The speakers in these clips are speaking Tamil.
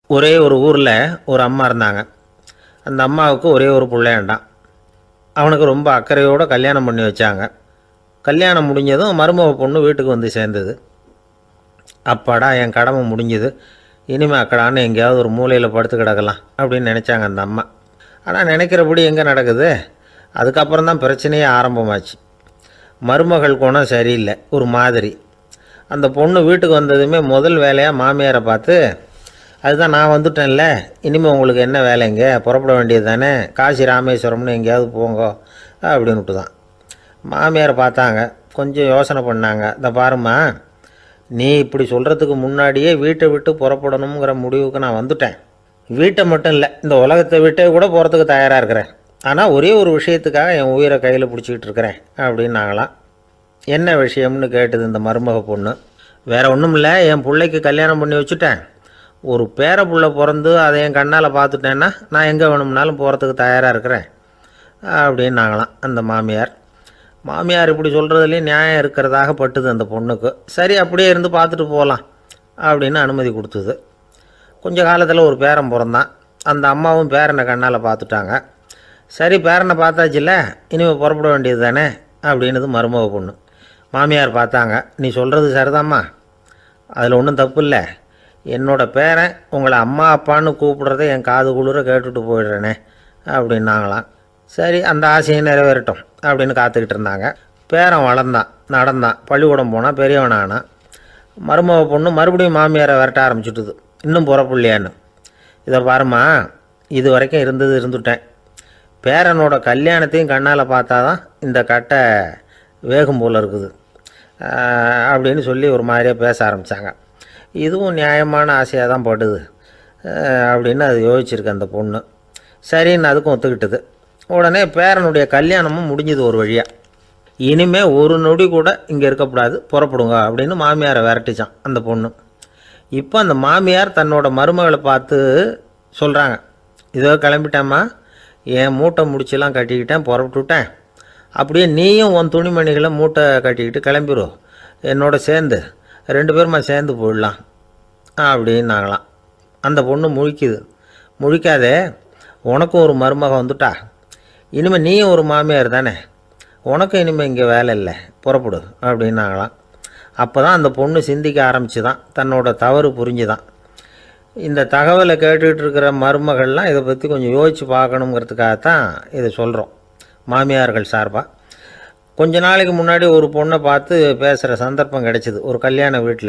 ஒரே ஒரு ஊரில் ஒரு அம்மா இருந்தாங்க. அந்த அம்மாவுக்கு ஒரே ஒரு பிள்ளையாண்டான். அவனுக்கு ரொம்ப அக்கறையோடு கல்யாணம் பண்ணி வச்சாங்க. கல்யாணம் முடிஞ்சதும் மருமக பொண்ணு வீட்டுக்கு வந்து சேர்ந்தது. அப்பாடா, என் கடமை முடிஞ்சுது, இனிமேல் அக்கடான்னு எங்கேயாவது ஒரு மூலையில் படுத்து கிடக்கலாம் அப்படின்னு நினச்சாங்க அந்த அம்மா. ஆனால் நினைக்கிறபடி எங்கே நடக்குது? அதுக்கப்புறம் தான் பிரச்சனையே ஆரம்பமாச்சு. மருமகள் குணம் சரியில்லை, ஒரு மாதிரி. அந்த பொண்ணு வீட்டுக்கு வந்ததுமே முதல் வேலையாக மாமியாரை பார்த்து, அதுதான் நான் வந்துட்டேன்ல, இனிமேல் உங்களுக்கு என்ன வேலைங்க, புறப்பட வேண்டியது தானே, காசி ராமேஸ்வரம்னு எங்கேயாவது போங்க அப்படின்னுட்டு தான். மாமியாரை பார்த்தாங்க, கொஞ்சம் யோசனை பண்ணாங்க. இந்த பாருமா, நீ இப்படி சொல்கிறதுக்கு முன்னாடியே வீட்டை விட்டு புறப்படணுங்கிற முடிவுக்கு நான் வந்துட்டேன். வீட்டை மட்டும் இல்லை, இந்த உலகத்தை விட்டே கூட போகிறதுக்கு தயாராக இருக்கிறேன். ஆனால் ஒரே ஒரு விஷயத்துக்காக என் உயிரை கையில் பிடிச்சிக்கிட்டு இருக்கிறேன் அப்படின்னாங்களாம். என்ன விஷயம்னு கேட்டது இந்த மருமக பொண்ணு. வேறு ஒன்றும் இல்லை, என் பிள்ளைக்கு கல்யாணம் பண்ணி வச்சுட்டேன். ஒரு பேர புள்ள பிறந்து அதை என் கண்ணால் பார்த்துட்டேன்னா நான் எங்கே வேணும்னாலும் போகிறதுக்கு தயாராக இருக்கிறேன் அப்படின்னாங்களாம் அந்த மாமியார். மாமியார் இப்படி சொல்கிறதுலேயும் நியாயம் இருக்கிறதாக பட்டுது அந்த பொண்ணுக்கு. சரி, அப்படியே இருந்து பார்த்துட்டு போகலாம் அப்படின்னு அனுமதி கொடுத்தது. கொஞ்ச காலத்தில் ஒரு பேரன் பிறந்தான். அந்த அம்மாவும் பேரனை கண்ணால் பார்த்துட்டாங்க. சரி, பேரனை பார்த்தாச்சுல்ல, இனிமேல் புறப்பட வேண்டியது தானே அப்படின்னது மருமக பொண்ணு. மாமியார் பார்த்தாங்க, நீ சொல்கிறது சரிதாம்மா, அதில் ஒன்றும் தப்பு இல்லை. என்னோடய பேரன் உங்களை அம்மா அப்பான்னு கூப்பிட்றத என் காது குளிர கேட்டுட்டு போயிடுறேனே அப்படின்னாங்களாம். சரி, அந்த ஆசையை நிறைவேறட்டும் அப்படின்னு காத்துக்கிட்டு இருந்தாங்க. பேரன் வளர்ந்தான், நடந்தான், பள்ளிக்கூடம் போனால் பெரியவனானான். மருமக பொண்ணு மறுபடியும் மாமியாரை விரட்ட ஆரம்பிச்சுட்டுது, இன்னும் புறப்புள்ளையான்னு. இதை பாருமா, இது வரைக்கும் இருந்துட்டேன். பேரனோட கல்யாணத்தையும் கண்ணால் பார்த்தா தான் இந்த கட்டை வேகும் போல் இருக்குது அப்படின்னு சொல்லி ஒரு மாதிரியாக பேச ஆரம்பித்தாங்க. இதுவும் நியாயமான ஆசையாக தான் படுது அப்படின்னு அது யோசிச்சிருக்கு அந்த பொண்ணு. சரின்னு அதுக்கும் ஒத்துக்கிட்டது. உடனே பேரனுடைய கல்யாணமும் முடிஞ்சது ஒரு வழியாக. இனிமேல் ஒரு நொடி கூட இங்கே இருக்கக்கூடாது, புறப்படுங்க அப்படின்னு மாமியாரை விரட்டிச்சான் அந்த பொண்ணு. இப்போ அந்த மாமியார் தன்னோட மருமகளை பார்த்து சொல்கிறாங்க, இதோ கிளம்பிட்டேம்மா, என் மூட்டை முடிச்செல்லாம் கட்டிக்கிட்டேன், புறப்பட்டுவிட்டேன். அப்படியே நீயும் உன் துணிமணிகளை மூட்டை கட்டிக்கிட்டு கிளம்பிடும், என்னோட சேர்ந்து 2 பேருமா சேர்ந்து போயிடலாம் அப்படின்னாங்களாம். அந்த பொண்ணு முழிக்குது. முழிக்காதே, உனக்கும் ஒரு மருமக வந்துட்டா, இனிமேல் நீயும் ஒரு மாமியார் தானே, உனக்கும் இனிமேல் இங்கே வேலை இல்லை, புறப்படு அப்படின்னாங்களாம். அப்போ தான் அந்த பொண்ணு சிந்திக்க ஆரம்பிச்சு தான், தன்னோட தவறு புரிஞ்சுதான். இந்த தகவலை கேட்டுக்கிட்டு இருக்கிற மருமகள்லாம் இதை பற்றி கொஞ்சம் யோசித்து பார்க்கணுங்கிறதுக்காகத்தான் இதை சொல்கிறோம் மாமியார்கள் சார்பாக. கொஞ்ச நாளைக்கு முன்னாடி ஒரு பொண்ணை பார்த்து பேசுகிற சந்தர்ப்பம் கிடைச்சிது ஒரு கல்யாண வீட்டில்.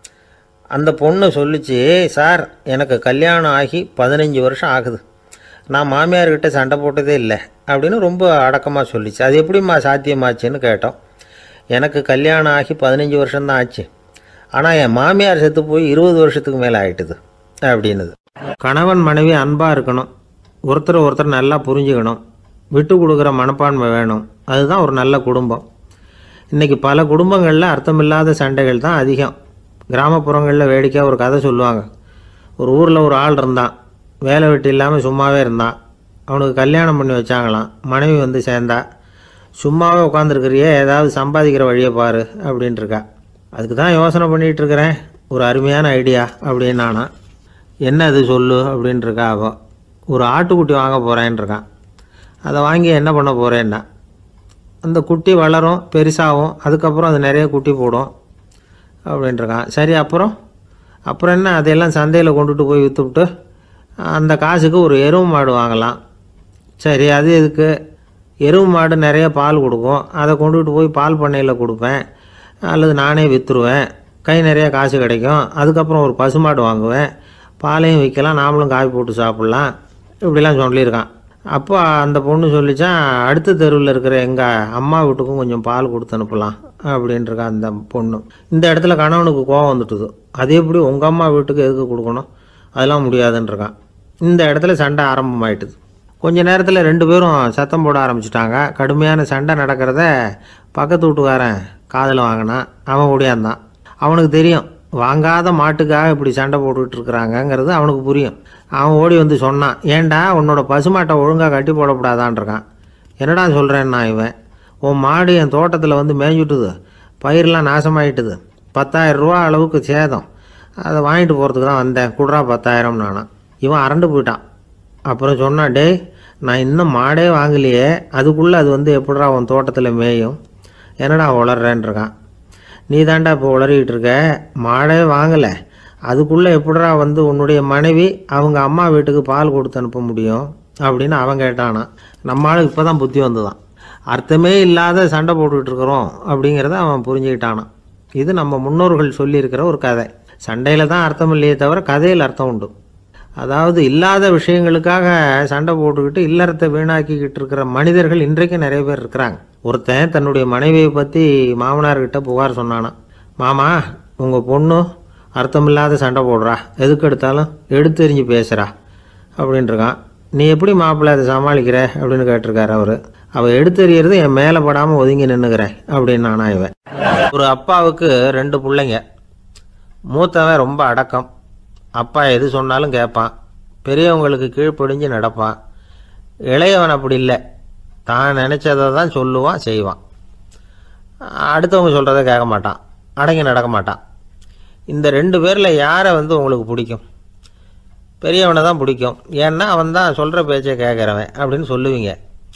அந்த பொண்ணு சொல்லிச்சு, சார், எனக்கு கல்யாணம் ஆகி 15 வருஷம் ஆகுது, நான் மாமியார்கிட்ட சண்டை போட்டதே இல்லை அப்படின்னு ரொம்ப அடக்கமாக சொல்லிச்சு. அது எப்படிம்மா சாத்தியமாச்சுன்னு கேட்டோம். எனக்கு கல்யாணம் ஆகி 15 வருஷம்தான் ஆச்சு, ஆனால் என் மாமியார் செத்து போய் 20 வருஷத்துக்கு மேலே ஆகிட்டுது அப்படின்னுது. கணவன் மனைவி அன்பாக இருக்கணும், ஒருத்தர் நல்லா புரிஞ்சுக்கணும், விட்டு கொடுக்குற மனப்பான்மை வேணும், அதுதான் ஒரு நல்ல குடும்பம். இன்றைக்கி பல குடும்பங்களில் அர்த்தமில்லாத சண்டைகள் தான் அதிகம். கிராமப்புறங்களில் வேடிக்கையாக ஒரு கதை சொல்லுவாங்க. ஒரு ஊரில் ஒரு ஆள் இருந்தான், வேலை வெட்டி இல்லாமல் சும்மாவே இருந்தான். அவனுக்கு கல்யாணம் பண்ணி வச்சாங்களாம். மனைவி வந்து சேர்ந்தா, சும்மாவே உட்காந்துருக்கிறியே, ஏதாவது சம்பாதிக்கிற வழியை பாரு அப்படின்ட்டுருக்கா. அதுக்கு தான் யோசனை பண்ணிகிட்ருக்கிறேன், ஒரு அருமையான ஐடியா அப்படின்னு நானா. என்ன அது சொல்லு அப்படின்ட்டுருக்கா அவன். ஒரு ஆட்டுக்குட்டி வாங்க போகிறேன்ருக்கான். அதை வாங்கி என்ன பண்ண போகிறேன்னா, அந்த குட்டி வளரும், பெருசாகும், அதுக்கப்புறம் அது நிறைய குட்டி போடும் அப்படின்ட்டுருக்கான். சரி, அப்புறம் என்ன, அதையெல்லாம் சந்தையில் கொண்டுட்டு போய் விற்றுவிட்டு அந்த காசுக்கு ஒரு எருவு மாடு வாங்கலாம். சரி, அது எதுக்கு? எருவு மாடு நிறைய பால் கொடுக்கும், அதை கொண்டுகிட்டு போய் பால் பண்ணையில் கொடுப்பேன், அல்லது நானே விற்றுருவேன், கை நிறைய காசு கிடைக்கும். அதுக்கப்புறம் ஒரு பசுமாடு வாங்குவேன், பாலையும் விற்கலாம், நாமளும் காய் போட்டு சாப்பிட்லாம், இப்படிலாம் சொல்லியிருக்கான். அப்போ அந்த பொண்ணு சொல்லிச்சான், அடுத்த தெருவில் இருக்கிற எங்கள் அம்மா வீட்டுக்கும் கொஞ்சம் பால் கொடுத்து அனுப்பலாம் அப்படின்ட்டுருக்கா அந்த பொண்ணு. இந்த இடத்துல கணவனுக்கு கோவம் வந்துட்டுது. அது எப்படி உங்கள் அம்மா வீட்டுக்கு எதுக்கு கொடுக்கணும், அதெல்லாம் முடியாதுன்றிருக்கான். இந்த இடத்துல சண்டை ஆரம்பமாயிட்டுது. கொஞ்ச நேரத்தில் 2 பேரும் சத்தம் போட ஆரம்பிச்சிட்டாங்க. கடுமையான சண்டை நடக்கிறத பக்கத்து வீட்டுக்காரன் காதில் வாங்கினான். அவன் ஓடியாந்தான். அவனுக்கு தெரியும், வாங்காத மாட்டுக்காக இப்படி சண்டை போட்டுக்கிட்டு இருக்கிறாங்கங்கிறது அவனுக்கு புரியும். அவன் ஓடி வந்து சொன்னான், ஏண்டா உன்னோட பசுமாட்டை ஒழுங்காக கட்டி போடக்கூடாதான்ருக்கான். என்னடா சொல்கிறேன்னா இவன், உன் மாடு என் தோட்டத்தில் வந்து மேய்ஞ்சுட்டுது, பயிரெலாம் நாசமாயிட்டுது, 10,000 ரூபா அளவுக்கு சேதம், அதை வாங்கிட்டு போகிறதுக்கு தான் வந்தேன், குடுறா 10,000 நானான். இவன் அரண்டு போயிட்டான். அப்புறம் சொன்னான், டே நான் இன்னும் மாடே வாங்கலையே, அதுக்குள்ளே அது வந்து எப்படிடா உன் தோட்டத்தில் மேயும், என்னடா உளறேன்ருக்கான். நீ தாண்டா இப்போ உளறிக்கிட்டு இருக்க, மாடே வாங்கலை, அதுக்குள்ளே எப்படிடா வந்து உன்னுடைய மனைவி அவங்க அம்மா வீட்டுக்கு பால் கொடுத்து அனுப்ப முடியும் அப்படின்னு அவன் கேட்டானா. நம்மளால் இப்போ தான் புத்தி வந்துதான், அர்த்தமே இல்லாத சண்டை போட்டுக்கிட்டு இருக்கிறோம் அப்படிங்கிறத அவன் புரிஞ்சுக்கிட்டானான். இது நம்ம முன்னோர்கள் சொல்லியிருக்கிற ஒரு கதை. சண்டையில் தான் அர்த்தம் இல்லையே தவிர கதையில் அர்த்தம் உண்டு. அதாவது இல்லாத விஷயங்களுக்காக சண்டை போட்டுக்கிட்டு இல்லறத்தை வீணாக்கிக்கிட்டு இருக்கிற மனிதர்கள் இன்றைக்கு நிறைய பேர் இருக்கிறாங்க. ஒருத்தன் தன்னுடைய மனைவியை பற்றி மாமனார்கிட்ட புகார் சொன்னானா. மாமா, உங்கள் பொண்ணு அர்த்தமில்லாத சண்டை போடுறா, எதுக்கு எடுத்தாலும் எடுத்தெறிஞ்சு பேசுகிறா அப்படின்ட்டுருக்கான். நீ எப்படி மாப்பிள்ளை அதை சமாளிக்கிற அப்படின்னு கேட்டிருக்காரு அவர். அவள் எடுத்தெறியறது என் மேலே படாமல் ஒதுங்கி நின்றுக்கிறேன் அப்படின்னு நானா இவன். ஒரு அப்பாவுக்கு 2 பிள்ளைங்க. மூத்தவன் ரொம்ப அடக்கம், அப்பா எது சொன்னாலும் கேட்பான், பெரியவங்களுக்கு கீழ்ப்படிஞ்சு நடப்பான். இளையவன் அப்படி இல்லை, தான் நினச்சதை தான் சொல்லுவான் செய்வான், அடுத்தவங்க சொல்கிறத கேட்க மாட்டான், அடங்கி நடக்க மாட்டான். இந்த 2 பேரில் யாரை வந்து உங்களுக்கு பிடிக்கும்? பெரியவனை தான் பிடிக்கும், ஏன்னா அவன் தான் சொல்கிற பேச்சை கேட்குறவன் அப்படின்னு சொல்லுவீங்க.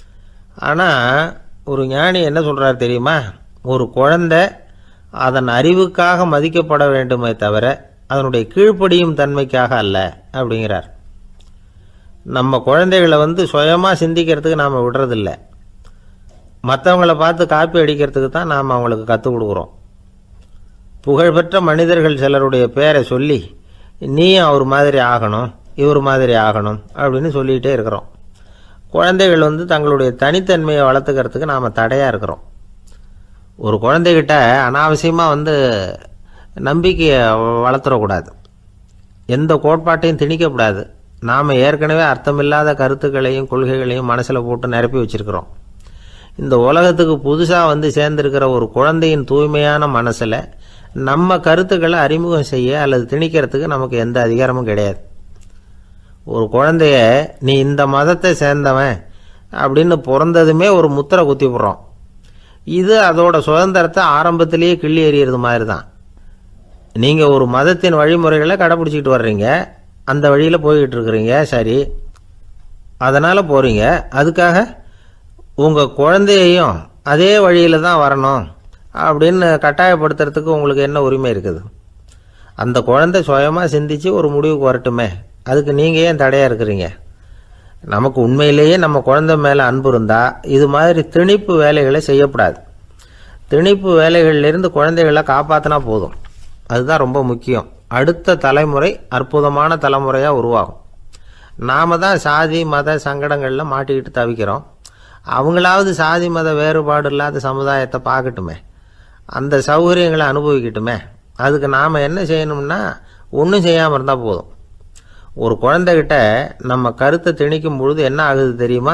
ஆனால் ஒரு ஞானி என்ன சொல்கிறார் தெரியுமா? ஒரு குழந்தை அதன் அறிவுக்காக மதிக்கப்பட வேண்டுமே தவிர அதனுடைய கீழ்ப்படியும் தன்மைக்காக அல்ல அப்படிங்கிறார். நம்ம குழந்தைகளை வந்து சுயமாக சிந்திக்கிறதுக்கு நாம் விடுறதில்லை, மற்றவங்கள பார்த்து காப்பி அடிக்கிறதுக்கு தான் நாம் அவங்களுக்கு கற்றுக் கொடுக்குறோம். புகழ்பெற்ற மனிதர்கள் சிலருடைய பேரை சொல்லி நீயும் அவர் மாதிரி ஆகணும், இவர் மாதிரி ஆகணும் அப்படின்னு சொல்லிகிட்டே இருக்கிறோம். குழந்தைகள் வந்து தங்களுடைய தனித்தன்மையை வளர்த்துக்கிறதுக்கு நாம் தடையாக இருக்கிறோம். ஒரு குழந்தைகிட்ட அனாவசியமாக வந்து நம்பிக்கையை வளர்த்துடக்கூடாது, எந்த கோட்பாட்டையும் திணிக்கக்கூடாது. நாம் ஏற்கனவே அர்த்தமில்லாத கருத்துக்களையும் கொள்கைகளையும் மனசில் போட்டு நிரப்பி வச்சுருக்கிறோம். இந்த உலகத்துக்கு புதுசாக வந்து சேர்ந்திருக்கிற ஒரு குழந்தையின் தூய்மையான மனசில் நம்ம கருத்துக்களை அறிமுகம் செய்ய அல்லது திணிக்கிறதுக்கு நமக்கு எந்த அதிகாரமும் கிடையாது. ஒரு குழந்தைய நீ இந்த மதத்தை சேர்ந்தவன் அப்படின்னு பிறந்ததுமே ஒரு முத்திரை குத்தி போடுறோம். இது அதோட சுதந்திரத்தை ஆரம்பத்திலேயே கிள்ளி எறிகிறது மாதிரி தான். நீங்கள் ஒரு மதத்தின் வழிமுறைகளை கடைப்பிடிச்சிக்கிட்டு வர்றீங்க, அந்த வழியில் போய்கிட்டு இருக்கிறீங்க, சரி, அதனால் போகிறீங்க. அதுக்காக உங்கள் குழந்தையையும் அதே வழியில் தான் வரணும் அப்படின்னு கட்டாயப்படுத்துறதுக்கு உங்களுக்கு என்ன உரிமை இருக்குது? அந்த குழந்தை சுயமாக சிந்தித்து ஒரு முடிவுக்கு வரட்டுமே, அதுக்கு நீங்கள் ஏன் தடையாக இருக்கிறீங்க? நமக்கு உண்மையிலேயே நம்ம குழந்தை மேலே அன்பு இருந்தால் இது மாதிரி திணிப்பு வேலைகளை செய்யக்கூடாது. திணிப்பு வேலைகளிலிருந்து குழந்தைகளை காப்பாற்றினா போதும், அதுதான் ரொம்ப முக்கியம். அடுத்த தலைமுறை அற்புதமான தலைமுறையாக உருவாகும். நாம் தான் சாதி மத சங்கடங்களில் மாட்டிக்கிட்டு தவிக்கிறோம். அவங்களாவது சாதி மத வேறுபாடு இல்லாத சமுதாயத்தை பார்க்கட்டுமே, அந்த சௌகரியங்களை அனுபவிக்கட்டுமே. அதுக்கு நாம் என்ன செய்யணும்னா ஒன்றும் செய்யாமல் இருந்தால் போதும். ஒரு குழந்தைகிட்ட நம்ம கருத்தை திணிக்கும் பொழுது என்ன ஆகுது தெரியுமா?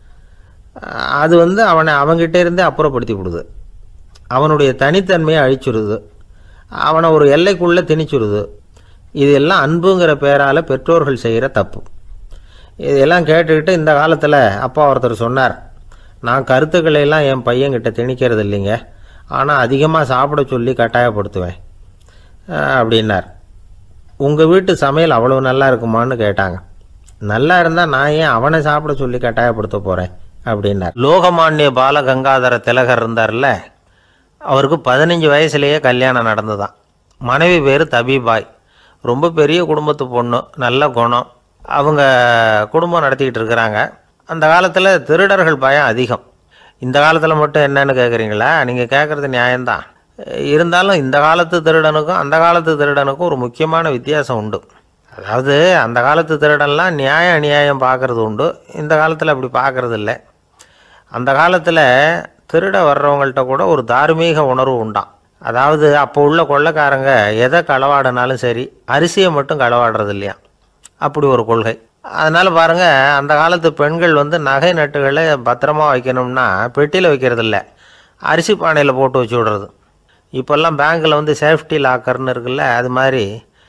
அது வந்து அவனை அவங்ககிட்ட இருந்தே அப்புறப்படுத்தி விடுது, அவனுடைய தனித்தன்மையை அழிச்சுடுது, அவனை ஒரு எல்லைக்குள்ளே திணிச்சுடுது. இதெல்லாம் அன்புங்கிற பேரால் பெற்றோர்கள் செய்கிற தப்பு. இதெல்லாம் கேட்டுக்கிட்டு இந்த காலத்தில் அப்பா ஒருத்தர் சொன்னார், நான் கருத்துக்களை எல்லாம் என் பையன்கிட்ட திணிக்கிறது இல்லைங்க, ஆனால் அதிகமாக சாப்பிட சொல்லி கட்டாயப்படுத்துவேன் அப்படின்னார். உங்கள் வீட்டு சமையல் அவ்வளோ நல்லா இருக்குமான்னு கேட்டாங்க. நல்லா இருந்தால் நான் ஏன் அவனை சாப்பிட சொல்லி கட்டாயப்படுத்த போகிறேன் அப்படின்னார். லோகமானிய பாலகங்காதர திலகர் இருந்தார்ல, அவருக்கு 15 வயசுலேயே கல்யாணம் நடந்துதான். மனைவி பேர் தபிபாய், ரொம்ப பெரிய குடும்பத்து பொண்ணு, நல்ல குணம். அவங்க குடும்பம் நடத்திக்கிட்டு இருக்கிறாங்க. அந்த காலத்தில் திருடர்கள் பயம் அதிகம். இந்த காலத்தில் மட்டும் என்னன்னு கேட்குறீங்களா? நீங்கள் கேட்குறது நியாயம்தான். இருந்தாலும் இந்த காலத்து திருடனுக்கும் அந்த காலத்து திருடனுக்கும் ஒரு முக்கியமான வித்தியாசம் உண்டு. அதாவது அந்த காலத்து திருடன்லாம் நியாயம் அநியாயம் பார்க்குறது உண்டு, இந்த காலத்தில் அப்படி பார்க்குறது இல்லை. அந்த காலத்தில் திருட வர்றவங்கள்ட்ட கூட ஒரு தார்மீக உணர்வு உண்டாம். அதாவது அப்போ உள்ள கொள்ளைக்காரங்க எதை களவாடினாலும் சரி, அரிசியை மட்டும் களவாடுறது இல்லையா, அப்படி ஒரு கொள்கை. அதனால் பாருங்கள், அந்த காலத்து பெண்கள் வந்து நகை நட்டுகளை பத்திரமா வைக்கணும்னா பெட்டியில் வைக்கிறது இல்லை, அரிசி பானையில் போட்டு வச்சு விடுறது. இப்போல்லாம் பேங்க்கில் வந்து சேஃப்டி லாக்கர்னு இருக்குல்ல, அது மாதிரி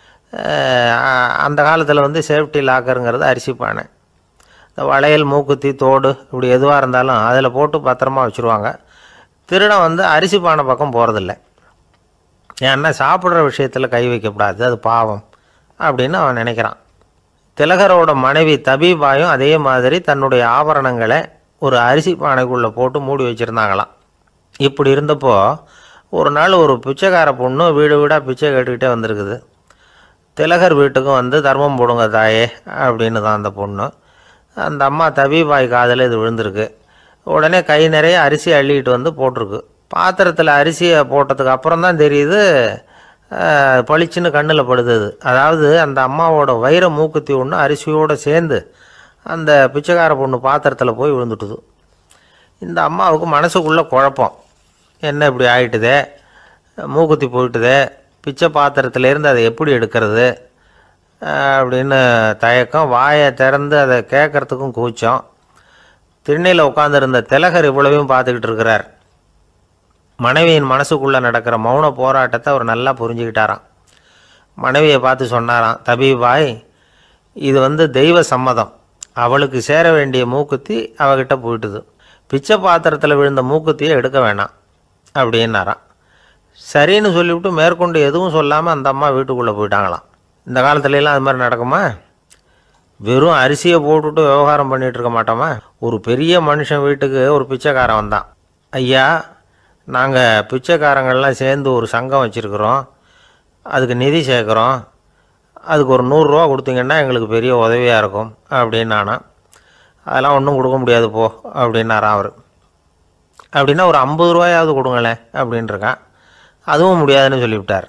அந்த காலத்தில் வந்து சேஃப்டி லாக்கருங்கிறது அரிசி பானை. வளையல் மூக்குத்தி தோடு இப்படி எதுவாக இருந்தாலும் அதில் போட்டு பத்திரமா வச்சுருவாங்க. திருடன் வந்து அரிசி பானை பக்கம் போகிறதில்ல. ஏன்னா சாப்பிட்ற விஷயத்தில் கை வைக்கக்கூடாது, அது பாவம் அப்படின்னு அவன் நினைக்கிறான். திலகரோட மனைவி தபீபாயும் அதே மாதிரி தன்னுடைய ஆபரணங்களை ஒரு அரிசி பானைக்குள்ளே போட்டு மூடி வச்சுருந்தாங்களாம். இப்படி இருந்தப்போ ஒரு நாள் ஒரு பிச்சைக்கார பொண்ணு வீடு வீடாக பிச்சை கேட்டுக்கிட்டே வந்திருக்குது. திலகர் வீட்டுக்கும் வந்து தர்மம் போடுங்க தாயே அப்படின்னு தான் அந்த பொண்ணு. அந்த அம்மா தபீபாய் காதில் இது விழுந்திருக்கு. உடனே கை நிறைய அரிசி அள்ளிக்கிட்டு வந்து போட்டிருக்கு. பாத்திரத்தில் அரிசியை போட்டதுக்கு அப்புறம் தான் தெரியுது பளிச்சுன்னு கண்ணில் படுது. அதாவது அந்த அம்மாவோட வைர மூக்குத்தி ஒன்று அரிசியோடு சேர்ந்து அந்த பிச்சைக்கார பொண்ணு பாத்திரத்தில் போய் விழுந்துட்டுது. இந்த அம்மாவுக்கு மனசுக்குள்ளே குழப்பம், என்ன இப்படி ஆகிட்டுதே, மூக்குத்தி போயிட்டுதே, பிச்சை பாத்திரத்துலேருந்து அதை எப்படி எடுக்கிறது அப்படின்னு தயக்கம், வாயை திறந்து அதை கேட்குறதுக்கும் கூச்சம். திண்ணையில் உட்காந்துருந்த திலகர் இவ்வளவையும் பார்த்துக்கிட்டு இருக்கிறார். மனைவியின் மனசுக்குள்ளே நடக்கிற மௌன போராட்டத்தை அவர் நல்லா புரிஞ்சுக்கிட்டாராம். மனைவியை பார்த்து சொன்னாராம், தபீபாய், இது வந்து தெய்வ சம்மதம், அவளுக்கு சேர வேண்டிய மூக்குத்தி அவகிட்ட போயிட்டுது, பிச்சை பாத்திரத்தில் விழுந்த மூக்குத்தியை எடுக்க வேணாம் அப்படின்னாராம். சரின்னு சொல்லிவிட்டு மேற்கொண்டு எதுவும் சொல்லாமல் அந்த அம்மா வீட்டுக்குள்ளே போயிட்டாங்களாம். இந்த காலத்துலலாம் அது மாதிரி நடக்குமா? வெறும் அரிசியை போட்டுவிட்டு விவகாரம் பண்ணிகிட்டு இருக்க மாட்டோமா? ஒரு பெரிய மனுஷன் வீட்டுக்கு ஒரு பிச்சைக்காரன் வந்தான். ஐயா, நாங்கள் பிச்சைக்காரங்கள்லாம் சேர்ந்து ஒரு சங்கம் வச்சுருக்குறோம், அதுக்கு நிதி சேர்க்குறோம், அதுக்கு ஒரு 100 ரூபா கொடுத்தீங்கன்னா எங்களுக்கு பெரிய உதவியாக இருக்கும் அப்படின்னானா. அதெல்லாம் ஒன்றும் கொடுக்க முடியாது போ அப்படின்னாரான் அவர். அப்படின்னா ஒரு 50 ரூபாயாவது கொடுங்களேன் அப்படின்ட்டுருக்கான். அதுவும் முடியாதுன்னு சொல்லிவிட்டார்.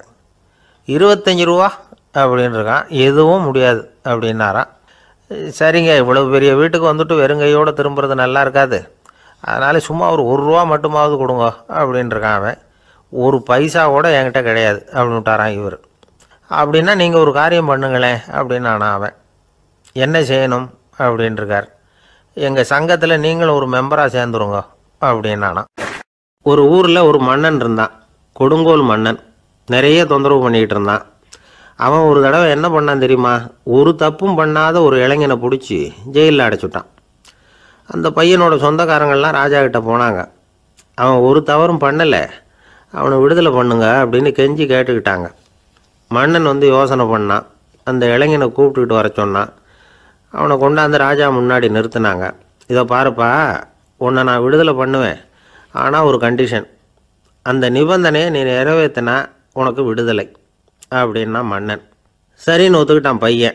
25 ரூபா அப்படின்ட்டுருக்கான். எதுவும் முடியாது அப்படின்னாரான். சரிங்க, இவ்வளவு பெரிய வீட்டுக்கு வந்துட்டு வெறுங்கையோடு திரும்புறது நல்லா இருக்காது, அதனால் சும்மா ஒரு 1 ரூபா மட்டுமாவது கொடுங்க அப்படின்ட்டுருக்கான் அவன். 1 பைசா கூட என்கிட்ட கிடையாது அப்படின்னு விட்டாரான் இவர். அப்படின்னா நீங்கள் ஒரு காரியம் பண்ணுங்களேன் அப்படின்னானா அவன். என்ன செய்யணும் அப்படின்ட்டுருக்கார். எங்கள் சங்கத்தில் நீங்களும் ஒரு மெம்பராக சேர்ந்துருங்க அப்படின்னானா. ஒரு ஊரில் ஒரு மன்னன் இருந்தான், கொடுங்கோல் மன்னன். நிறைய தொந்தரவு பண்ணிக்கிட்டு இருந்தான். அவன் ஒரு தடவை என்ன பண்ணான் தெரியுமா? ஒரு தப்பும் பண்ணாத ஒரு இளைஞனை பிடிச்சி ஜெயிலில் அடைச்சுட்டான். அந்த பையனோட சொந்தக்காரங்கள்லாம் ராஜா கிட்ட போனாங்க. அவன் ஒரு தவறும் பண்ணலை, அவனை விடுதலை பண்ணுங்க அப்படின்னு கெஞ்சி கேட்டுக்கிட்டாங்க. மன்னன் வந்து யோசனை பண்ணான். அந்த இளைஞனை கூப்பிட்டுக்கிட்டு வர சொன்னான். அவனை கொண்டாந்து ராஜா முன்னாடி நிறுத்தினாங்க. இதை பாருப்பா, உன்னை நான் விடுதலை பண்ணுவேன், ஆனால் ஒரு கண்டிஷன், அந்த நிபந்தனையை நீ நிறைவேற்றினா உனக்கு விடுதலை அப்படின்னா மன்னன். சரின்னு ஒத்துக்கிட்டான் பையன்.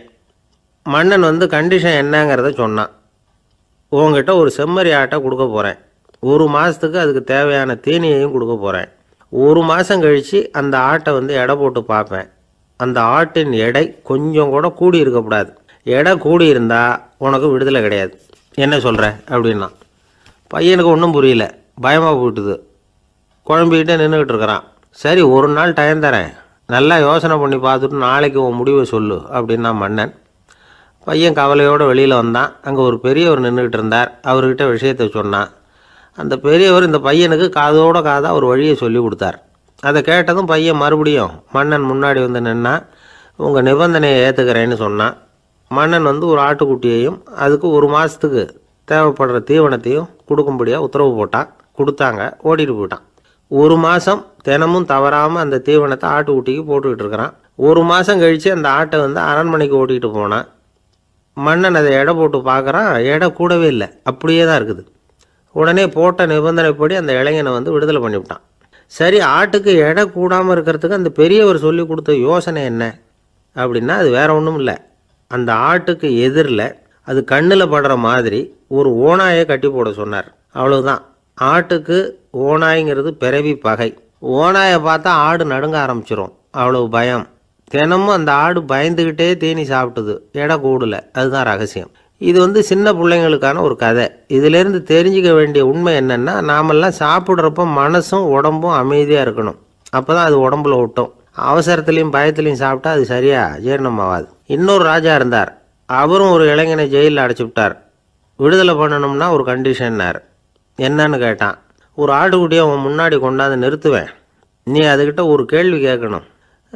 மன்னன் வந்து கண்டிஷன் என்னங்கிறத சொன்னான். உங்ககிட்ட ஒரு செம்மறி ஆட்டை கொடுக்க போகிறேன், 1 மாதத்துக்கு அதுக்கு தேவையான தீனியையும் கொடுக்க போகிறேன். 1 மாதம் கழித்து அந்த ஆட்டை வந்து எடை போட்டு பார்ப்பேன். அந்த ஆட்டின் எடை கொஞ்சம் கூட கூடி இருக்கக்கூடாது. எடை கூடி இருந்தால் உனக்கு விடுதலை கிடையாது. என்ன சொல்கிற அப்படின்னா. பையனுக்கு ஒன்றும் புரியல, பயமாக போயிட்டுது. குழம்பிக்கிட்டே நின்றுக்கிட்டு இருக்கிறான். சரி, ஒரு நாள் டைம் தரேன், நல்லா யோசனை பண்ணி பார்த்துட்டு நாளைக்கு உன் முடிவை சொல்லு அப்படின்னா மன்னன். பையன் கவலையோடு வெளியில் வந்தான். அங்கே ஒரு பெரியவர் நின்றுக்கிட்டு இருந்தார். அவர்கிட்ட விஷயத்தை சொன்னான். அந்த பெரியவர் இந்த பையனுக்கு காதோட காதாக ஒரு வழியை சொல்லி கொடுத்தார். அதை கேட்டதும் பையன் மறுபடியும் மன்னன் முன்னாடி வந்து நின்னா. உங்கள் நிபந்தனையை ஏற்றுக்கிறேன்னு சொன்னான். மன்னன் வந்து ஒரு ஆட்டுக்குட்டியையும் அதுக்கு 1 மாதத்துக்கு தேவைப்படுற தீவனத்தையும் கொடுக்கும்படியாக உத்தரவு போட்டான். கொடுத்தாங்க, ஓடிட்டு போயிட்டான். 1 மாதம் தினமும் தவறாமல் அந்த தீவனத்தை ஆட்டுக்குட்டிக்கு போட்டுக்கிட்டு இருக்கிறான். 1 மாதம் கழித்து அந்த ஆட்டை வந்து அரண்மனைக்கு ஓட்டிகிட்டு போனான். மன்னன் அதை எடை போட்டு பார்க்குறான், எடை கூடவே இல்லை, அப்படியே தான் இருக்குது. உடனே போட்ட நிபந்தனைப்படி அந்த இளைஞனை வந்து விடுதலை பண்ணிவிட்டான். சரி, ஆட்டுக்கு எடை கூடாமல் இருக்கிறதுக்கு அந்த பெரியவர் சொல்லி கொடுத்த யோசனை என்ன அப்படின்னா, அது வேற ஒன்றும் இல்லை. அந்த ஆட்டுக்கு எதிரில் அது கண்ணில் படுற மாதிரி ஒரு ஓநாயை கட்டி போட சொன்னார். அவ்வளவுதான். ஆட்டுக்கு ஓநாய்ங்கிறது பிறவி பகை. ஓநாயை பார்த்தா ஆடு நடுங்க ஆரம்பிச்சிடும், அவ்வளவு பயம். தினமும் அந்த ஆடு பயந்துக்கிட்டே தீனி சாப்பிட்டுது, எடை கூடல. அதுதான் ரகசியம். இது வந்து சின்ன பிள்ளைங்களுக்கான ஒரு கதை. இதிலேருந்து தெரிஞ்சிக்க வேண்டிய உண்மை என்னென்னா, நாமெல்லாம் சாப்பிட்றப்ப மனசும் உடம்பும் அமைதியாக இருக்கணும். அப்போ தான் அது உடம்புல ஒட்டும். அவசரத்துலேயும் பயத்துலேயும் சாப்பிட்டா அது சரியாக ஜீரணமாகாது. இன்னொரு ராஜா இருந்தார். அவரும் ஒரு இளைஞனை ஜெயிலில் அடைச்சி விட்டார். விடுதலை பண்ணணும்னா ஒரு கண்டிஷன்னார். என்னன்னு கேட்டான். ஒரு ஆட்டுக்குட்டியை அவன் முன்னாடி கொண்டாந்து நிறுத்துவேன், நீ அதுக்கிட்ட ஒரு கேள்வி கேட்கணும்,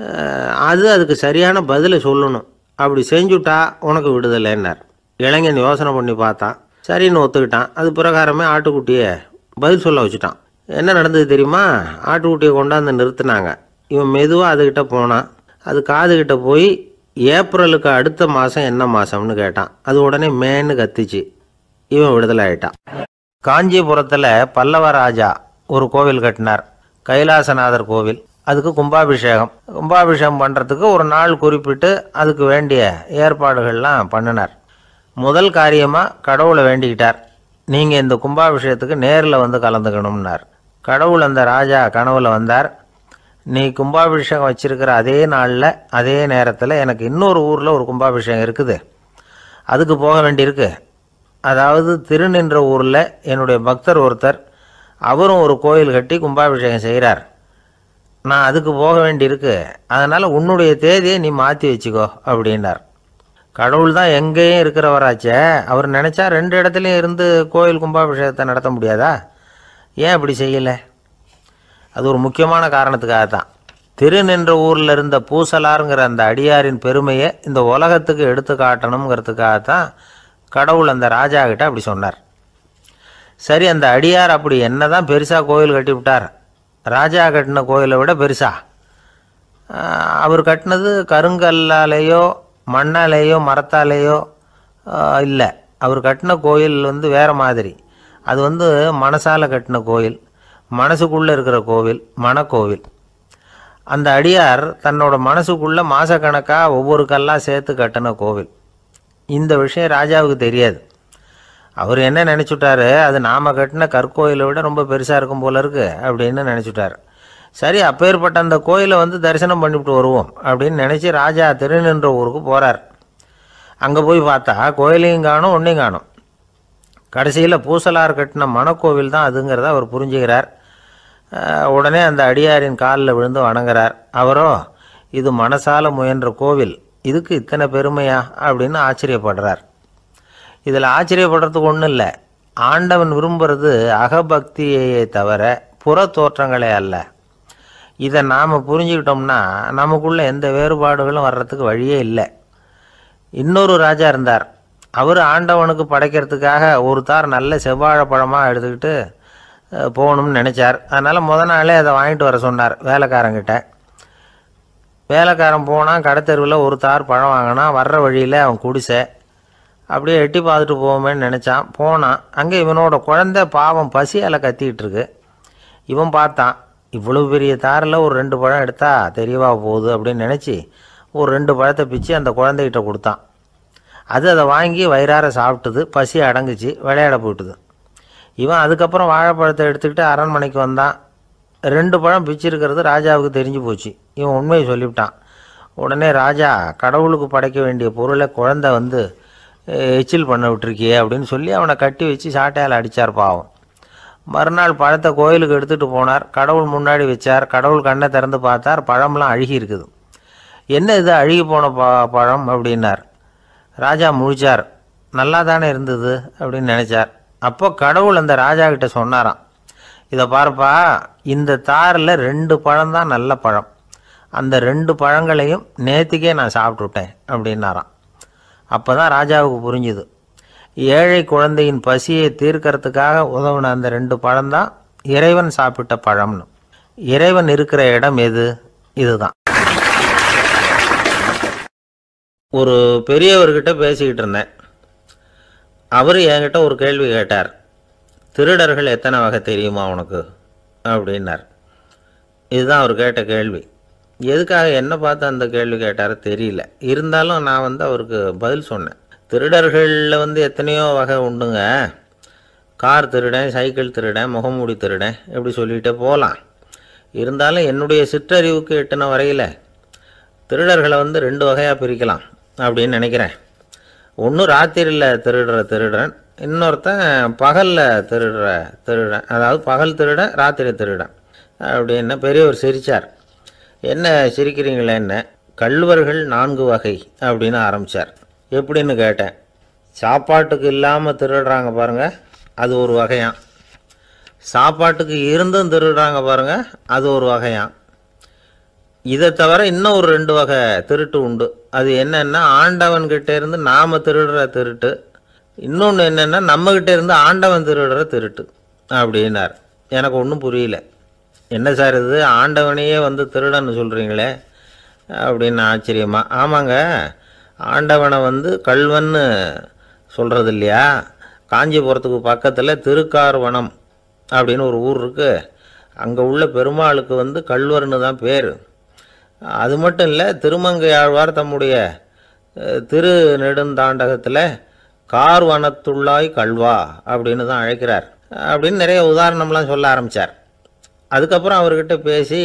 அதுக்கு சரியான பதிலை சொல்லணும், அப்படி செஞ்சுட்டா உனக்கு விடுதலைன்னார். இளைஞன் யோசனை பண்ணி பார்த்தான். சரின்னு ஒத்துக்கிட்டான். அது பிரகாரமே ஆட்டுக்குட்டியை பதில் சொல்ல வச்சுட்டான். என்ன நடந்தது தெரியுமா? ஆட்டுக்குட்டியை கொண்டாந்து நிறுத்தினாங்க. இவன் மெதுவாக அதுக்கிட்ட போனான். அது காதுகிட்ட போய் ஏப்ரலுக்கு அடுத்த மாதம் என்ன மாதம்னு கேட்டான். அது உடனே மேன்னு கத்திச்சு. இவன் விடுதலை ஆயிட்டான். காஞ்சிபுரத்தில் பல்லவ ராஜா ஒரு கோவில் கட்டினார், கைலாசநாதர் கோவில். அதுக்கு கும்பாபிஷேகம் பண்ணுறதுக்கு ஒரு நாள் குறிப்பிட்டு அதுக்கு வேண்டிய ஏற்பாடுகள்லாம் பண்ணினார். முதல் காரியமாக கடவுளை வேண்டிக்கிட்டார், நீங்கள் இந்த கும்பாபிஷேகத்துக்கு நேரில் வந்து கலந்துக்கணும்னார். கடவுள் அந்த ராஜா கனவுல வந்தார். நீ கும்பாபிஷேகம் வச்சிருக்கிற அதே நாளில் அதே நேரத்தில் எனக்கு இன்னொரு ஊரில் ஒரு கும்பாபிஷேகம் இருக்குது, அதுக்கு போக வேண்டியிருக்கு. அதாவது திருநின்ற ஊரில் என்னுடைய பக்தர் ஒருத்தர், அவரும் ஒரு கோயில் கட்டி கும்பாபிஷேகம் செய்கிறார். நான் அதுக்கு போக வேண்டியிருக்கு, அதனால் உன்னுடைய தேதியை நீ மாற்றி வச்சுக்கோ அப்படின்னார். கடவுள் தான் எங்கேயும் இருக்கிறவராச்சே, அவர் நினச்சா 2 இடத்துலையும் இருந்து கோயில் கும்பாபிஷேகத்தை நடத்த முடியாதா? ஏன் அப்படி செய்யலை? அது ஒரு முக்கியமான காரணத்துக்காகத்தான். திருநின்ற ஊரில் இருந்த பூசலாருங்கிற அந்த அடியாரின் பெருமையை இந்த உலகத்துக்கு எடுத்து காட்டணுங்கிறதுக்காகத்தான் கடவுள் அந்த ராஜா கிட்ட அப்படி சொன்னார். சரி, அந்த அடியார் அப்படி என்னதான் பெருசாக கோயில் கட்டிவிட்டார்? ராஜா கட்டின கோயிலை விட பெருசா? அவர் கட்டினது கருங்கல்லாலேயோ மண்ணாலேயோ மரத்தாலேயோ இல்லை. அவர் கட்டின கோயில் வேறு மாதிரி. அது மனசால் கட்டின கோயில், மனசுக்குள்ளே இருக்கிற கோவில், மனக்கோவில். அந்த அடியார் தன்னோட மனசுக்குள்ளே மாதக்கணக்காக ஒவ்வொரு கல்லாக சேர்த்து கட்டின கோவில். இந்த விஷயம் ராஜாவுக்கு தெரியாது. அவர் என்ன நினச்சுட்டாரு, அது நாம் கட்டின கற்கோயிலை விட ரொம்ப பெருசாக இருக்கும் போல இருக்கு அப்படின்னு நினச்சிட்டார். சரி, அப்பேற்பட்ட அந்த கோயிலை தரிசனம் பண்ணிவிட்டு வருவோம் அப்படின்னு நினச்சி ராஜா திருநின்ற ஊருக்கு போகிறார். அங்கே போய் பார்த்தா கோயிலையும் காணும், ஒன்றையும் காணும். கடைசியில் பூசலார் கட்டின மனக்கோவில் தான் அதுங்கிறத அவர் புரிஞ்சுக்கிறார். உடனே அந்த அடியாரின் காலில் விழுந்து வணங்குறார். அவரோ, இது மனசால முயன்ற கோவில், இதுக்கு இத்தனை பெருமையா அப்படின்னு ஆச்சரியப்படுறார். இதில் ஆச்சரியப்படுறதுக்கு ஒன்றும் இல்லை. ஆண்டவன் விரும்புகிறது அகபக்தியையே தவிர புற தோற்றங்களே அல்ல. இதை நாம் புரிஞ்சுக்கிட்டோம்னா நமக்குள்ள எந்த வேறுபாடுகளும் வர்றதுக்கு வழியே இல்லை. இன்னொரு ராஜா இருந்தார். அவர் ஆண்டவனுக்கு படைக்கிறதுக்காக ஒரு தார் நல்ல செவ்வாழைப்பழமாக எடுத்துக்கிட்டு போகணும்னு நினச்சார். அதனால் நாளே அதை வாங்கிட்டு வர சொன்னார் வேலைக்காரங்கிட்ட. வேலைக்காரன் போனால் கடைத்தெருவில் ஒரு தார் பழம் வாங்கினான். வர்ற வழியில் அவன் குடிசை. அப்படியே எட்டி பார்த்துட்டு போவோமேன்னு நினச்சான். போனான். அங்கே இவனோட குழந்தை பாவம் பசியால் கத்திக்கிட்டு இருக்கு. இவன் பார்த்தான், இவ்வளவு பெரிய தாரில் ஒரு 2 பழம் எடுத்தா தெரியவா போகுது அப்படின்னு நினச்சி ஒரு 2 பழத்தை பிச்சு அந்த குழந்தைகிட்ட கொடுத்தான். அதை வாங்கி வயிறார சாப்பிட்டுது. பசி அடங்குச்சு, விளையாட போயிட்டுது. இவன் அதுக்கப்புறம் வாழைப்பழத்தை எடுத்துக்கிட்டு அரண்மனைக்கு வந்தான். 2 பழம் பிச்சிருக்கிறது ராஜாவுக்கு தெரிஞ்சு போச்சு. இவன் உண்மையை சொல்லிவிட்டான். உடனே ராஜா, கடவுளுக்கு படைக்க வேண்டிய பொருளை குழந்தை எச்சில் பண்ண விட்டுருக்கியே அப்படின்னு சொல்லி அவனை கட்டி வச்சு சாட்டையால் அடித்தார் பாவம். மறுநாள் பழத்தை கோயிலுக்கு எடுத்துகிட்டு போனார். கடவுள் முன்னாடி வச்சார். கடவுள் கண்ணை திறந்து பார்த்தார், பழம்லாம் அழுகி இருக்குது. என்ன இது அழுகி போன பழம் அப்படின்னார். ராஜா முழிச்சார். நல்லா தானே இருந்தது அப்படின்னு நினச்சார். அப்போ கடவுள் அந்த ராஜா கிட்ட சொன்னாராம், இதை பார்ப்பா, இந்த தாரில் 2 பழம்தான் நல்ல பழம். அந்த 2 பழங்களையும் நேற்றுக்கே நான் சாப்பிட்டுட்டேன் அப்படின்னாராம். அப்போ தான் ராஜாவுக்கு புரிஞ்சுது, ஏழை குழந்தையின் பசியை தீர்க்கறதுக்காக உதவுன அந்த 2 பழம்தான் இறைவன் சாப்பிட்ட பழம்னு. இறைவன் இருக்கிற இடம் எது? இதுதான். ஒரு பெரியவர்கிட்ட பேசிக்கிட்டு இருந்தேன். அவர் என்கிட்ட ஒரு கேள்வி கேட்டார். திருடர்கள் எத்தனை வகை தெரியுமா உனக்கு அப்படின்னார். இதுதான் அவர் கேட்ட கேள்வி. எதுக்காக என்ன பார்த்து அந்த கேள்வி கேட்டார் தெரியல. இருந்தாலும் நான் அவருக்கு பதில் சொன்னேன். திருடர்களில் எத்தனையோ வகை உண்டுங்க. கார் திருடன், சைக்கிள் திருடன், முகமூடி திருடன், எப்படி சொல்லிகிட்டே போகலாம். இருந்தாலும் என்னுடைய சிற்றறிவுக்கு எட்டின வரையில் திருடர்களை 2 வகையாக பிரிக்கலாம் அப்படின்னு நினைக்கிறேன். ஒன்று ராத்திரியில் திருடுற திருடன், இன்னொருத்தன் பகலில் திருடுற திருடன். அதாவது பகல் திருடன், ராத்திரி திருடன் அப்படின்னு பெரியவர் சிரித்தார். என்ன சிரிக்கிறீங்களே? என்ன, கள்வர்கள் 4 வகை அப்படின்னு ஆரம்பித்தார். எப்படின்னு கேட்டேன். சாப்பாட்டுக்கு இல்லாமல் திருடுறாங்க பாருங்கள், அது ஒரு வகையான். சாப்பாட்டுக்கு இருந்தும் திருடுறாங்க பாருங்கள், அது ஒரு வகையான். இதை தவிர இன்னும் ஒரு 2 வகை திருட்டு உண்டு. அது என்னென்னா, ஆண்டவன்கிட்ட இருந்து நாம் திருடுற திருட்டு. இன்னொன்று என்னென்னா, நம்மக்கிட்ட இருந்து ஆண்டவன் திருடுற திருட்டு அப்படின்னார். எனக்கு ஒன்றும் புரியல. என்ன சார் இது, ஆண்டவனையே வந்து திருடன்னு சொல்கிறீங்களே அப்படின்னு ஆச்சரியமா. ஆமாங்க, ஆண்டவனை வந்து கள்வன்னு சொல்கிறது இல்லையா. காஞ்சிபுரத்துக்கு பக்கத்தில் திருக்கார்வனம் அப்படின்னு ஒரு ஊர் இருக்குது. அங்கே உள்ள பெருமாளுக்கு வந்து கள்வர்னு தான் பேர். அது மட்டும் இல்லை, திருமங்கையாழ்வார் தம்முடைய திரு நெடுந்தாண்டகத்தில் கார்வனத்துள்ளாய் கல்வா அப்படின்னு தான் அழைக்கிறார் அப்படின்னு நிறைய உதாரணம்லாம் சொல்ல ஆரம்பித்தார். அதுக்கப்புறம் அவர்கிட்ட பேசி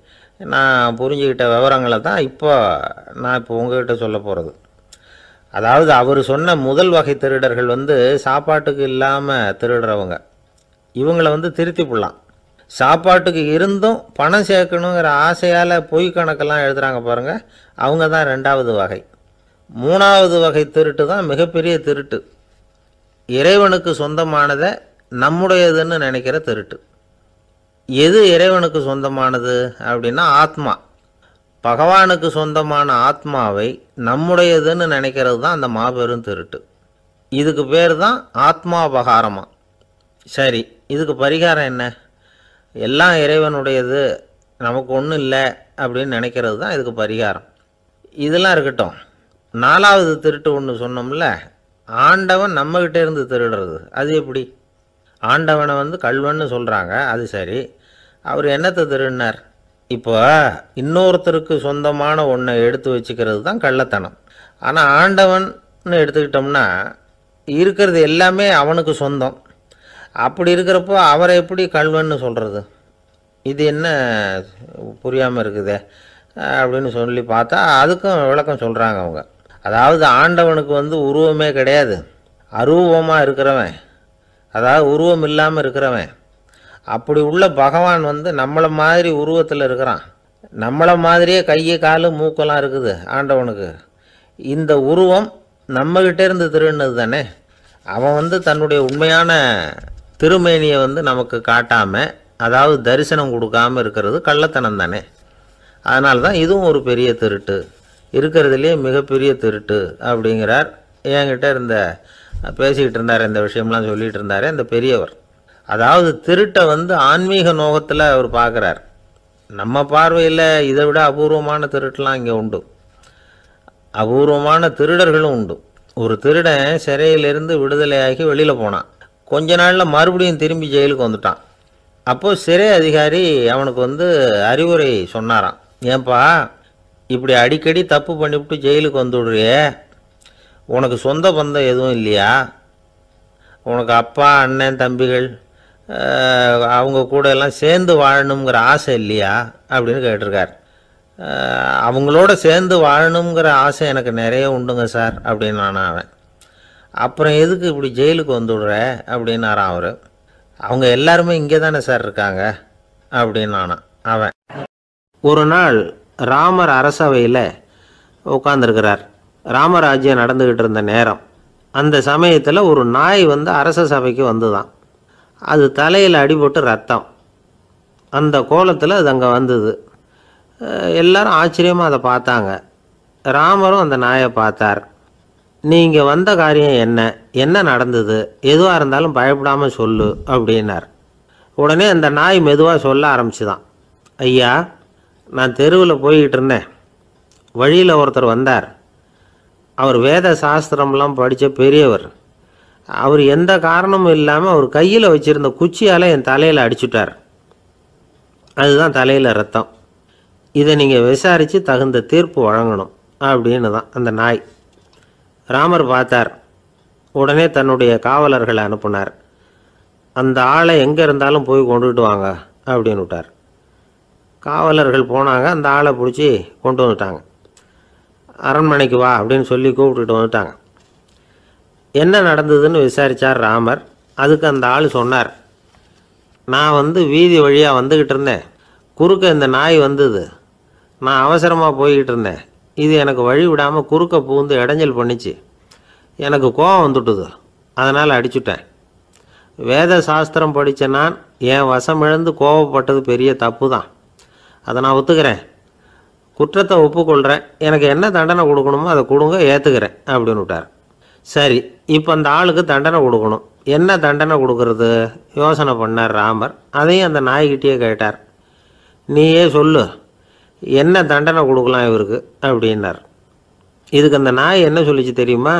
நான் புரிஞ்சுக்கிட்ட விவரங்களை தான் நான் இப்போ உங்ககிட்ட சொல்ல போகிறது. அதாவது அவர் சொன்ன முதல் வகை திருடர்கள் வந்து சாப்பாட்டுக்கு இல்லாமல் திருடுறவங்க. இவங்களை வந்து திருத்தி போடலாம். சாப்பாட்டுக்கு இருந்தும் பணம் சேர்க்கணுங்கிற ஆசையால் பொய் கணக்கெல்லாம் எழுதுகிறாங்க பாருங்கள், அவங்க தான் ரெண்டாவது வகை. மூணாவது வகை திருட்டு தான் மிகப்பெரிய திருட்டு. இறைவனுக்கு சொந்தமானதை நம்முடையதுன்னு நினைக்கிற திருட்டு. எது இறைவனுக்கு சொந்தமானது அப்படின்னா ஆத்மா. பகவானுக்கு சொந்தமான ஆத்மாவை நம்முடையதுன்னு நினைக்கிறது தான் அந்த மாபெரும் திருட்டு. இதுக்கு பேர் தான் ஆத்மாபகாரமா. சரி, இதுக்கு பரிகாரம் என்ன? எல்லாம் இறைவனுடையது, நமக்கு ஒன்றும் இல்லை அப்படின்னு நினைக்கிறது தான் இதுக்கு பரிகாரம். இதெல்லாம் இருக்கட்டும். நாலாவது திருட்டு ஒன்று சொன்னோம்ல, ஆண்டவன் நம்மகிட்ட இருந்து திருடுறது. அது எப்படி? ஆண்டவனை வந்து கள்வன்னு சொல்கிறாங்க, அது சரி. அவர் என்னத்தை திருடினார்? இப்போ இன்னொருத்தருக்கு சொந்தமான ஒன்றை எடுத்து வச்சுக்கிறது தான் கள்ளத்தனம். ஆனால் ஆண்டவன்னு எடுத்துக்கிட்டோம்னா இருக்கிறது எல்லாமே அவனுக்கு சொந்தம். அப்படி இருக்கிறப்போ அவரை எப்படி கள்வன்னு சொல்கிறது? இது என்ன புரியாமல் இருக்குதே அப்படின்னு சொல்லி பார்த்தா அதுக்கும் விளக்கம் சொல்கிறாங்க அவங்க. அதாவது ஆண்டவனுக்கு வந்து உருவமே கிடையாது, அரூபமாக இருக்கிறவன், அதாவது உருவம் இல்லாமல் இருக்கிறவன். அப்படி உள்ள பகவான் வந்து நம்மளை மாதிரி உருவத்தில் இருக்கிறான். நம்மளை மாதிரியே கை காலு மூக்கெல்லாம் இருக்குது ஆண்டவனுக்கு. இந்த உருவம் நம்மகிட்ட இருந்து திருடினது தானே. அவன் வந்து தன்னுடைய உண்மையான திருமேனியை வந்து நமக்கு காட்டாமல், அதாவது தரிசனம் கொடுக்காமல் இருக்கிறது கள்ளத்தனம் தானே. அதனால தான் இதுவும் ஒரு பெரிய திருட்டு, இருக்கிறதுலே மிகப்பெரிய திருட்டு அப்படிங்கிறார். என்கிட்ட பேசிக்கிட்டு இருந்தார், இந்த விஷயம்லாம் சொல்லிகிட்டு இருந்தார் அந்த பெரியவர். அதாவது திருட்டை வந்து ஆன்மீக நோகத்தில் அவர் பார்க்குறார். நம்ம பார்வையில் இதை விட அபூர்வமான திருட்டுலாம் இங்கே உண்டு, அபூர்வமான திருடர்களும் உண்டு. ஒரு திருடன் சிறையிலிருந்து விடுதலையாகி வெளியில் போனான். கொஞ்ச நாளில் மறுபடியும் திரும்பி ஜெயிலுக்கு வந்துட்டான். அப்போது சிறை அதிகாரி அவனுக்கு வந்து அறிவுரை சொன்னாராம். ஏன்பா இப்படி அடிக்கடி தப்பு பண்ணிவிட்டு ஜெயிலுக்கு வந்துவிடுறியே, உனக்கு சொந்த பந்தம் எதுவும் இல்லையா? உனக்கு அப்பா அண்ணன் தம்பிகள் அவங்க கூட எல்லாம் சேர்ந்து வாழணுங்கிற ஆசை இல்லையா அப்படின்னு கேட்டிருக்கார். அவங்களோட சேர்ந்து வாழணுங்கிற ஆசை எனக்கு நிறைய உண்டுங்க சார் அப்படின்னு அவன். அப்புறம் எதுக்கு இப்படி ஜெயிலுக்கு வந்துவிடுற அப்படின்னாரான் அவர். அவங்க எல்லாருமே இங்கே தானே சார் இருக்காங்க அப்படின்னு அவன். ஒரு நாள் ராமர் அரசவையில் உட்காந்துருக்கிறார். ராமராஜ்யம் நடந்துக்கிட்டு இருந்த நேரம். அந்த சமயத்தில் ஒரு நாய் வந்து அரச சபைக்கு வந்துதான். அது தலையில் அடிபட்டு ரத்தம். அந்த கோலத்தில் அது அங்கே வந்தது. எல்லாரும் ஆச்சரியமாக அதை பார்த்தாங்க. ராமரும் அந்த நாயை பார்த்தார். நீங்கள் வந்த காரியம் என்ன நடந்தது, எதுவாக இருந்தாலும் பயப்படாமல் சொல்லு அப்படின்னார். உடனே அந்த நாய் மெதுவாக சொல்ல ஆரம்பிச்சுதான். ஐயா, நான் தெருவில் போய்கிட்டு இருந்தேன். வழியில் ஒருத்தர் வந்தார். அவர் வேத சாஸ்திரம்லாம் படித்த பெரியவர். அவர் எந்த காரணமும் இல்லாமல் அவர் கையில் வச்சுருந்த குச்சியால் என் தலையில் அடிச்சுட்டார். அதுதான் தலையில் ரத்தம். இதை நீங்கள் விசாரித்து தகுந்த தீர்ப்பு வழங்கணும் அப்படின்னு தான் அந்த நாய். ராமர் பார்த்தார். உடனே தன்னுடைய காவலர்களை அனுப்புனார். அந்த ஆளை எங்கே இருந்தாலும் போய் கொண்டுகிட்டு வாங்க அப்படின்னு விட்டார். காவலர்கள் போனாங்க. அந்த ஆளை பிடிச்சி கொண்டு வந்துட்டாங்க. அரண்மனைக்கு வா அப்படின்னு சொல்லி கூப்பிட்டுட்டு வந்துட்டாங்க. என்ன நடந்ததுன்னு விசாரித்தார் ராமர். அதுக்கு அந்த ஆள் சொன்னார், நான் வந்து வீதி வழியாக வந்துக்கிட்டு இருந்தேன். குறுக்க இந்த நாய் வந்தது. நான் அவசரமாக போய்கிட்டு இருந்தேன். இது எனக்கு வழி விடாமல் குறுக்க பூந்து இடைஞ்சல் பண்ணிச்சு. எனக்கு கோபம் வந்துட்டுது. அதனால் அடிச்சுட்டேன். வேத சாஸ்திரம் படித்த நான் என் வசமிழந்து கோபப்பட்டது பெரிய தப்பு தான். அதை நான் ஒத்துக்கிறேன். குற்றத்தை ஒப்புக்கொள்கிறேன். எனக்கு என்ன தண்டனை கொடுக்கணுமோ அதை கொடுங்க, ஏற்றுக்கிறேன் அப்படின்னு விட்டார். சரி, இப்போ அந்த ஆளுக்கு தண்டனை கொடுக்கணும். என்ன தண்டனை கொடுக்கறது யோசனை பண்ணார் ராமர். அதையும் அந்த நாய்கிட்டே கேட்டார். நீயே சொல்லு, என்ன தண்டனை கொடுக்கலாம் இவருக்கு அப்படின்னார். இதுக்கு அந்த நாய் என்ன சொல்லிச்சு தெரியுமா?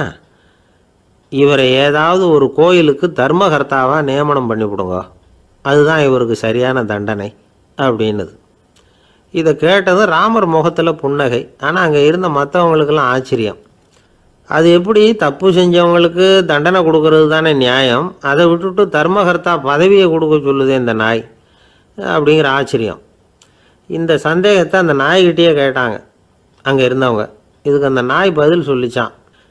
இவரை ஏதாவது ஒரு கோயிலுக்கு தர்மகர்த்தாவாக நியமனம் பண்ணிவிடுங்க, அதுதான் இவருக்கு சரியான தண்டனை அப்படின்னுது. இதை கேட்டதும் ராமர் முகத்தில் புன்னகை. ஆனால் அங்கே இருந்த மற்றவங்களுக்கெல்லாம் ஆச்சரியம். அது எப்படி, தப்பு செஞ்சவங்களுக்கு தண்டனை கொடுக்கறது தானே நியாயம், அதை விட்டுட்டு தர்மகர்த்தா பதவியை கொடுக்க சொல்லுதே இந்த நாய் அப்படிங்கிற ஆச்சரியம். இந்த சந்தேகத்தை அந்த நாய்கிட்டேயே கேட்டாங்க அங்கே இருந்தவங்க. இதுக்கு அந்த நாய் பதில் சொல்லிச்சான்.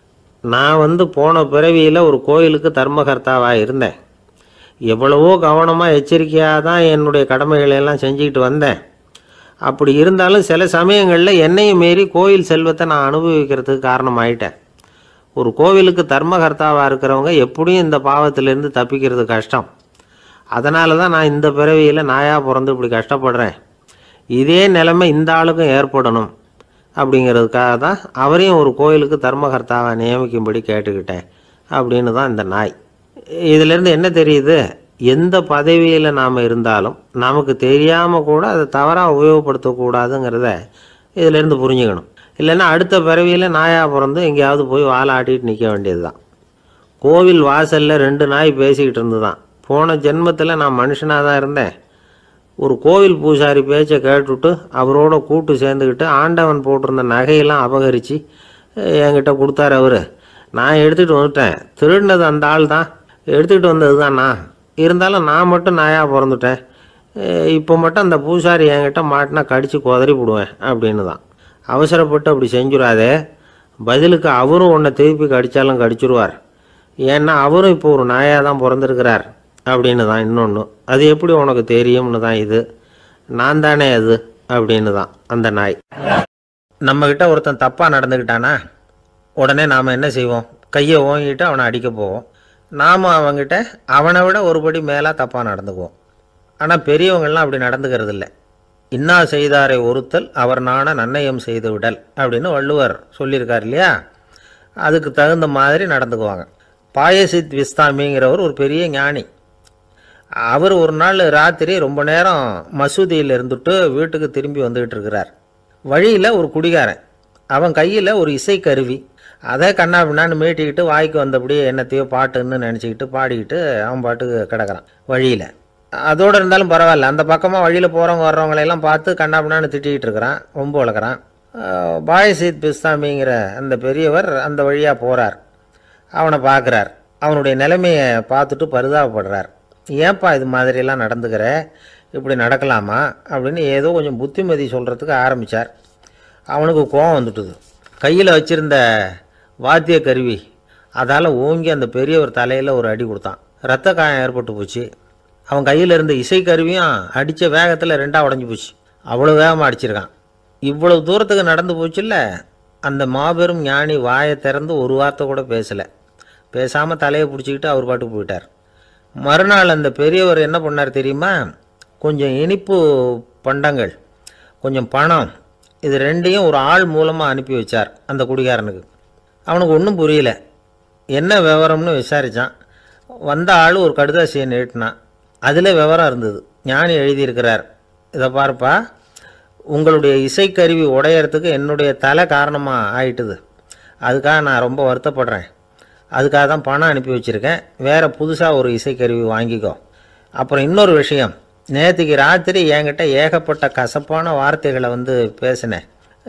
நான் போன பிறவியில் ஒரு கோயிலுக்கு தர்மகர்த்தாவாக இருந்தேன். எவ்வளவோ கவனமாக எச்சரிக்கையாக தான் என்னுடைய கடமைகளை எல்லாம் செஞ்சுக்கிட்டு வந்தேன். அப்படி இருந்தாலும் சில சமயங்களில் என்னையும் மீறி கோயில் செல்வத்தை நான் அனுபவிக்கிறதுக்கு காரணமாயிட்டேன். ஒரு கோவிலுக்கு தர்மகர்த்தாவாக இருக்கிறவங்க எப்படியும் இந்த பாவத்திலேருந்து தப்பிக்கிறது கஷ்டம். அதனால தான் நான் இந்த பிறவியில் நாயாக பிறந்து இப்படி கஷ்டப்படுறேன். இதே நிலைமை இந்த ஆளுக்கும் ஏற்படணும் அப்படிங்கிறதுக்காக தான் அவரையும் ஒரு கோயிலுக்கு தர்மகர்த்தாவை நியமிக்கும்படி கேட்டுக்கிட்டேன் அப்படின்னு தான் இந்த நாய். இதிலேருந்து என்ன தெரியுது? எந்த பதவியில் நாம் இருந்தாலும் நமக்கு தெரியாமல் கூட அதை தவறாக உபயோகப்படுத்தக்கூடாதுங்கிறத இதிலேருந்து புரிஞ்சுக்கணும். இல்லைன்னா அடுத்த பிறவியில் நாயாக பிறந்து எங்கேயாவது போய் வாழை ஆட்டிகிட்டு நிற்க வேண்டியது தான். கோவில் வாசலில் 2 நாய் பேசிக்கிட்டு இருந்து தான், போன ஜென்மத்தில் நான் மனுஷனாக தான் இருந்தேன். ஒரு கோவில் பூசாரி பேச்சை கேட்டுவிட்டு அவரோட கூட்டு சேர்ந்துக்கிட்டு ஆண்டவன் போட்டிருந்த நகையெல்லாம் அபகரித்து என்கிட்ட கொடுத்தாரு அவர். நான் எடுத்துகிட்டு வந்துட்டேன். திருடினது அந்த ஆள் தான், எடுத்துக்கிட்டு வந்தது தான் நான். இருந்தாலும் நான் மட்டும் நாயாக பிறந்துட்டேன். இப்போ மட்டும் அந்த பூசாரி என்கிட்ட மாட்டினா கடித்து குதறி விடுவேன் அப்படின்னு தான். அவசரப்பட்டு அப்படி செஞ்சுடாதே, பதிலுக்கு அவரும் உன்னை திருப்பி கடித்தாலும் கடிச்சிருவார். ஏன்னா அவரும் இப்போ ஒரு நாயாக தான் பிறந்திருக்கிறார் அப்படின்னு தான் இன்னொன்று. அது எப்படி உனக்கு தெரியும்னு தான் இது. நான் தானே அது அப்படின்னு தான் அந்த நாய். நம்மக்கிட்ட ஒருத்தன் தப்பாக நடந்துக்கிட்டானா உடனே நாம் என்ன செய்வோம்? கையை ஓங்கிட்டு அவனை அடிக்க போவோம். நாம் அவங்ககிட்ட அவனை விட ஒருபடி மேலே தப்பாக நடந்துக்குவோம். ஆனால் பெரியவங்கள்லாம் அப்படி நடந்துக்கிறது இல்லை. இன்னா செய்தாரை ஒருத்தல் அவர் நாண நன்னயம் செய்து விடல் அப்படின்னு வள்ளுவர் சொல்லியிருக்கார் இல்லையா? அதுக்கு தகுந்த மாதிரி நடந்துக்குவாங்க. பாயசித் விஸ்தாமிங்கிறவர் ஒரு பெரிய ஞானி. அவர் ஒரு நாள் ராத்திரி ரொம்ப நேரம் மசூதியில் இருந்துட்டு வீட்டுக்கு திரும்பி வந்துக்கிட்டு இருக்கிறார். வழியில் ஒரு குடிகாரன், அவன் கையில் ஒரு இசைக்கருவி, அதை கண்ணா பின்னான்னு மீட்டிக்கிட்டு வாய்க்கு வந்தபடியே என்னத்தையோ பாட்டுன்னு நினச்சிக்கிட்டு பாடிக்கிட்டு அவன் பாட்டுக்கு கிடக்கிறான் வழியில். அதோடு இருந்தாலும் பரவாயில்ல, அந்த பக்கமாக வழியில் போகிறவங்க வர்றவங்களையெல்லாம் பார்த்து கண்ணா பின்னான்னு திட்டிகிட்டு இருக்கிறான், ரொம்ப வளர்க்குறான். பாயசித் பிஸ்தாமிங்கிற அந்த பெரியவர் அந்த வழியாக போகிறார். அவனை பார்க்குறார். அவனுடைய நிலைமையை பார்த்துட்டு பரிதாபப்படுறார். ஏன்பா இது மாதிரியெல்லாம் நடந்துக்கிற, இப்படி நடக்கலாமா அப்படின்னு ஏதோ கொஞ்சம் புத்திமதி சொல்கிறதுக்கு ஆரம்பித்தார். அவனுக்கு கோபம் வந்துட்டுது. கையில் வச்சுருந்த வாத்திய கருவி அதால் ஓங்கி அந்த பெரியவர் தலையில் ஒரு அடி கொடுத்தான். இரத்த காயம் ஏற்பட்டு போச்சு. அவன் கையில் இருந்த இசைக்கருவியும் அடித்த வேகத்தில் 2ஆக உடஞ்சி போச்சு. அவ்வளோ வேகமாக அடிச்சிருக்கான். இவ்வளவு தூரத்துக்கு நடந்து போச்சுல்ல, அந்த மாபெரும் ஞானி வாயை திறந்து ஒரு வார்த்தை கூட பேசலை. பேசாமல் தலையை பிடிச்சிக்கிட்டு அவர் பாட்டுக்கு போயிட்டார். மறுநாள் அந்த பெரியவர் என்ன பண்ணார் தெரியுமா? கொஞ்சம் இனிப்பு பண்டங்கள், கொஞ்சம் பணம், இது 2ஐயும் ஒரு ஆள் மூலமாக அனுப்பி வச்சார் அந்த குடிகாரனுக்கு. அவனுக்கு ஒன்றும் புரியல. என்ன விவரம்னு விசாரித்தான். வந்த ஆள் ஒரு கடுதாசியை நீட்டினான். அதில் விவரம் இருந்தது. ஞானி எழுதியிருக்கிறார், இதை பார்ப்பா, உங்களுடைய இசைக்கருவி உடையறதுக்கு என்னுடைய தலை காரணமாக ஆயிட்டுது. அதுக்காக நான் ரொம்ப வருத்தப்படுறேன். அதுக்காக தான் பணம் அனுப்பி வச்சுருக்கேன். வேறு புதுசாக ஒரு இசைக்கருவி வாங்கிக்கோ. அப்புறம் இன்னொரு விஷயம், நேற்றுக்கு ராத்திரி என்கிட்ட ஏகப்பட்ட கசப்பான வார்த்தைகளை பேசினேன்.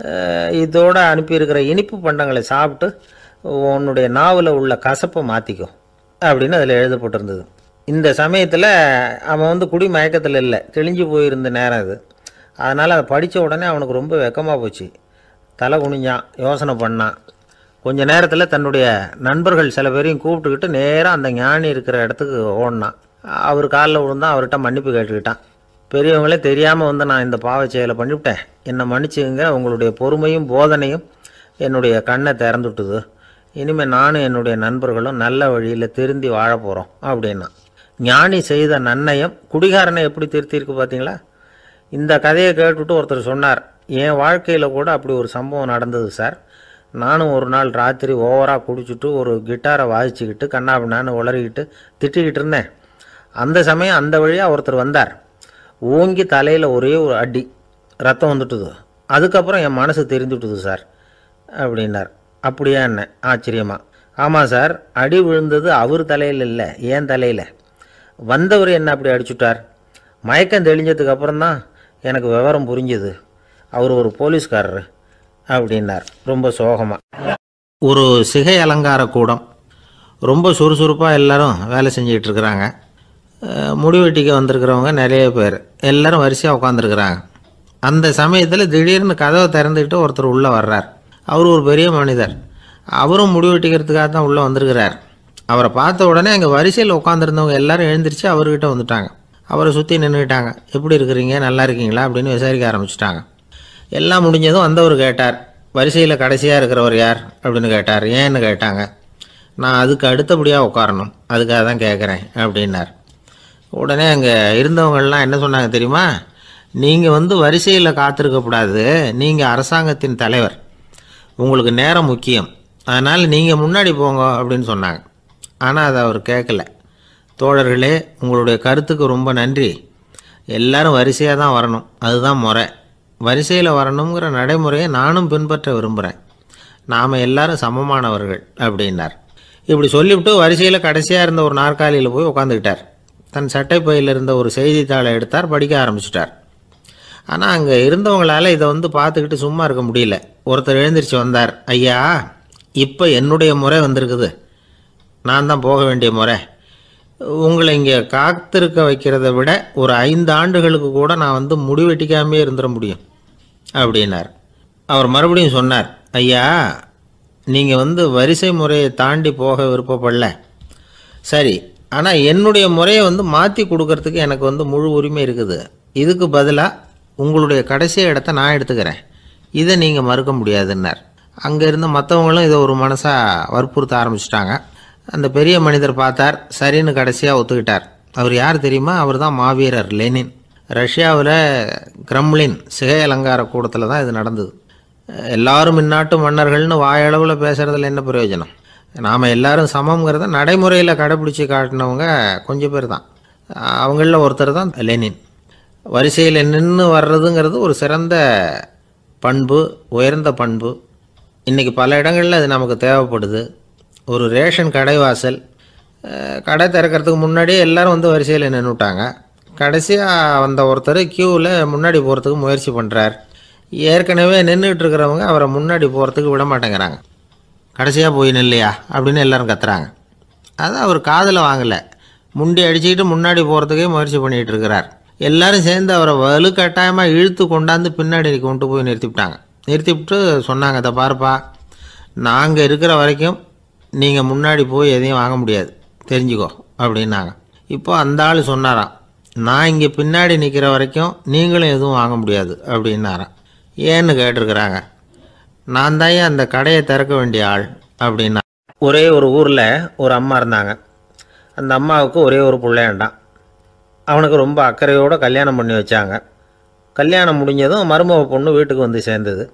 இதோடு அனுப்பியிருக்கிற இனிப்பு பண்டங்களை சாப்பிட்டு உன்னுடைய நாவில் உள்ள கசப்பை மாற்றிக்கோ அப்படின்னு அதில் எழுதப்பட்டிருந்தது. இந்த சமயத்தில் அவன் குடி மயக்கத்தில் இல்லை, தெளிஞ்சு போயிருந்த நேரம் இது. அதனால் அதை படித்த உடனே அவனுக்கு ரொம்ப வெக்கமாக போச்சு. தலை குனிஞ்சான், யோசனை பண்ணான். கொஞ்ச நேரத்தில் தன்னுடைய நண்பர்கள் சில பேரையும் கூப்பிட்டுக்கிட்டு நேராக அந்த ஞானி இருக்கிற இடத்துக்கு ஓடினான். அவர் காலில் விழுந்தான், அவர்கிட்ட மன்னிப்பு கேட்டுக்கிட்டான். பெரியவங்களே தெரியாமல் நான் இந்த பாவ செயலை பண்ணிவிட்டேன், என்னை மன்னிச்சுங்க, உங்களுடைய பொறுமையும் போதனையும் என்னுடைய கண்ணை திறந்துட்டுது. இனிமேல் நானும் என்னுடைய நண்பர்களும் நல்ல வழியில் திருந்தி வாழ போகிறோம் அப்படின்னா. ஞானி செய்த நன்னயம் குடிகாரனை எப்படி திருத்தியிருக்கு பார்த்தீங்களா? இந்த கதையை கேட்டுவிட்டு ஒருத்தர் சொன்னார், என் வாழ்க்கையில் கூட அப்படி ஒரு சம்பவம் நடந்தது சார். நானும் ஒரு நாள் ராத்திரி ஓவராக குடிச்சிட்டு ஒரு கிட்டாரை வாசிச்சுக்கிட்டு கண்ணாபின்னான்னு உளறிக்கிட்டு திட்டிக்கிட்டு இருந்தேன். அந்த சமயம் அந்த வழியாக ஒருத்தர் வந்தார். ஓங்கி தலையில் ஒரே ஒரு அடி. ரத்தம் வந்துட்டுது. அதுக்கப்புறம் என் மனசு தெரிந்துவிட்டுது சார் அப்படின்னார். அப்படியா என்ன ஆச்சரியமா? ஆமாம் சார், அடி விழுந்தது அவர் தலையில் இல்லை, ஏன் தலையில். வந்தவர் என்ன அப்படி அடிச்சுட்டார். மயக்கம் தெளிஞ்சதுக்கு அப்புறம்தான் எனக்கு விவரம் புரிஞ்சுது. அவர் ஒரு போலீஸ்காரரு அப்படின்னார் ரொம்ப சோகமாக. ஒரு சிகை அலங்கார கூடம், ரொம்ப சுறுசுறுப்பாக எல்லாரும் வேலை செஞ்சிகிட்டு இருக்கிறாங்க. முடிவெட்டிக்க வந்திருக்கிறவங்க நிறைய பேர், எல்லோரும் வரிசையாக உட்காந்துருக்குறாங்க. அந்த சமயத்தில் திடீர்னு கதவை திறந்துக்கிட்டு ஒருத்தர் உள்ளே வர்றார். அவர் ஒரு பெரிய மனிதர். அவரும் முடிவெட்டிக்கிறதுக்காக தான் உள்ளே வந்திருக்கிறார். அவரை பார்த்த உடனே அங்கே வரிசையில் உட்காந்துருந்தவங்க எல்லாரும் எழுந்திரிச்சு அவர்கிட்ட வந்துட்டாங்க. அவரை சுற்றி நின்றுக்கிட்டாங்க. எப்படி இருக்கிறீங்க, நல்லா இருக்கீங்களா அப்படின்னு விசாரிக்க ஆரம்பிச்சிட்டாங்க. எல்லாம் முடிஞ்சதும் வந்தவர் கேட்டார், வரிசையில் கடைசியாக இருக்கிறவர் யார் அப்படின்னு கேட்டார். ஏன்னு கேட்டாங்க. நான் அதுக்கு அடுத்தபடியாக உட்காரணும், அதுக்காக தான் கேட்குறேன் அப்படின்னார். உடனே அங்கே இருந்தவங்கள்லாம் என்ன சொன்னாங்க தெரியுமா? நீங்கள் வரிசையில் காத்திருக்கக்கூடாது, நீங்கள் அரசாங்கத்தின் தலைவர், உங்களுக்கு நேரம் முக்கியம், அதனால் நீங்கள் முன்னாடி போங்க அப்படின்னு சொன்னாங்க. ஆனால் அதை அவர் கேட்கல. தோழர்களே, உங்களுடைய கருத்துக்கு ரொம்ப நன்றி. எல்லாரும் வரிசையாக தான் வரணும், அதுதான் முறை. வரிசையில் வரணுங்கிற நடைமுறையை நானும் பின்பற்ற விரும்புகிறேன். நாம் எல்லாரும் சமமானவர்கள் அப்படின்னார். இப்படி சொல்லிவிட்டு வரிசையில் கடைசியாக இருந்த ஒரு நாற்காலியில் போய் உட்காந்துக்கிட்டார். தன் சட்டை பையில் இருந்த ஒரு செய்தித்தாளை எடுத்தார், படிக்க ஆரம்பிச்சிட்டார். ஆனால் அங்கே இருந்தவங்களால் இதை பார்த்துக்கிட்டு சும்மா இருக்க முடியல. ஒருத்தர் எழுந்திரிச்சு வந்தார். ஐயா, இப்போ என்னுடைய முறை வந்திருக்குது, நான் தான் போக வேண்டிய முறை. உங்களை இங்கே காத்திருக்க வைக்கிறத விட ஒரு 5 ஆண்டுகளுக்கு கூட நான் முடிவெட்டிக்காமே இருந்துட முடியும் அப்படின்னார். அவர் மறுபடியும் சொன்னார், ஐயா, நீங்கள் வரிசை முறையை தாண்டி போக விருப்பப்படல, சரி, ஆனால் என்னுடைய முறையை மாற்றி கொடுக்கறதுக்கு எனக்கு முழு உரிமை இருக்குது. இதுக்கு பதிலாக உங்களுடைய கடைசி இடத்த நான் எடுத்துக்கிறேன், இதை நீங்கள் மறுக்க முடியாதுன்னார். அங்கே இருந்த மற்றவங்களும் இதை ஒரு மனசாக வற்புறுத்த ஆரம்பிச்சிட்டாங்க. அந்த பெரிய மனிதர் பார்த்தார், சரின்னு கடைசியாக ஒத்துக்கிட்டார். அவர் யார் தெரியுமா? அவர் தான் மாவீரர் லெனின். ரஷ்யாவில் கிரெம்ளின் சிகை அலங்கார கூடத்தில் தான் இது நடந்தது. எல்லாரும் இந்நாட்டு மன்னர்கள்னு வாயளவில் பேசுகிறதுல என்ன பிரயோஜனம்? நாம் எல்லாரும் சமங்கிறத நடைமுறையில் கடைப்பிடிச்சி காட்டினவங்க கொஞ்சம் பேர் தான். அவங்களில் ஒருத்தர் தான் லெனின். வரிசையில் நின்று வர்றதுங்கிறது ஒரு சிறந்த பண்பு, உயர்ந்த பண்பு. இன்றைக்கி பல இடங்களில் அது நமக்கு தேவைப்படுது. ஒரு ரேஷன் கடைவாசல், கடை திறக்கிறதுக்கு முன்னாடியே எல்லோரும் வரிசையில் நின்றுட்டாங்க. கடைசியாக வந்த ஒருத்தர் க்யூவில் முன்னாடி போகிறதுக்கு முயற்சி பண்ணுறார். ஏற்கனவே நின்றுட்டு இருக்கிறவங்க அவரை முன்னாடி போகிறதுக்கு விட மாட்டேங்கிறாங்க. கடைசியாக போய் நில்லையா அப்படின்னு எல்லோரும் கத்துறாங்க. அதான் அவர் காதில் வாங்கலை, முண்டி அடிச்சுக்கிட்டு முன்னாடி போகிறதுக்கே முயற்சி பண்ணிகிட்டு இருக்கிறார். எல்லோரும் சேர்ந்து அவரை வலுக்கட்டாயமாக இழுத்து கொண்டாந்து பின்னாடி கொண்டு போய் நிறுத்திவிட்டாங்க. நிறுத்திவிட்டு சொன்னாங்க, அதை பாருப்பா, நாங்கள் இருக்கிற வரைக்கும் நீங்கள் முன்னாடி போய் எதையும் வாங்க முடியாது, தெரிஞ்சுக்கோ அப்படின்னாங்க. இப்போ அந்த ஆள் சொன்னாராம், நான் இங்கே பின்னாடி நிற்கிற வரைக்கும் நீங்களும் எதுவும் வாங்க முடியாது அப்படின்னாராம். ஏன்னு கேட்டிருக்கிறாங்க. நான் தான் அந்த கடையை திறக்க வேண்டிய ஆள் அப்படின்னா. ஒரே ஒரு ஊரில் ஒரு அம்மா இருந்தாங்க. அந்த அம்மாவுக்கு ஒரே ஒரு பிள்ளையாண்டான். அவனுக்கு ரொம்ப அக்கறையோடு கல்யாணம் பண்ணி வச்சாங்க. கல்யாணம் முடிஞ்சதும் மருமக பொண்ணு வீட்டுக்கு சேர்ந்தது.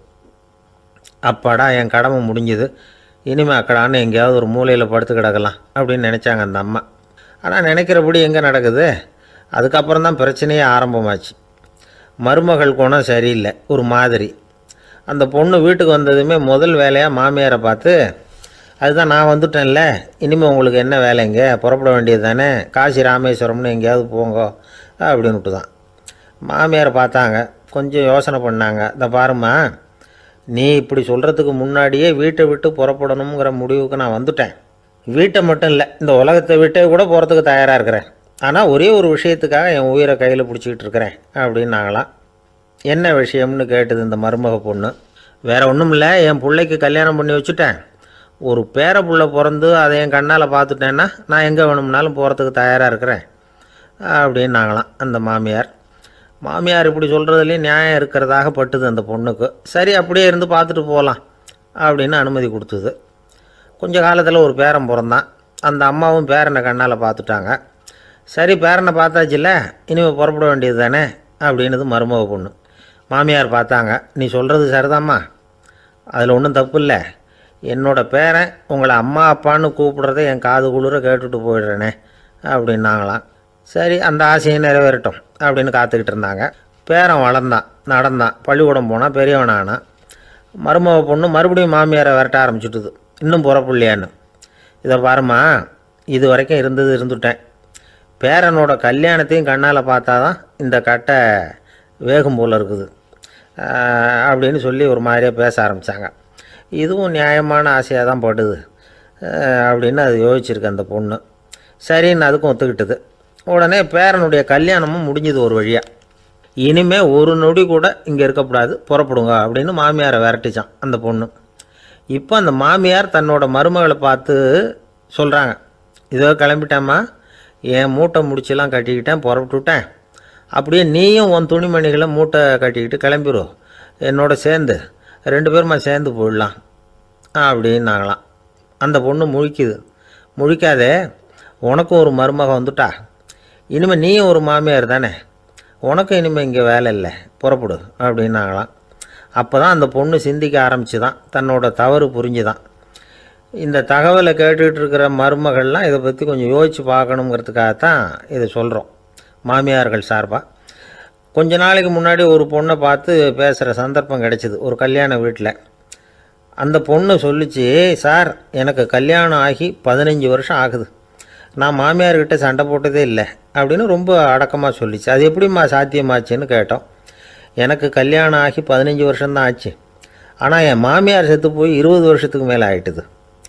அப்பாடா, என் கடமை முடிஞ்சுது, இனிமேல் அக்கடான்னு எங்கேயாவது ஒரு மூலையில் படுத்து கிடக்கலாம் அப்படின்னு நினச்சாங்க அந்த அம்மா. ஆனால் நினைக்கிறபடி எங்கே நடக்குது? அதுக்கப்புறம் தான் பிரச்சனையே ஆரம்பமாச்சு. மருமகள் குணம் சரியில்லை, ஒரு மாதிரி. அந்த பொண்ணு வீட்டுக்கு வந்ததுமே முதல் வேலையாக மாமியாரை பார்த்து, அதுதான் நான் வந்துட்டேன்ல, இனிமேல் உங்களுக்கு என்ன வேலைங்க, புறப்பட வேண்டியது தானே, காசி ராமேஸ்வரம்னு எங்கேயாவது போங்கோ அப்படின்ட்டு தான். மாமியாரை பார்த்தாங்க, கொஞ்சம் யோசனை பண்ணாங்க. இந்த பாருமா, நீ இப்படி சொல்கிறதுக்கு முன்னாடியே வீட்டை விட்டு புறப்படணுங்கிற முடிவுக்கு நான் வந்துட்டேன். வீட்டை மட்டும் இல்லை, இந்த உலகத்தை விட்டே கூட போகிறதுக்கு தயாராக இருக்கிறேன். ஆனால் ஒரே ஒரு விஷயத்துக்காக என் உயிரை கையில் பிடிச்சிக்கிட்டு இருக்கிறேன் அப்படின்னாங்களாம். என்ன விஷயம்னு கேட்டது இந்த மருமக பொண்ணு. வேறு ஒன்றும் இல்லை, என் பிள்ளைக்கு கல்யாணம் பண்ணி வச்சுட்டேன். ஒரு பேர புள்ள பிறந்து அதை என் கண்ணால் பார்த்துட்டேன்னா நான் எங்கே வேணும்னாலும் போகிறதுக்கு தயாராக இருக்கிறேன் அப்படின்னாங்களாம் அந்த மாமியார். மாமியார் இப்படி சொல்கிறதுலேயும் நியாயம் இருக்கிறதாக பட்டுது அந்த பொண்ணுக்கு. சரி, அப்படியே இருந்து பார்த்துட்டு போகலாம் அப்படின்னு அனுமதி கொடுத்தது. கொஞ்ச காலத்தில் ஒரு பேரன் பிறந்தான். அந்த அம்மாவும் பேரனை கண்ணால் பார்த்துட்டாங்க. சரி, பேரனை பார்த்தாச்சுல்ல, இனிமேல் புறப்பட வேண்டியது தானே அப்படின்னது மருமக பொண்ணு. மாமியார் பார்த்தாங்க, நீ சொல்கிறது சரிதாம்மா, அதில் ஒன்றும் தப்பு இல்லை. என்னோட பேரன் உங்களை அம்மா அப்பான்னு கூப்பிட்றதை என் காது குளிர கேட்டுட்டு போயிடுறேனே அப்படின்னாங்களாம். சரி, அந்த ஆசையை நிறைவேறட்டும் அப்படின்னு காத்துக்கிட்டு இருந்தாங்க. பேரன் வளர்ந்தான், நடந்தான், பள்ளிக்கூடம் போனால் பெரியவனானான். மருமக பொண்ணு மறுபடியும் மாமியாரை விரட்ட ஆரம்பிச்சுட்டுது, இன்னும் புறப்புள்ளையான்னு. இதை பாருமா, இது வரைக்கும் இருந்துட்டேன். பேரனோட கல்யாணத்தையும் கண்ணால் பார்த்தா தான் இந்த கட்டை வேகும் போல் இருக்குது அப்படின்னு சொல்லி ஒரு மாதிரியாக பேச ஆரம்பித்தாங்க. இதுவும் நியாயமான ஆசையாக தான் படுது அப்படின்னு அது யோசிச்சிருக்கு அந்த பொண்ணு. சரின்னு அதுக்கும் ஒத்துக்கிட்டது. உடனே பேரனுடைய கல்யாணமும் முடிஞ்சது ஒரு வழியாக. இனிமேல் ஒரு நொடி கூட இங்கே இருக்கக்கூடாது, புறப்படுங்க அப்படின்னு மாமியாரை விரட்டிச்சான் அந்த பொண்ணு. இப்போ அந்த மாமியார் தன்னோட மருமகளை பார்த்து சொல்கிறாங்க, இதோ கிளம்பிட்டேம்மா, என் மூட்டை முடிச்செல்லாம் கட்டிக்கிட்டேன், புறப்பட்டுவிட்டேன். அப்படியே நீயும் உன் துணிமணிகளை மூட்டை கட்டிக்கிட்டு கிளம்பிடும், என்னோட சேர்ந்து 2 பேருமா சேர்ந்து போயிடலாம் அப்படின்னாங்களாம். அந்த பொண்ணு முழிக்குது. முழிக்காதே, உனக்கும் ஒரு மருமக வந்துட்டா, இனிமேல் நீயும் ஒரு மாமியார் தானே, உனக்கும் இனிமேல் இங்கே வேலை இல்லை, புறப்படு அப்படின்னாங்களாம். அப்போ தான் அந்த பொண்ணு சிந்திக்க ஆரம்பிச்சுதான், தன்னோட தவறு புரிஞ்சுதான். இந்த தகவலை கேட்டுக்கிட்டு இருக்கிற மருமகள்லாம் இதை பற்றி கொஞ்சம் யோசித்து பார்க்கணுங்கிறதுக்காகத்தான் இதை சொல்கிறோம் மாமியார்கள் சார்பாக. கொஞ்ச நாளைக்கு முன்னாடி ஒரு பொண்ணை பார்த்து பேசுகிற சந்தர்ப்பம் கிடைச்சிது ஒரு கல்யாண வீட்டில். அந்த பொண்ணு சொல்லிச்சு, சார் எனக்கு கல்யாணம் ஆகி 15 வருஷம் ஆகுது, நான் மாமியார்கிட்ட சண்டை போட்டதே இல்லை அப்படின்னு ரொம்ப அடக்கமாக சொல்லிச்சு. அது எப்படிம்மா சாத்தியமாச்சுன்னு கேட்டோம். எனக்கு கல்யாணம் ஆகி 15 வருஷம்தான் ஆச்சு, ஆனால் என் மாமியார் செத்து போய் 20 வருஷத்துக்கு மேலே ஆகிட்டுது.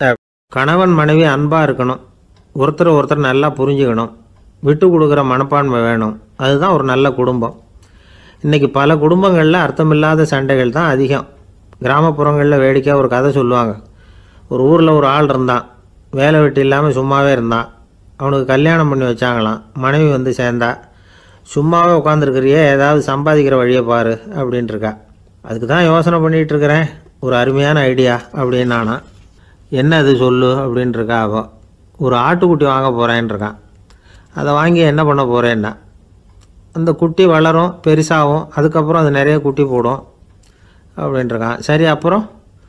கணவன் மனைவி அன்பாக இருக்கணும், ஒருத்தர் நல்லா புரிஞ்சுக்கணும், விட்டு கொடுக்குற மனப்பான்மை வேணும், அதுதான் ஒரு நல்ல குடும்பம். இன்றைக்கி பல குடும்பங்களில் அர்த்தமில்லாத சண்டைகள் தான் அதிகம். கிராமப்புறங்களில் வேடிக்கையாக ஒரு கதை சொல்லுவாங்க. ஒரு ஊரில் ஒரு ஆள் இருந்தான், வேலை வெட்டி இல்லாமல் சும்மாவே இருந்தான். அவனுக்கு கல்யாணம் பண்ணி வச்சாங்களாம். மனைவி வந்து சேர்ந்தா, சும்மாவே உட்காந்துருக்கிறியே, ஏதாவது சம்பாதிக்கிற வழியை பாரு அப்படின்ட்டுருக்கா. அதுக்கு தான் யோசனை பண்ணிகிட்ருக்கிறேன், ஒரு அருமையான ஐடியா அப்படின்னு நானா. என்ன அது சொல்லு அப்படின்ட்டுருக்கா. அவன் ஒரு ஆட்டுக்குட்டி வாங்க போகிறேன்ருக்கான். அதை வாங்கி என்ன பண்ண போகிறேன்னா, அந்த குட்டி வளரும், பெருசாகும், அதுக்கப்புறம் அது நிறைய குட்டி போடும் அப்படின்ட்டுருக்கான். சரி, அப்புறம்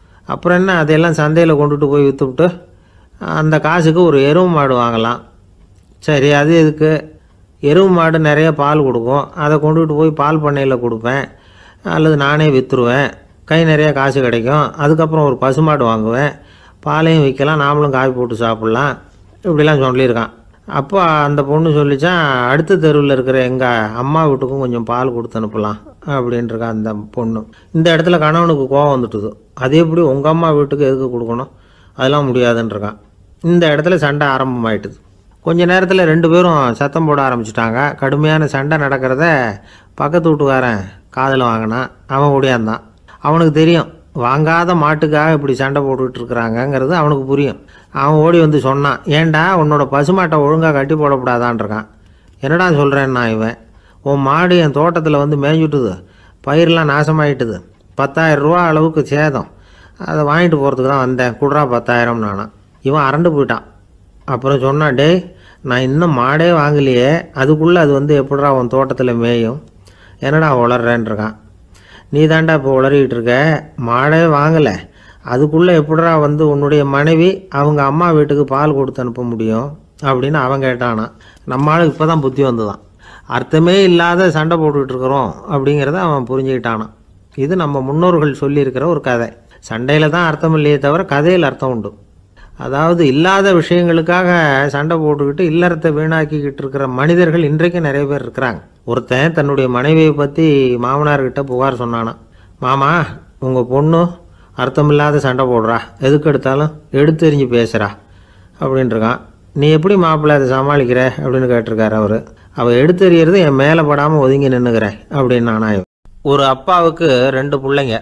என்ன, அதையெல்லாம் சந்தையில் கொண்டுட்டு போய் விற்றுவிட்டு அந்த காசுக்கு ஒரு எருவு மாடு வாங்கலாம். சரி, அது எதுக்கு? எருவு மாடு நிறைய பால் கொடுக்கும், அதை கொண்டுகிட்டு போய் பால் பண்ணையில் கொடுப்பேன், அல்லது நானே விற்றுருவேன், கை நிறைய காசு கிடைக்கும். அதுக்கப்புறம் ஒரு பசுமாடு வாங்குவேன், பாலையும் விற்கலாம், நாமளும் காய் போட்டு சாப்பிட்லாம், இப்படிலாம் சொல்லியிருக்கான். அப்போ அந்த பொண்ணு சொல்லிச்சான், அடுத்த தெருவில் இருக்கிற எங்கள் அம்மா வீட்டுக்கும் கொஞ்சம் பால் கொடுத்து அனுப்பலாம் அப்படின்ட்டுருக்கா அந்த பொண்ணு. இந்த இடத்துல கணவனுக்கு கோவம் வந்துட்டுது. அது எப்படி உங்கள் அம்மா வீட்டுக்கு எதுக்கு கொடுக்கணும், அதெல்லாம் முடியாதுன்றிருக்கான். இந்த இடத்துல சண்டை ஆரம்பமாயிட்டுது. கொஞ்ச நேரத்தில் 2 பேரும் சத்தம் போட ஆரம்பிச்சிட்டாங்க. கடுமையான சண்டை நடக்கிறத பக்கத்து வீட்டுக்காரன் காதில் வாங்கினான். அவன் ஓடியாந்தான். அவனுக்கு தெரியும், வாங்காத மாட்டுக்காக இப்படி சண்டை போட்டுக்கிட்டு இருக்கிறாங்கங்கிறது அவனுக்கு புரியும். அவன் ஓடி வந்து சொன்னான், ஏண்டா உன்னோட பசுமாட்டை ஒழுங்காக கட்டி போடக்கூடாதான்ருக்கான். என்னடா சொல்கிறேன்னா இவன், உன் மாடு என் தோட்டத்தில் வந்து மேய்ஞ்சுட்டுது, பயிரெலாம் நாசமாயிட்டுது, 10,000 ரூபா அளவுக்கு சேதம், அதை வாங்கிட்டு போகிறதுக்கு தான் வந்தேன், குடுறா 10,000 நானா. இவன் அரண்டு போயிட்டான். அப்புறம் சொன்னான், டேய் நான் இன்னும் மாடே வாங்கலையே, அதுக்குள்ளே அது வந்து எப்படிடா உன் தோட்டத்தில் மேயும், என்னடா உளர்றேன்ருக்கான். நீ தாண்டா இப்போ உளறிக்கிட்டு இருக்க, மாடே வாங்கலை, அதுக்குள்ளே எப்படிடா வந்து உன்னுடைய மனைவி அவங்க அம்மா வீட்டுக்கு பால் கொடுத்து அனுப்ப முடியும் அப்படின்னு அவன் கேட்டானா. நம்ம ஆளுக்கு இப்போ தான் புத்தி வந்துதான், அர்த்தமே இல்லாத சண்டை போட்டுக்கிட்டு இருக்கிறோம் அப்படிங்கிறத அவன் புரிஞ்சுக்கிட்டானான். இது நம்ம முன்னோர்கள் சொல்லியிருக்கிற ஒரு கதை. சண்டையில் தான் அர்த்தம் இல்லையே தவிர கதையில் அர்த்தம் உண்டு. அதாவது இல்லாத விஷயங்களுக்காக சண்டை போட்டுக்கிட்டு இல்லறத்தை வீணாக்கிக்கிட்டு இருக்கிற மனிதர்கள் இன்றைக்கு நிறைய பேர் இருக்கிறாங்க. ஒருத்தன் தன்னுடைய மனைவியை பற்றி மாமனார்கிட்ட புகார் சொன்னானா, மாமா உங்கள் பொண்ணு அர்த்தமில்லாத சண்டை போடுறா, எதுக்கு எடுத்தாலும் எடுத்தெறிஞ்சு பேசுகிறா அப்படின்ட்டுருக்கான். நீ எப்படி மாப்பிள்ளை அதை சமாளிக்கிற அப்படின்னு கேட்டிருக்காரு அவர். அவள் எடுத்தெறியறது என் மேலே படாமல் ஒதுங்கி நின்றுக்கிறேன் அப்படின்னு நானா. ஒரு அப்பாவுக்கு 2 பிள்ளைங்க.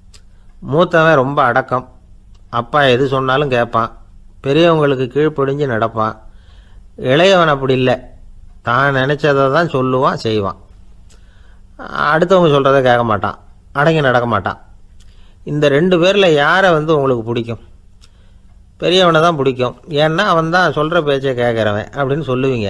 மூத்தவன் ரொம்ப அடக்கம், அப்பா எது சொன்னாலும் கேட்பான், பெரியவங்களுக்கு கீழ்ப்படிஞ்சு நடப்பான். இளையவன் அப்படி இல்லை, தான் நினச்சதை தான் சொல்லுவான், செய்வான், அடுத்தவங்க சொல்கிறத கேட்க மாட்டான், அடங்கி நடக்க மாட்டான். இந்த 2 பேரில் யாரை வந்து உங்களுக்கு பிடிக்கும்? பெரியவனை தான் பிடிக்கும், ஏன்னா அவன் தான் சொல்கிற பேச்சை கேட்குறவன் அப்படின்னு சொல்லுவீங்க.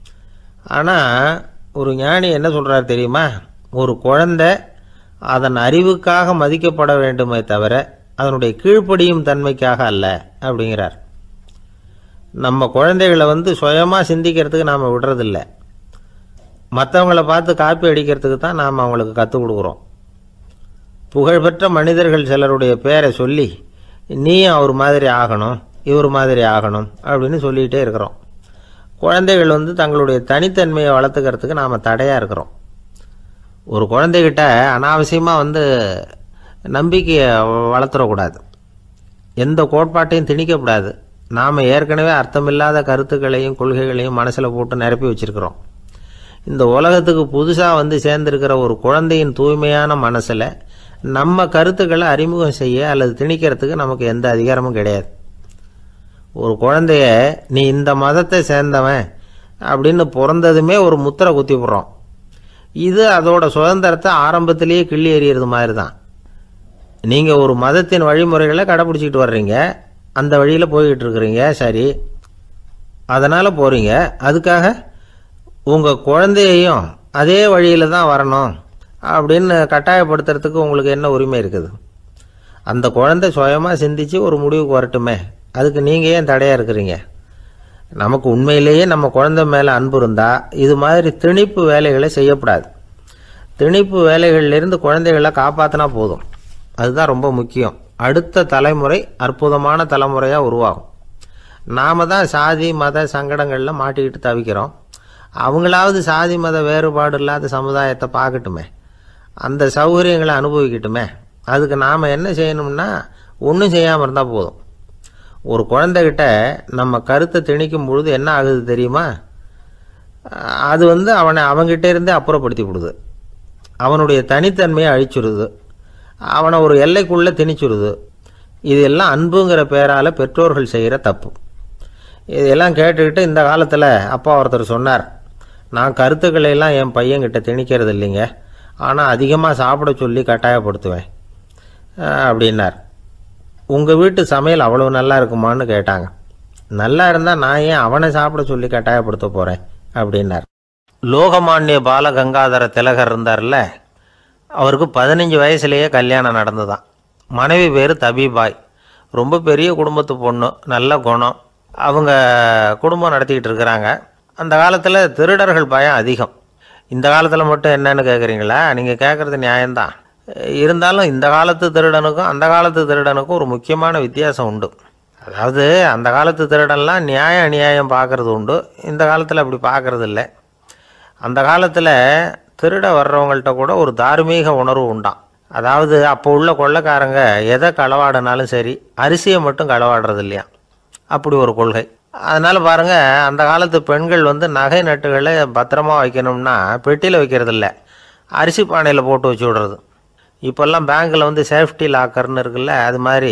ஆனால் ஒரு ஞானி என்ன சொல்கிறார் தெரியுமா? ஒரு குழந்தை அதன் அறிவுக்காக மதிக்கப்பட வேண்டுமே தவிர அதனுடைய கீழ்ப்படியும் தன்மைக்காக அல்ல அப்படிங்கிறார். நம்ம குழந்தைகளை வந்து சுயமாக சிந்திக்கிறதுக்கு நாம் விடுறதில்லை, மற்றவங்கள பார்த்து காப்பி அடிக்கிறதுக்கு தான் நாம் அவங்களுக்கு கற்றுக் கொடுக்குறோம். புகழ்பெற்ற மனிதர்கள் சிலருடைய பேரை சொல்லி நீயும் அவர் மாதிரி ஆகணும், இவர் மாதிரி ஆகணும் அப்படின்னு சொல்லிகிட்டே இருக்கிறோம். குழந்தைகள் தங்களுடைய தனித்தன்மையை வளர்த்துக்கிறதுக்கு நாம் தடையாக இருக்கிறோம். ஒரு குழந்தைகிட்ட அனாவசியமாக நம்பிக்கையை வளர்த்துடக்கூடாது, எந்த கோட்பாட்டையும் திணிக்கக்கூடாது. நாம் ஏற்கனவே அர்த்தமில்லாத கருத்துக்களையும் கொள்கைகளையும் மனசில் போட்டு நிரப்பி வச்சுருக்கிறோம். இந்த உலகத்துக்கு புதுசாக சேர்ந்திருக்கிற ஒரு குழந்தையின் தூய்மையான மனசில் நம்ம கருத்துக்களை அறிமுகம் செய்ய அல்லது திணிக்கிறதுக்கு நமக்கு எந்த அதிகாரமும் கிடையாது. ஒரு குழந்தைய நீ இந்த மதத்தை சேர்ந்தவன் அப்படின்னு பிறந்ததுமே ஒரு முத்திரை குத்தி விடுறோம். இது அதோட சுதந்திரத்தை ஆரம்பத்திலேயே கிள்ளி எறிகிறது மாதிரி தான். நீங்கள் ஒரு மதத்தின் வழிமுறைகளை கடைப்பிடிச்சிக்கிட்டு வர்றீங்க, அந்த வழியில் போய்கிட்டு இருக்கிறீங்க, சரி, அதனால் போகிறீங்க. அதுக்காக உங்கள் குழந்தையையும் அதே வழியில் தான் வரணும் அப்படின்னு கட்டாயப்படுத்துறதுக்கு உங்களுக்கு என்ன உரிமை இருக்குது? அந்த குழந்தை சுயமாக சிந்தித்து ஒரு முடிவுக்கு வரட்டுமே, அதுக்கு நீங்கள் ஏன் தடையாக இருக்கிறீங்க? நமக்கு உண்மையிலேயே நம்ம குழந்தை மேலே அன்பு இருந்தால் இது மாதிரி திணிப்பு வேலைகளை செய்யக்கூடாது. திணிப்பு வேலைகளிலிருந்து குழந்தைகளை காப்பாற்றினா போதும். அதுதான் ரொம்ப முக்கியம். அடுத்த தலைமுறை அற்புதமான தலைமுறையாக உருவாகும். நாம் தான் சாதி மத சங்கடங்களில் மாட்டிக்கிட்டு தவிக்கிறோம். அவங்களாவது சாதி மத வேறுபாடு இல்லாத சமுதாயத்தை பார்க்கட்டுமே, அந்த சௌகரியங்களை அனுபவிக்கட்டுமே. அதுக்கு நாம் என்ன செய்யணும்னா ஒன்றும் செய்யாமல் இருந்தால் போதும். ஒரு குழந்தைகிட்ட நம்ம கருத்தை திணிக்கும் பொழுது என்ன ஆகுது தெரியுமா? அது அவனை அவங்ககிட்ட இருந்தே அப்புறப்படுத்தி விடுது, அவனுடைய தனித்தன்மையை அழிச்சுடுது, அவனை ஒரு எல்லைக்குள்ளே திணிச்சுடுது. இதெல்லாம் அன்புங்கிற பேரால் பெற்றோர்கள் செய்கிற தப்பு. இதெல்லாம் கேட்டுக்கிட்டு இந்த காலத்தில் அப்பா ஒருத்தர் சொன்னார், நான் கருத்துக்களை எல்லாம் என் பையன்கிட்ட திணிக்கிறது இல்லைங்க, ஆனால் அதிகமாக சாப்பிட சொல்லி கட்டாயப்படுத்துவேன் அப்படின்னார். உங்கள் வீட்டு சமையல் அவ்வளோ நல்லா இருக்குமான்னு கேட்டாங்க. நல்லா இருந்தால் நான் ஏன் அவனை சாப்பிட சொல்லி கட்டாயப்படுத்த போகிறேன் அப்படின்னார். லோகமானிய பாலகங்காதர திலகர் இருந்தார்ல, அவருக்கு 15 வயசுலேயே கல்யாணம் நடந்துதான். மனைவி பேர் தபிபாய், ரொம்ப பெரிய குடும்பத்து பொண்ணு, நல்ல குணம். அவங்க குடும்பம் நடத்திக்கிட்டு இருக்கிறாங்க. அந்த காலத்தில் திருடர்கள் பயம் அதிகம். இந்த காலத்தில் மட்டும் என்னன்னு கேட்குறீங்களா? நீங்கள் கேட்குறது நியாயம்தான். இருந்தாலும் இந்த காலத்து திருடனுக்கும் அந்த காலத்து திருடனுக்கும் ஒரு முக்கியமான வித்தியாசம் உண்டு. அதாவது அந்த காலத்து திருடன்லாம் நியாயம் அநியாயம் பார்க்குறது உண்டு, இந்த காலத்தில் அப்படி பார்க்குறது இல்லை. அந்த காலத்தில் திருட வர்றவங்கள்ட்ட கூட ஒரு தார்மீக உணர்வு உண்டாம். அதாவது அப்போ உள்ள கொள்ளைக்காரங்க எதை களவாடினாலும் சரி, அரிசியை மட்டும் களவாடுறது இல்லையா, அப்படி ஒரு கொள்கை. அதனால் பாருங்கள், அந்த காலத்து பெண்கள் நகை நட்டுகளை பத்திரமா வைக்கணும்னா பெட்டியில் வைக்கிறதில்ல, அரிசி பானையில் போட்டு வச்சு விடுறது. இப்போல்லாம் பேங்க்கில் சேஃப்டி லாக்கர்னு இருக்குல்ல, அது மாதிரி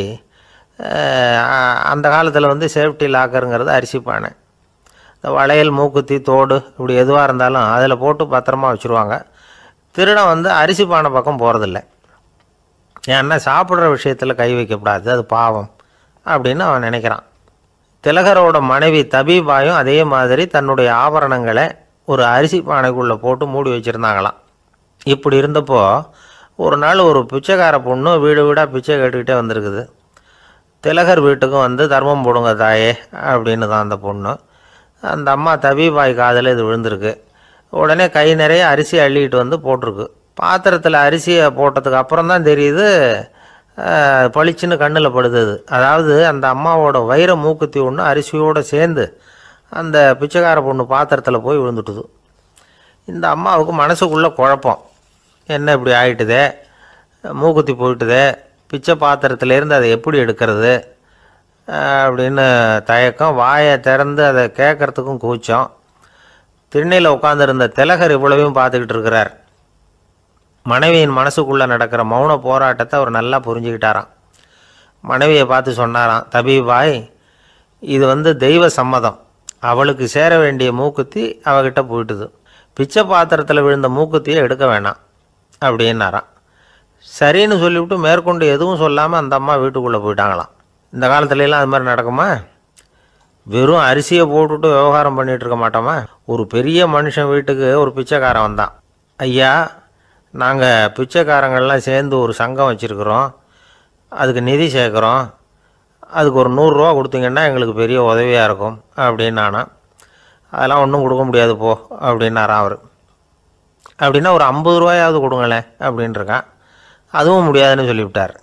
அந்த காலத்தில் சேஃப்டி லாக்கருங்கிறது அரிசி பானை. இந்த வளையல் மூக்குத்தி தோடு இப்படி எதுவாக இருந்தாலும் அதில் போட்டு பத்திரமா வச்சுருவாங்க. திருடன் அரிசி பானை பக்கம் போகிறதில்ல. ஏன்னா சாப்பிட்ற விஷயத்தில் கை வைக்கக்கூடாது, அது பாவம் அப்படின்னு அவன் நினைக்கிறான். திலகரோட மனைவி தபிபாயும் அதே மாதிரி தன்னுடைய ஆபரணங்களை ஒரு அரிசி பானைக்குள்ளே போட்டு மூடி வச்சுருந்தாங்களாம். இப்படி இருந்தப்போ ஒரு நாள் ஒரு பிச்சைக்கார பொண்ணு வீடு வீடாக பிச்சை கேட்டுக்கிட்டே வந்திருக்குது. திலகர் வீட்டுக்கும் தர்மம் போடுங்க தாயே அப்படின்னு தான் அந்த பொண்ணு. அந்த அம்மா தபிபாய் காதில் இது விழுந்திருக்கு. உடனே கை நிறைய அரிசி அள்ளிக்கிட்டு போட்டிருக்கு. பாத்திரத்தில் அரிசியை போட்டதுக்கு அப்புறம் தான் தெரியுது பளிச்சுன்னு கண்ணில் படுது. அதாவது அந்த அம்மாவோட வைர மூக்குத்தி ஒன்று அரிசியோடு சேர்ந்து அந்த பிச்சைக்கார பொண்ணு பாத்திரத்தில் போய் விழுந்துட்டுது. இந்த அம்மாவுக்கு மனசுக்குள்ளே குழப்பம், என்ன இப்படி ஆகிட்டுதே, மூக்குத்தி போயிட்டுதே, பிச்சை பாத்திரத்துலேருந்து அதை எப்படி எடுக்கிறது அப்படின்னு தயக்கம். வாயை திறந்து அதை கேட்குறதுக்கும் கூச்சம். திண்ணையில் உட்காந்துருந்த திலகர் இவ்வளவையும் பார்த்துக்கிட்டு இருக்கிறார். மனைவியின் மனசுக்குள்ளே நடக்கிற மௌன போராட்டத்தை அவர் நல்லா புரிஞ்சுக்கிட்டாராம். மனைவியை பார்த்து சொன்னாராம், தபிபாய், இது தெய்வ சம்மதம், அவளுக்கு சேர வேண்டிய மூக்குத்தி அவகிட்ட போயிட்டுது, பிச்சை பாத்திரத்தில் விழுந்த மூக்குத்தியை எடுக்க வேணாம் அப்படின்னாராம். சரின்னு சொல்லிவிட்டு மேற்கொண்டு எதுவும் சொல்லாமல் அந்த அம்மா வீட்டுக்குள்ளே போயிட்டாங்களாம். இந்த காலத்துலலாம் அது மாதிரி நடக்குமா? வெறும் அரிசியை போட்டுவிட்டு விவகாரம் பண்ணிகிட்டு இருக்க மாட்டோமா? ஒரு பெரிய மனுஷன் வீட்டுக்கு ஒரு பிச்சைக்காரன் வந்தான். ஐயா, நாங்கள் பிச்சைக்காரங்கள்லாம் சேர்ந்து ஒரு சங்கம் வச்சுருக்குறோம், அதுக்கு நிதி சேர்க்குறோம், அதுக்கு ஒரு 100 ரூபா கொடுத்தீங்கன்னா எங்களுக்கு பெரிய உதவியாக இருக்கும் அப்படின்னானா. அதெல்லாம் ஒன்றும் கொடுக்க முடியாது போ அப்படின்னாரான் அவர். அப்படின்னா ஒரு 50 ரூபாயாவது கொடுங்களேன் அப்படின்ட்டுருக்கான். அதுவும் முடியாதுன்னு சொல்லிவிட்டார்.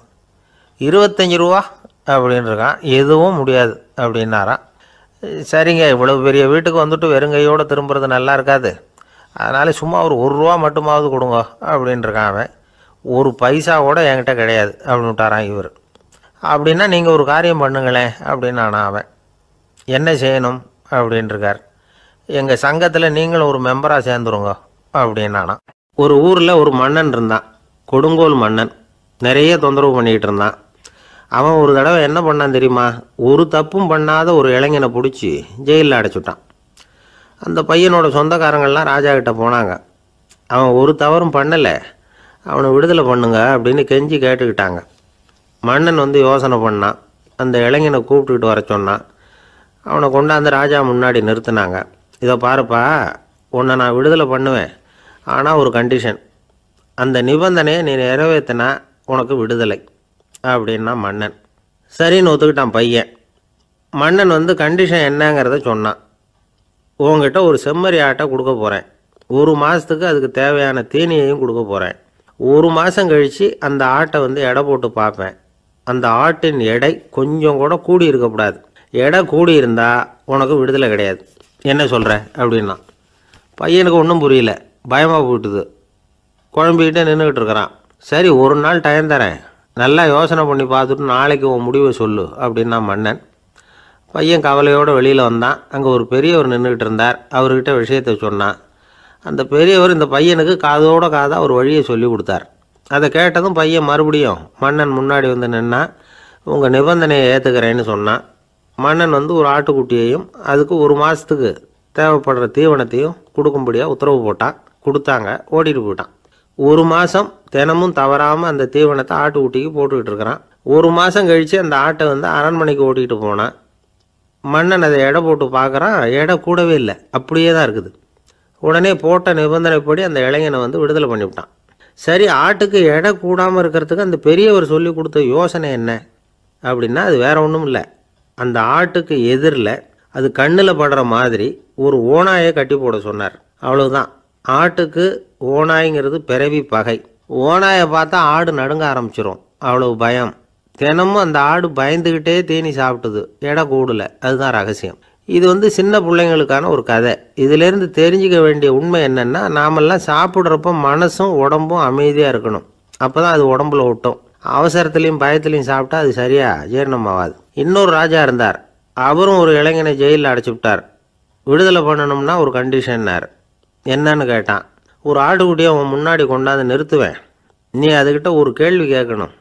25 ரூபா அப்படின்னு இருக்கான். எதுவும் முடியாது அப்படின்னாராம். சரிங்க, இவ்வளவு பெரிய வீட்டுக்கு வந்துட்டு வெறுங்கையோடு திரும்புறது நல்லா இருக்காது, அதனால் சும்மா ஒரு ரூபா மட்டுமாவது கொடுங்க அப்படின்ட்டுருக்கான் அவன். ஒரு பைசா கூட என்கிட்ட கிடையாது அப்படின்னு விட்டாரான் இவர். அப்படின்னா நீங்கள் ஒரு காரியம் பண்ணுங்களேன் அப்படின்னானா அவன். என்ன செய்யணும் அப்படின்ட்டுருக்கார். எங்கள் சங்கத்தில் நீங்களும் ஒரு மெம்பராக சேர்ந்துருங்க அப்படின்னானா. ஒரு ஊரில் ஒரு மன்னன் இருந்தான், கொடுங்கோல் மன்னன். நிறைய தொந்தரவு பண்ணிக்கிட்டு இருந்தான். அவன் ஒரு தடவை என்ன பண்ணான் தெரியுமா? ஒரு தப்பும் பண்ணாத ஒரு இளைஞனை பிடிச்சி ஜெயிலில் அடைச்சுட்டான். அந்த பையனோட சொந்தக்காரங்கள்லாம் ராஜா கிட்ட போனாங்க. அவன் ஒரு தவறும் பண்ணலை, அவனை விடுதலை பண்ணுங்க அப்படின்னு கெஞ்சி கேட்டுக்கிட்டாங்க. மன்னன் வந்து யோசனை பண்ணான். அந்த இளைஞனை கூப்பிட்டுக்கிட்டு வர சொன்னான். அவனை கொண்டாந்து ராஜா முன்னாடி நிறுத்தினாங்க. இதை பாருப்பா, உன்னை நான் விடுதலை பண்ணுவேன், ஆனால் ஒரு கண்டிஷன். அந்த நிபந்தனையை நீ நிறைவேற்றினா உனக்கு விடுதலை அப்படின்னா மன்னன். சரின்னு ஒத்துக்கிட்டான் பையன். மன்னன் வந்து கண்டிஷன் என்னங்கிறத சொன்னான். உங்ககிட்ட ஒரு செம்மறி ஆட்டை கொடுக்க போகிறேன், 1 மாதத்துக்கு அதுக்கு தேவையான தீனியையும் கொடுக்க போகிறேன். 1 மாதம் கழித்து அந்த ஆட்டை வந்து எடை போட்டு பார்ப்பேன். அந்த ஆட்டின் எடை கொஞ்சம் கூட கூடி இருக்கக்கூடாது. எடை கூடி இருந்தால் உனக்கு விடுதலை கிடையாது. என்ன சொல்கிற அப்படின்னா. பையனுக்கு ஒன்றும் புரியல, பயமாக போயிட்டுது. குழம்பிக்கிட்டே நின்றுக்கிட்டு இருக்கிறான். சரி, ஒரு நாள் டைம் தரேன், நல்லா யோசனை பண்ணி பார்த்துட்டு நாளைக்கு உன் முடிவை சொல்லு அப்படின்னா மன்னன். பையன் கவலையோடு வெளியில் வந்தான். அங்கே ஒரு பெரியவர் நின்றுக்கிட்டு இருந்தார். அவர்கிட்ட விஷயத்தை சொன்னான். அந்த பெரியவர் இந்த பையனுக்கு காதோட காதாக ஒரு வழியை சொல்லி கொடுத்தார். அதை கேட்டதும் பையன் மறுபடியும் மன்னன் முன்னாடி வந்து நின்னா. உங்கள் நிபந்தனையை ஏற்றுக்கிறேன்னு சொன்னான். மன்னன் வந்து ஒரு ஆட்டுக்குட்டியையும் அதுக்கு 1 மாதத்துக்கு தேவைப்படுற தீவனத்தையும் கொடுக்கும்படியாக உத்தரவு போட்டான். கொடுத்தாங்க, ஓடிட்டு போயிட்டான். 1 மாதம் தினமும் தவறாமல் அந்த தீவனத்தை ஆட்டுக்குட்டிக்கு போட்டுக்கிட்டு இருக்கிறான். 1 மாதம் கழித்து அந்த ஆட்டை வந்து அரண்மனைக்கு ஓட்டிகிட்டு போனான். மன்னன் அதை எடை போட்டு பார்க்குறான், எடை கூடவே இல்லை, அப்படியே தான் இருக்குது. உடனே போட்ட நிபந்தனைப்படி அந்த இளைஞனை வந்து விடுதலை பண்ணிவிட்டான். சரி, ஆட்டுக்கு எடை கூடாமல் இருக்கிறதுக்கு அந்த பெரியவர் சொல்லி கொடுத்த யோசனை என்ன அப்படின்னா, அது வேற ஒன்றும் இல்லை. அந்த ஆட்டுக்கு எதிரில் அது கண்ணில் படுற மாதிரி ஒரு ஓநாயை கட்டி போட சொன்னார். அவ்வளவுதான். ஆட்டுக்கு ஓநாய்ங்கிறது பிறவி பகை. ஓநாயை பார்த்தா ஆடு நடுங்க ஆரம்பிச்சிடும், அவ்வளவு பயம். தினமும் அந்த ஆடு பயந்துக்கிட்டே தீனி சாப்பிட்டுது, எடை கூடல. அதுதான் ரகசியம். இது வந்து சின்ன பிள்ளைங்களுக்கான ஒரு கதை. இதிலேருந்து தெரிஞ்சிக்க வேண்டிய உண்மை என்னென்னா, நாமெல்லாம் சாப்பிட்றப்ப மனசும் உடம்பும் அமைதியாக இருக்கணும். அப்போ தான் அது உடம்புல ஒட்டும். அவசரத்துலேயும் பயத்துலையும் சாப்பிட்டா அது சரியாக ஜீரணமாகாது. இன்னொரு ராஜா இருந்தார். அவரும் ஒரு இளைஞனை ஜெயிலில் அடைச்சி விட்டார். விடுதலை பண்ணணும்னா ஒரு கண்டிஷன்னார். என்னன்னு கேட்டான். ஒரு ஆட்டுக்குட்டியை அவன் முன்னாடி கொண்டாந்து நிறுத்துவேன், நீ அதுக்கிட்ட ஒரு கேள்வி கேட்கணும்,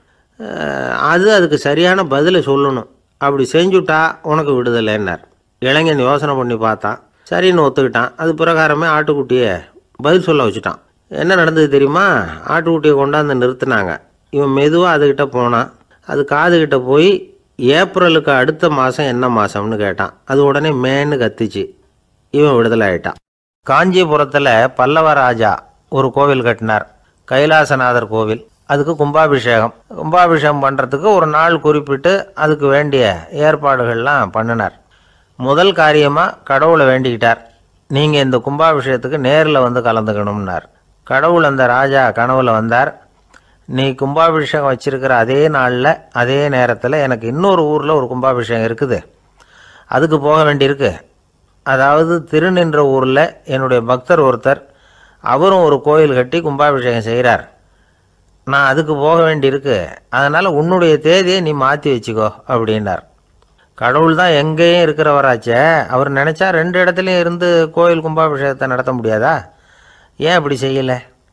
அதுக்கு சரியான பதிலை சொல்லணும். அப்படி செஞ்சுட்டா உனக்கு விடுதலைன்னார். இளைஞன் யோசனை பண்ணி பார்த்தான். சரின்னு ஒத்துக்கிட்டான். அது பிரகாரமே ஆட்டுக்குட்டியை பதில் சொல்ல வச்சுட்டான். என்ன நடந்தது தெரியுமா? ஆட்டுக்குட்டியை கொண்டாந்து நிறுத்தினாங்க. இவன் மெதுவாக அதுக்கிட்ட போனான். அது காதுகிட்ட போய் ஏப்ரலுக்கு அடுத்த மாதம் என்ன மாதம்னு கேட்டான். அது உடனே மேன்னு கத்திச்சு. இவன் விடுதலை ஆகிட்டான். காஞ்சிபுரத்தில் பல்லவ ராஜா ஒரு கோவில் கட்டினார், கைலாசநாதர் கோவில். அதுக்கு கும்பாபிஷேகம் பண்ணுறதுக்கு ஒரு நாள் குறிப்பிட்டு அதுக்கு வேண்டிய ஏற்பாடுகள்லாம் பண்ணினார். முதல் காரியமாக கடவுளை வேண்டிக்கிட்டார். நீங்கள் இந்த கும்பாபிஷேகத்துக்கு நேரில் வந்து கலந்துக்கணும்னார். கடவுள் அந்த ராஜா கனவுல வந்தார். நீ கும்பாபிஷேகம் வச்சிருக்கிற அதே நாளில் அதே நேரத்தில் எனக்கு இன்னொரு ஊரில் ஒரு கும்பாபிஷேகம் இருக்குது, அதுக்கு போக வேண்டியிருக்கு. அதாவது திருநின்ற ஊரில் என்னுடைய பக்தர் ஒருத்தர், அவரும் ஒரு கோயில் கட்டி கும்பாபிஷேகம் செய்கிறார். நான் அதுக்கு போக வேண்டியிருக்கு, அதனால் உன்னுடைய தேதியை நீ மாற்றி வச்சுக்கோ அப்படின்னார். கடவுள் தான் எங்கேயும் இருக்கிறவராச்சே, அவர் நினச்சா 2 இடத்துலையும் இருந்து கோயில் கும்பாபிஷேகத்தை நடத்த முடியாதா? ஏன் அப்படி செய்யலை?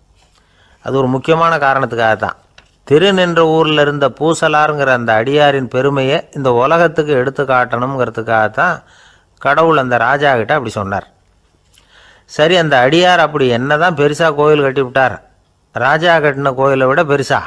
அது ஒரு முக்கியமான காரணத்துக்காக தான். திருநின்ற ஊரில் இருந்த பூசலாருங்கிற அந்த அடியாரின் பெருமையை இந்த உலகத்துக்கு எடுத்து காட்டணுங்கிறதுக்காகத்தான் கடவுள் அந்த ராஜா கிட்ட அப்படி சொன்னார். சரி, அந்த அடியார் அப்படி என்ன தான் பெருசாக கோயில் கட்டி விட்டார்? ராஜா கட்டின கோயிலை விட பெருசா?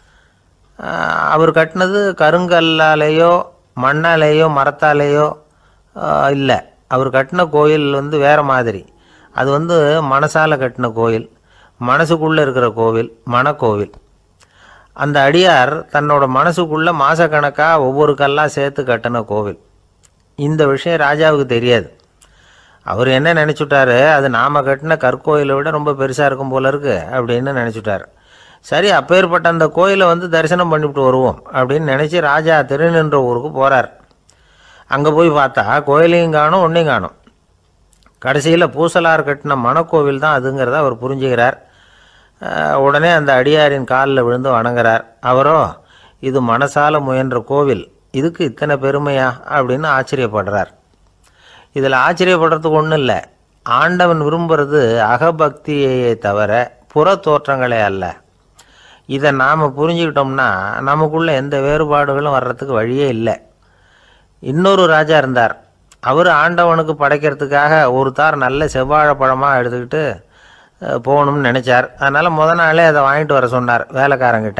அவர் கட்டினது கருங்கல்லாலேயோ மண்ணாலேயோ மரத்தாலேயோ இல்லை. அவர் கட்டின கோயில் வந்து வேறு மாதிரி. அது வந்து மனசால் கட்டின கோயில், மனசுக்குள்ளே இருக்கிற கோவில், மனக்கோவில். அந்த அடியார் தன்னோட மனசுக்குள்ளே மாதக்கணக்காக ஒவ்வொரு கல்லாக சேர்த்து கட்டின கோவில். இந்த விஷயம் ராஜாவுக்கு தெரியாது. அவர் என்ன நினச்சிட்டாரு, அது நாம் கட்டின கற்கோயிலை விட ரொம்ப பெருசாக இருக்கும் போல இருக்கு அப்படின்னு நினச்சிட்டார். சரி, அப்பேற்பட்ட அந்த கோயிலை வந்து தரிசனம் பண்ணிவிட்டு வருவோம் அப்படின்னு நினச்சி ராஜா திருநின்ற ஊருக்கு போகிறார். அங்கே போய் பார்த்தா கோயிலையும் காணும், ஒன்றையும் காணும். கடைசியில் பூசலார் கட்டின மணக்கோவில் தான் அதுங்கிறத அவர் புரிஞ்சுக்கிறார். உடனே அந்த அடியாரின் காலில் விழுந்து வணங்குறார். அவரோ, இது மனசால முயன்ற கோவில், இதுக்கு இத்தனை பெருமையா அப்படின்னு ஆச்சரியப்படுறார். இதில் ஆச்சரியப்படுறதுக்கு ஒன்றும் இல்லை. ஆண்டவன் விரும்புகிறது அகபக்தியையே தவிர புற தோற்றங்களே அல்ல. இதை நாம் புரிஞ்சுக்கிட்டோம்னா நமக்குள்ள எந்த வேறுபாடுகளும் வர்றதுக்கு வழியே இல்லை. இன்னொரு ராஜா இருந்தார். அவர் ஆண்டவனுக்கு படைக்கிறதுக்காக ஒரு தார் நல்ல செவ்வாழை பழமாக எடுத்துக்கிட்டு போகணும்னு நினச்சார். அதனால் முத நாளே அதை வாங்கிட்டு வர சொன்னார் வேலைக்காரங்கிட்ட.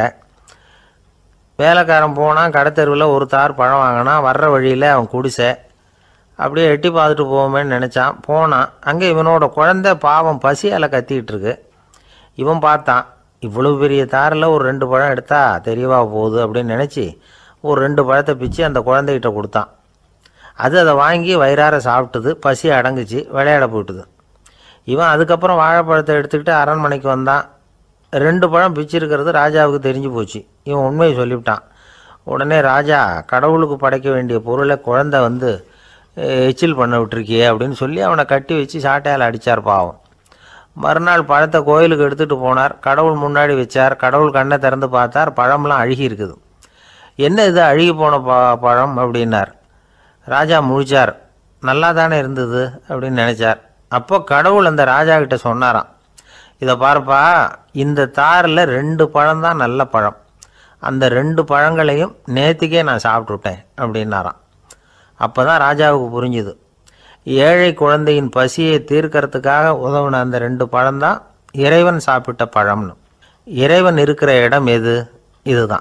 வேலைக்காரன் போனால் கடைத்தெருவில் ஒரு தார் பழம் வாங்கினான். வர்ற வழியில் அவன் குடிசை. அப்படியே எட்டி பார்த்துட்டு போவோமேன்னு நினச்சான். போனான். அங்கே இவனோட குழந்தை பாவம் பசியால் கத்திக்கிட்டு இருக்கு. இவன் பார்த்தான், இவ்வளவு பெரிய தாரில் ஒரு 2 பழம் எடுத்தால் தெரியவா போகுது அப்படின்னு நினச்சி ஒரு 2 பழத்தை பிச்சு அந்த குழந்தைகிட்ட கொடுத்தான். அது அதை வாங்கி வயிறார சாப்பிட்டுது. பசி அடங்குச்சு, விளையாட போயிட்டுது. இவன் அதுக்கப்புறம் வாழைப்பழத்தை எடுத்துக்கிட்டு அரண்மனைக்கு வந்தான். 2 பழம் பிச்சிருக்கிறது ராஜாவுக்கு தெரிஞ்சு போச்சு. இவன் உண்மையை சொல்லிவிட்டான். உடனே ராஜா, கடவுளுக்கு படைக்க வேண்டிய பொருளை குழந்தை வந்து எச்சில் பண்ண விட்டுருக்கியே அப்படின்னு சொல்லி அவனை கட்டி வச்சு சாட்டையால் அடித்தார். பாவம். மறுநாள் பழத்தை கோயிலுக்கு எடுத்துகிட்டு போனார். கடவுள் முன்னாடி வச்சார். கடவுள் கண்ணை திறந்து பார்த்தார். பழம்லாம் அழுகி இருக்குது. என்ன இது அழுகி போன பழம் அப்படின்னார். ராஜா முழிச்சார். நல்லா தானே இருந்தது அப்படின்னு நினச்சார். அப்போ கடவுள் அந்த ராஜா கிட்ட சொன்னாராம், இதை பார்ப்பா, இந்த தாரில் 2 பழம்தான் நல்ல பழம். அந்த 2 பழங்களையும் நேற்றுக்கே நான் சாப்பிட்டுட்டேன் அப்படின்னாராம். அப்போ தான் ராஜாவுக்கு புரிஞ்சுது, ஏழை குழந்தையின் பசியை தீர்க்கறதுக்காக உதவுன அந்த 2 பழம்தான் இறைவன் சாப்பிட்ட பழம்னு. இறைவன் இருக்கிற இடம் எது? இதுதான்.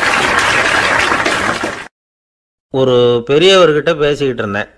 ஒரு பெரியவர்கிட்ட பேசிக்கிட்டு இருந்தேன்.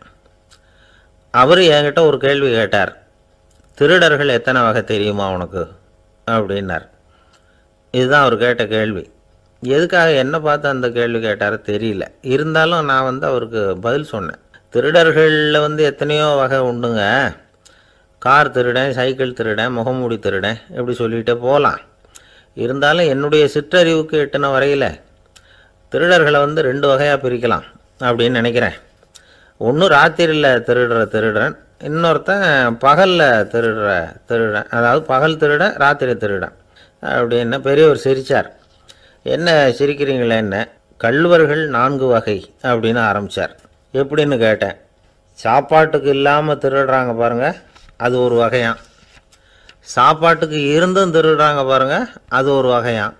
அவர் என்கிட்ட ஒரு கேள்வி கேட்டார். திருடர்கள் எத்தனை வகை தெரியுமா உனக்கு அப்படின்னார். இதுதான் அவர் கேட்ட கேள்வி. எதுக்காக என்ன பார்த்து அந்த கேள்வி கேட்டார் தெரியல. இருந்தாலும் நான் வந்து அவருக்கு பதில் சொன்னேன். திருடர்களில் வந்து எத்தனையோ வகை உண்டுங்க. கார் திருடன், சைக்கிள் திருடன், முகமூடி திருடன், இப்படி சொல்லிகிட்டே போகலாம். இருந்தாலும் என்னுடைய சிற்றறிவுக்கு எட்டின வரையில் திருடர்களை வந்து 2 வகையாக பிரிக்கலாம் அப்படின்னு நினைக்கிறேன். ஒன்று ராத்திரியில் திருடுற திருடன், இன்னொருத்தன் பகலில் திருடுற திருடன். அதாவது பகல் திருடன், ராத்திரி திருடன் அப்படின்னு. பெரியவர் சிரித்தார். என்ன சிரிக்கிறீங்களே? என்ன, கள்வர்கள் 4 வகை அப்படின்னு ஆரம்பித்தார். எப்படின்னு கேட்டேன். சாப்பாட்டுக்கு இல்லாமல் திருடுறாங்க பாருங்கள், அது ஒரு வகையான். சாப்பாட்டுக்கு இருந்தும் திருடுறாங்க பாருங்கள், அது ஒரு வகையான்.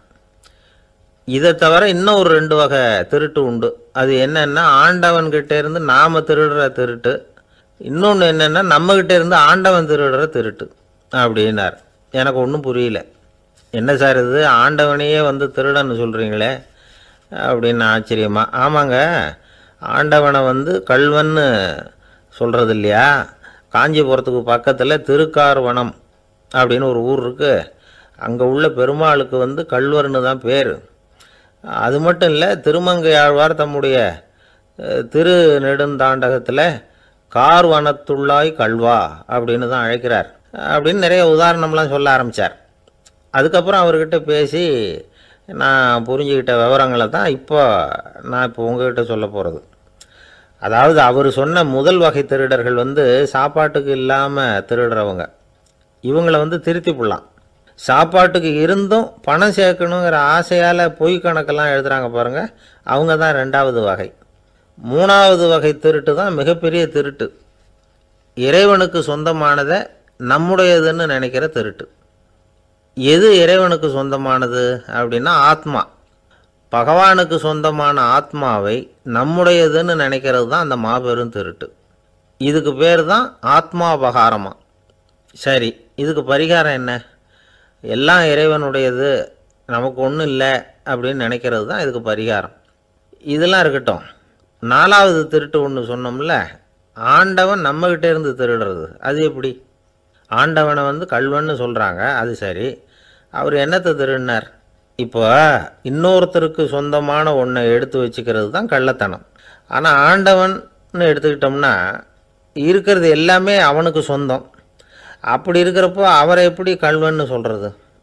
இதை தவிர இன்னும் ஒரு 2 வகை திருட்டு உண்டு. அது என்னென்னா, ஆண்டவன்கிட்ட இருந்து நாம் திருடுற திருட்டு. இன்னொன்று என்னென்னா, நம்மக்கிட்ட இருந்து ஆண்டவன் திருடுற திருட்டு அப்படின்னார். எனக்கு ஒன்றும் புரியல. என்ன சார் இது, ஆண்டவனையே வந்து திருடன்னு சொல்கிறீங்களே அப்படின்னு ஆச்சரியமா. ஆமாங்க, ஆண்டவனை வந்து கள்வன்னு சொல்கிறது இல்லையா? காஞ்சிபுரத்துக்கு பக்கத்தில் திருக்கார்வனம் அப்படின்னு ஒரு ஊர் இருக்குது. அங்கே உள்ள பெருமாளுக்கு வந்து கள்வர்னு தான் பேர். அது மட்டும் இல்லை, திருமங்கை ஆழ்வார் தம்முடைய திரு நெடுந்தாண்டகத்தில் கார்வனத்துள்ளாய் கல்வா அப்படின்னு தான் அழைக்கிறார் அப்படின்னு நிறைய உதாரணம்லாம் சொல்ல ஆரம்பித்தார். அதுக்கப்புறம் அவர்கிட்ட பேசி நான் புரிஞ்சுக்கிட்ட விவரங்களை தான் நான் இப்போ உங்ககிட்ட சொல்ல போகிறது. அதாவது அவர் சொன்ன முதல் வகை திருடர்கள் வந்து சாப்பாட்டுக்கு இல்லாமல் திருடுறவங்க. இவங்களை வந்து திருத்தி போடலாம். சாப்பாட்டுக்கு இருந்தும் பணம் சேர்க்கணுங்கிற ஆசையால் பொய் கணக்கெல்லாம் எழுதுகிறாங்க பாருங்கள், அவங்க தான் 2வது வகை. 3வது வகை திருட்டு தான் மிகப்பெரிய திருட்டு. இறைவனுக்கு சொந்தமானதை நம்முடையதுன்னு நினைக்கிற திருட்டு. எது இறைவனுக்கு சொந்தமானது அப்படின்னா ஆத்மா. பகவானுக்கு சொந்தமான ஆத்மாவை நம்முடையதுன்னு நினைக்கிறது தான் அந்த மாபெரும் திருட்டு. இதுக்கு பேர் தான் ஆத்மாபகாரமா. சரி, இதுக்கு பரிகாரம் என்ன? எல்லாம் இறைவனுடையது, நமக்கு ஒன்றும் இல்லை அப்படின்னு நினைக்கிறது தான் இதுக்கு பரிகாரம். இதெல்லாம் இருக்கட்டும். 4வது திருட்டு ஒன்று சொன்னோம்ல, ஆண்டவன் நம்மகிட்ட இருந்து திருடுறது. அது எப்படி? ஆண்டவனை வந்து கள்வன்னு சொல்கிறாங்க, அது சரி. அவர் என்னத்தை திருடினார்? இப்போ இன்னொருத்தருக்கு சொந்தமான ஒன்றை எடுத்து வச்சுக்கிறது தான் கள்ளத்தனம். ஆனால் ஆண்டவன்னு எடுத்துக்கிட்டோம்னா இருக்கிறது எல்லாமே அவனுக்கு சொந்தம். அப்படி இருக்கிறப்போ அவரை எப்படி கள்வன்னு சொல்கிறது?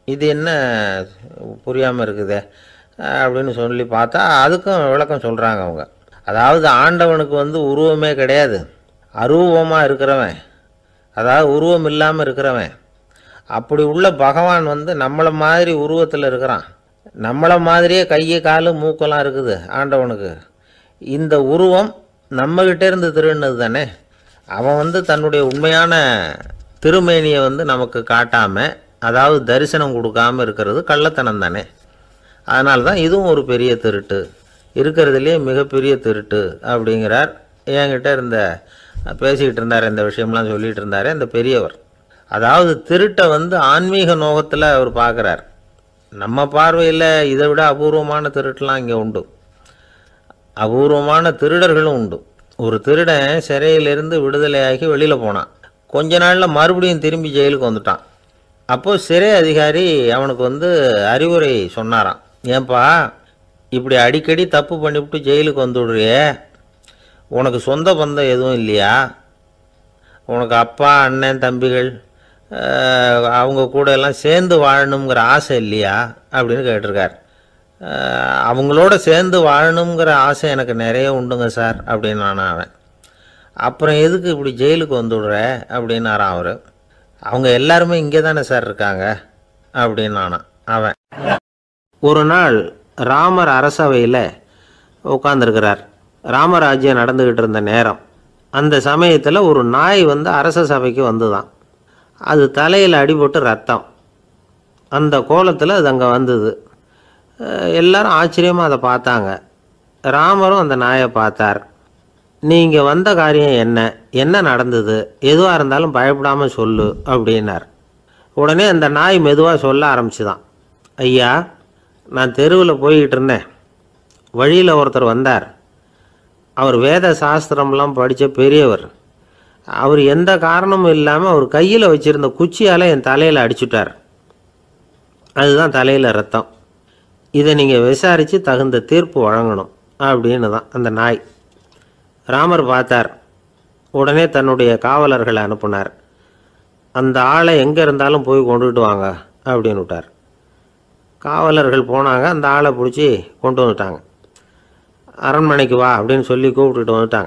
இது என்ன புரியாமல் இருக்குதே அப்படின்னு சொல்லி பார்த்தா அதுக்கும் விளக்கம் சொல்கிறாங்க அவங்க. அதாவது ஆண்டவனுக்கு வந்து உருவமே கிடையாது, அரூபமாக இருக்கிறவன், அதாவது உருவம் இல்லாமல் இருக்கிறவன். அப்படி உள்ள பகவான் வந்து நம்மளை மாதிரி உருவத்தில் இருக்கிறான். நம்மளை மாதிரியே கை காலு மூக்கெல்லாம் இருக்குது ஆண்டவனுக்கு. இந்த உருவம் நம்மகிட்ட இருந்து திருடினது தானே. அவன் வந்து தன்னுடைய உண்மையான திருமேனியை வந்து நமக்கு காட்டாமல், அதாவது தரிசனம் கொடுக்காமல் இருக்கிறது கள்ளத்தனம் தானே. அதனால தான் இதுவும் ஒரு பெரிய திருட்டு, இருக்கிறதுலே மிகப்பெரிய திருட்டு அப்படிங்கிறார். என்கிட்ட இருந்த பேசிக்கிட்டு இருந்தார், இந்த விஷயம்லாம் சொல்லிகிட்டு இருந்தார் அந்த பெரியவர். அதாவது திருட்டை வந்து ஆன்மீக நோகத்தில் அவர் பார்க்குறார். நம்ம பார்வையில் இதை விட அபூர்வமான திருட்டுலாம் இங்கே உண்டு, அபூர்வமான திருடர்களும் உண்டு. ஒரு திருடன் சிறையிலிருந்து விடுதலையாகி வெளியில் போனான். கொஞ்ச நாளில் மறுபடியும் திரும்பி ஜெயிலுக்கு வந்துட்டான். அப்போது சிறை அதிகாரி அவனுக்கு வந்து அறிவுரை சொன்னாராம். ஏன்பா இப்படி அடிக்கடி தப்பு பண்ணிவிட்டு ஜெயிலுக்கு வந்துவிடுறியே, உனக்கு சொந்த பந்தம் எதுவும் இல்லையா? உனக்கு அப்பா அண்ணன் தம்பிகள் அவங்க கூட எல்லாம் சேர்ந்து வாழணுங்கிற ஆசை இல்லையா அப்படின்னு கேட்டிருக்கார். அவங்களோட சேர்ந்து வாழணுங்கிற ஆசை எனக்கு நிறைய உண்டுங்க சார் அப்படின்னு நானும். அவன் அப்புறம் எதுக்கு இப்படி ஜெயிலுக்கு வந்துவிடுற அப்படின்னாரான் அவர். அவங்க எல்லாருமே இங்கே தானே சார் இருக்காங்க அப்படின்னு நானான். அவன் ஒரு நாள் ராமர் அரசவையில் உட்காந்துருக்கிறார். ராமராஜ்யம் நடந்துக்கிட்டு இருந்த நேரம். அந்த சமயத்தில் ஒரு நாய் வந்து அரச சபைக்கு வந்துதான். அது தலையில் அடிபட்டு ரத்தம், அந்த கோலத்தில் அது அங்கே வந்தது. எல்லாரும் ஆச்சரியமாக அதை பார்த்தாங்க. ராமரும் அந்த நாயை பார்த்தார். நீங்கள் வந்த காரியம் என்ன, என்ன நடந்தது, எதுவாக இருந்தாலும் பயப்படாமல் சொல்லு அப்படின்னார். உடனே அந்த நாய் மெதுவாக சொல்ல ஆரம்பிச்சுதான். ஐயா, நான் தெருவில் போய்கிட்டு இருந்தேன். வழியில் ஒருத்தர் வந்தார். அவர் வேத சாஸ்திரம்லாம் படித்த பெரியவர். அவர் எந்த காரணமும் இல்லாமல் அவர் கையில் வச்சுருந்த குச்சியால் என் தலையில் அடிச்சுட்டார். அதுதான் தலையில் ரத்தம். இதை நீங்கள் விசாரித்து தகுந்த தீர்ப்பு வழங்கணும் அப்படின்னு தான் அந்த நாய். ராமர் பார்த்தார். உடனே தன்னுடைய காவலர்களை அனுப்புனார். அந்த ஆளை எங்கே இருந்தாலும் போய் கொண்டுகிட்டு வாங்க அப்படின்னு விட்டார். காவலர்கள் போனாங்க, அந்த ஆளை பிடிச்சி கொண்டு வந்துட்டாங்க. அரண்மனைக்கு வா அப்படின்னு சொல்லி கூப்பிட்டுட்டு வந்துட்டாங்க.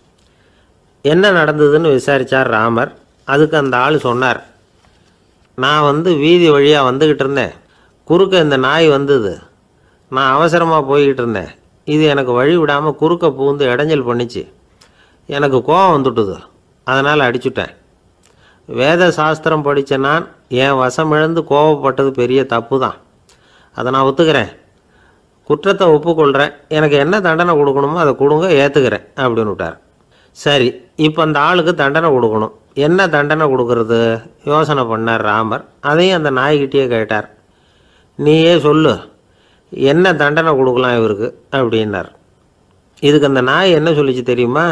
என்ன நடந்ததுன்னு விசாரித்தார் ராமர். அதுக்கு அந்த ஆள் சொன்னார், நான் வந்து வீதி வழியாக வந்துக்கிட்டு இருந்தேன். குறுக்க இந்த நாய் வந்தது. நான் அவசரமாக போய்கிட்டு இருந்தேன். இது எனக்கு வழி விடாமல் குறுக்க பூந்து இடைஞ்சல் பண்ணிச்சு. எனக்கு கோபம் வந்துட்டுது, அதனால் அடிச்சுட்டேன். வேத சாஸ்திரம் படித்த நான் என் வசமிழந்து கோபப்பட்டது பெரிய தப்பு தான். அதை நான் ஒத்துக்கிறேன், குற்றத்தை ஒப்புக்கொள்கிறேன். எனக்கு என்ன தண்டனை கொடுக்கணுமோ அதை கொடுங்க, ஏற்றுக்கிறேன் அப்படின்னு விட்டார். சரி, இப்போ அந்த ஆளுக்கு தண்டனை கொடுக்கணும். என்ன தண்டனை கொடுக்கறது யோசனை பண்ணார் ராமர். அதையும் அந்த நாய்கிட்டே கேட்டார். நீயே சொல்லு, என்ன தண்டனை கொடுக்கலாம் இவருக்கு அப்படின்னார். இதுக்கு அந்த நாய் என்ன சொல்லிச்சு தெரியுமா?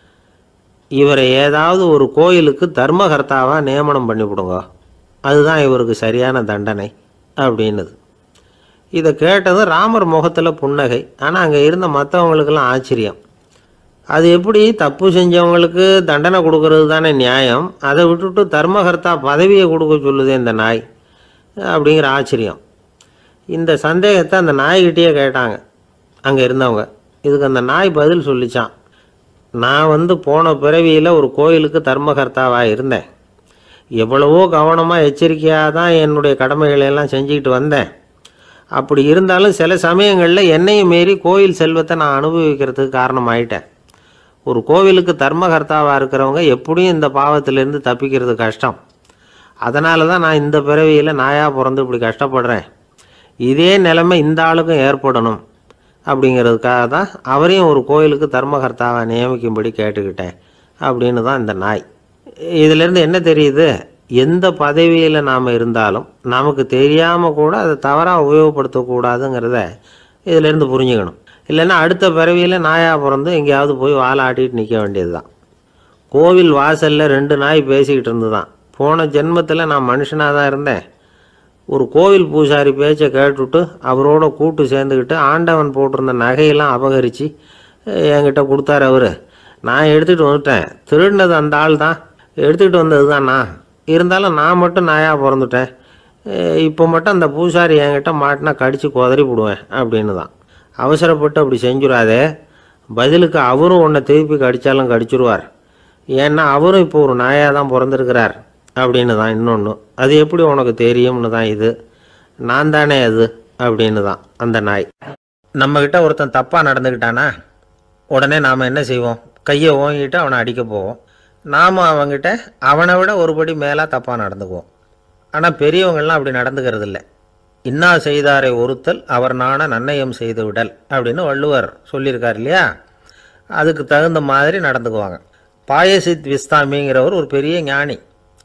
இவரை ஏதாவது ஒரு கோயிலுக்கு தர்மகர்த்தாவாக நியமனம் பண்ணிவிடுங்க, அதுதான் இவருக்கு சரியான தண்டனை அப்படின்னுது. இதை கேட்டதும் ராமர் முகத்தில் புன்னகை. ஆனால் அங்கே இருந்த மற்றவங்களுக்கெல்லாம் ஆச்சரியம். அது எப்படி, தப்பு செஞ்சவங்களுக்கு தண்டனை கொடுக்கறது தானே நியாயம், அதை விட்டுட்டு தர்மகர்த்தா பதவியை கொடுக்க சொல்லுதே இந்த நாய் அப்படிங்கிற ஆச்சரியம். இந்த சந்தேகத்தை அந்த நாய்கிட்டேயே கேட்டாங்க அங்கே இருந்தவங்க. இதுக்கு அந்த நாய் பதில் சொல்லிச்சான். நான் வந்து போன பிறவியில் ஒரு கோயிலுக்கு தர்மகர்த்தாவாக இருந்தேன். எவ்வளவோ கவனமாக எச்சரிக்கையாக தான் என்னுடைய கடமைகளையெல்லாம் செஞ்சுக்கிட்டு வந்தேன். அப்படி இருந்தாலும் சில சமயங்களில் என்னையும் மீறி கோயில் செல்வத்தை நான் அனுபவிக்கிறதுக்கு காரணமாயிட்டேன். ஒரு கோவிலுக்கு தர்மகர்த்தாவாக இருக்கிறவங்க எப்படியும் இந்த பாவத்திலேருந்து தப்பிக்கிறது கஷ்டம். அதனால தான் நான் இந்த பிறவியில் நாயாக பிறந்து இப்படி கஷ்டப்படுறேன். இதே நிலைமை இந்த ஆளுக்கும் ஏற்படணும் அப்படிங்கிறதுக்காக தான் அவரையும் ஒரு கோயிலுக்கு தர்மகர்த்தாவை நியமிக்கும்படி கேட்டுக்கிட்டேன் அப்படின்னு தான் இந்த நாய். இதிலேருந்து என்ன தெரியுது? எந்த பதவியில் நாம் இருந்தாலும் நமக்கு தெரியாமல் கூட அதை தவறாக உபயோகப்படுத்தக்கூடாதுங்கிறத இதிலேருந்து புரிஞ்சுக்கணும். இல்லைன்னா அடுத்த பிறவியில் நாயாக பிறந்து எங்கேயாவது போய் வாழை ஆட்டிகிட்டு நிற்க வேண்டியது தான். கோவில் வாசலில் 2 நாய் பேசிக்கிட்டு இருந்து தான், போன ஜென்மத்தில் நான் மனுஷனாக தான் இருந்தேன். ஒரு கோவில் பூசாரி பேச்சை கேட்டுவிட்டு அவரோட கூட்டு சேர்ந்துக்கிட்டு ஆண்டவன் போட்டிருந்த நகையெல்லாம் அபகரித்து என்கிட்ட கொடுத்தாரு அவர். நான் எடுத்துகிட்டு வந்துட்டேன். திருடினது அந்த ஆள் தான், எடுத்துக்கிட்டு வந்தது தான் நான். இருந்தாலும் நான் மட்டும் நாயாக பிறந்துட்டேன். இப்போ மட்டும் அந்த பூசாரி என்கிட்ட மாட்டினா கடித்து குதறி விடுவேன் அப்படின்னு தான். அவசரப்பட்டு அப்படி செஞ்சுடாதே, பதிலுக்கு அவரும் உன்னை திருப்பி கடித்தாலும் கடிச்சிருவார். ஏன்னா அவரும் இப்போ ஒரு நாயாக தான் பிறந்திருக்கிறார் அப்படின்னு தான் இன்னொன்று. அது எப்படி உனக்கு தெரியும்னு தான் இது. நான் தானே அது அப்படின்னு தான் அந்த நாய். நம்மக்கிட்ட ஒருத்தன் தப்பாக நடந்துக்கிட்டானா உடனே நாம் என்ன செய்வோம்? கையை ஓங்கிட்டு அவனை அடிக்க போவோம். நாம் அவங்ககிட்ட அவனை விட ஒருபடி மேலே தப்பாக நடந்துக்குவோம். ஆனால் பெரியவங்கள்லாம் அப்படி நடந்துக்கிறது இல்லை. இன்னா செய்தாரை ஒருத்தல் அவர் நாண நன்னயம் செய்து விடல் அப்படின்னு வள்ளுவர் சொல்லியிருக்கார் இல்லையா? அதுக்கு தகுந்த மாதிரி நடந்துக்குவாங்க. பாயசித் விஸ்தாமிங்கிறவர் ஒரு பெரிய ஞானி.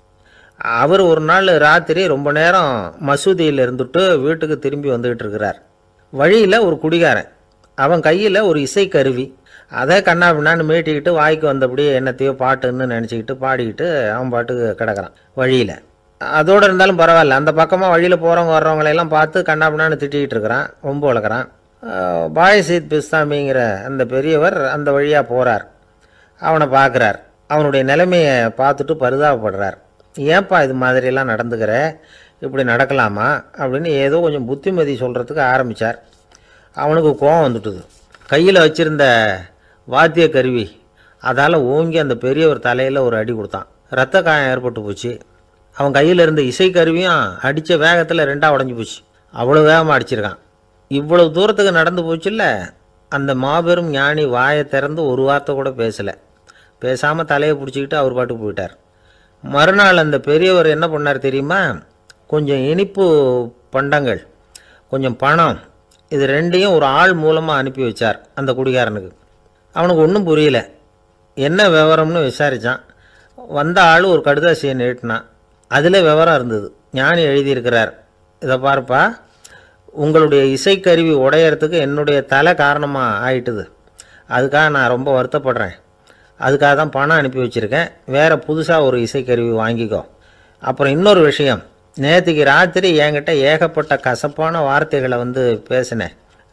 அவர் ஒரு நாள் ராத்திரி ரொம்ப நேரம் மசூதியில் இருந்துட்டு வீட்டுக்கு திரும்பி வந்துக்கிட்டு இருக்கிறார். வழியில் ஒரு குடிகாரன், அவன் கையில் ஒரு இசைக்கருவி, அதை கண்ணா பின்னான்னு மீட்டிக்கிட்டு வாய்க்கு வந்தபடியே என்னத்தையோ பாட்டுன்னு நினச்சிக்கிட்டு பாடிக்கிட்டு அவன் பாட்டுக்கு கிடக்கிறான் வழியில். அதோடு இருந்தாலும் பரவாயில்ல, அந்த பக்கமாக வழியில் போகிறவங்க வர்றவங்களையெல்லாம் பார்த்து கண்ணா பின்னான்னு திட்டிக்கிட்டு இருக்கிறான், ரொம்ப வளர்க்குறான். பாயசித் பிஸ்தாமிங்கிற அந்த பெரியவர் அந்த வழியாக போகிறார். அவனை பார்க்குறார். அவனுடைய நிலைமையை பார்த்துட்டு பரிதாபப்படுறார். ஏன்பா இது மாதிரியெல்லாம் நடந்துக்கிற, இப்படி நடக்கலாமா அப்படின்னு ஏதோ கொஞ்சம் புத்திமதி சொல்கிறதுக்கு ஆரம்பித்தார். அவனுக்கு கோபம் வந்துட்டுது. கையில் வச்சுருந்த வாத்திய கருவி அதால் ஓங்கி அந்த பெரியவர் தலையில் ஒரு அடி கொடுத்தான். இரத்த காயம் ஏற்பட்டு போச்சு. அவன் கையில் இருந்த இசைக்கருவியும் அடித்த வேகத்தில் ரெண்டாக உடஞ்சி போச்சு. அவ்வளோ வேகமாக அடிச்சிருக்கான். இவ்வளவு தூரத்துக்கு நடந்து போச்சுல்ல. அந்த மாபெரும் ஞானி வாயை திறந்து ஒரு வார்த்தை கூட பேசலை. பேசாமல் தலையை பிடிச்சிக்கிட்டு அவர் பாட்டுக்கு போயிட்டார். மறுநாள் அந்த பெரியவர் என்ன பண்ணார் தெரியுமா? கொஞ்சம் இனிப்பு பண்டங்கள், கொஞ்சம் பணம், இது ரெண்டையும் ஒரு ஆள் மூலமாக அனுப்பி வச்சார் அந்த குடிகாரனுக்கு. அவனுக்கு ஒன்றும் புரியல. என்ன விவரம்னு விசாரித்தான். வந்த ஆள் ஒரு கடுதாசியை நீட்டினான். அதில் விவரம் இருந்தது. ஞானி எழுதியிருக்கிறார், இதை பார்ப்பா, உங்களுடைய இசைக்கருவி உடையறதுக்கு என்னுடைய தலை காரணமாக ஆயிட்டுது. அதுக்காக நான் ரொம்ப வருத்தப்படுறேன். அதுக்காக தான் பணம் அனுப்பி வச்சுருக்கேன். வேறு புதுசாக ஒரு இசைக்கருவி வாங்கிக்கோ. அப்புறம் இன்னொரு விஷயம், நேற்றுக்கு ராத்திரி என்கிட்ட ஏகப்பட்ட கசப்பான வார்த்தைகளை பேசினேன்.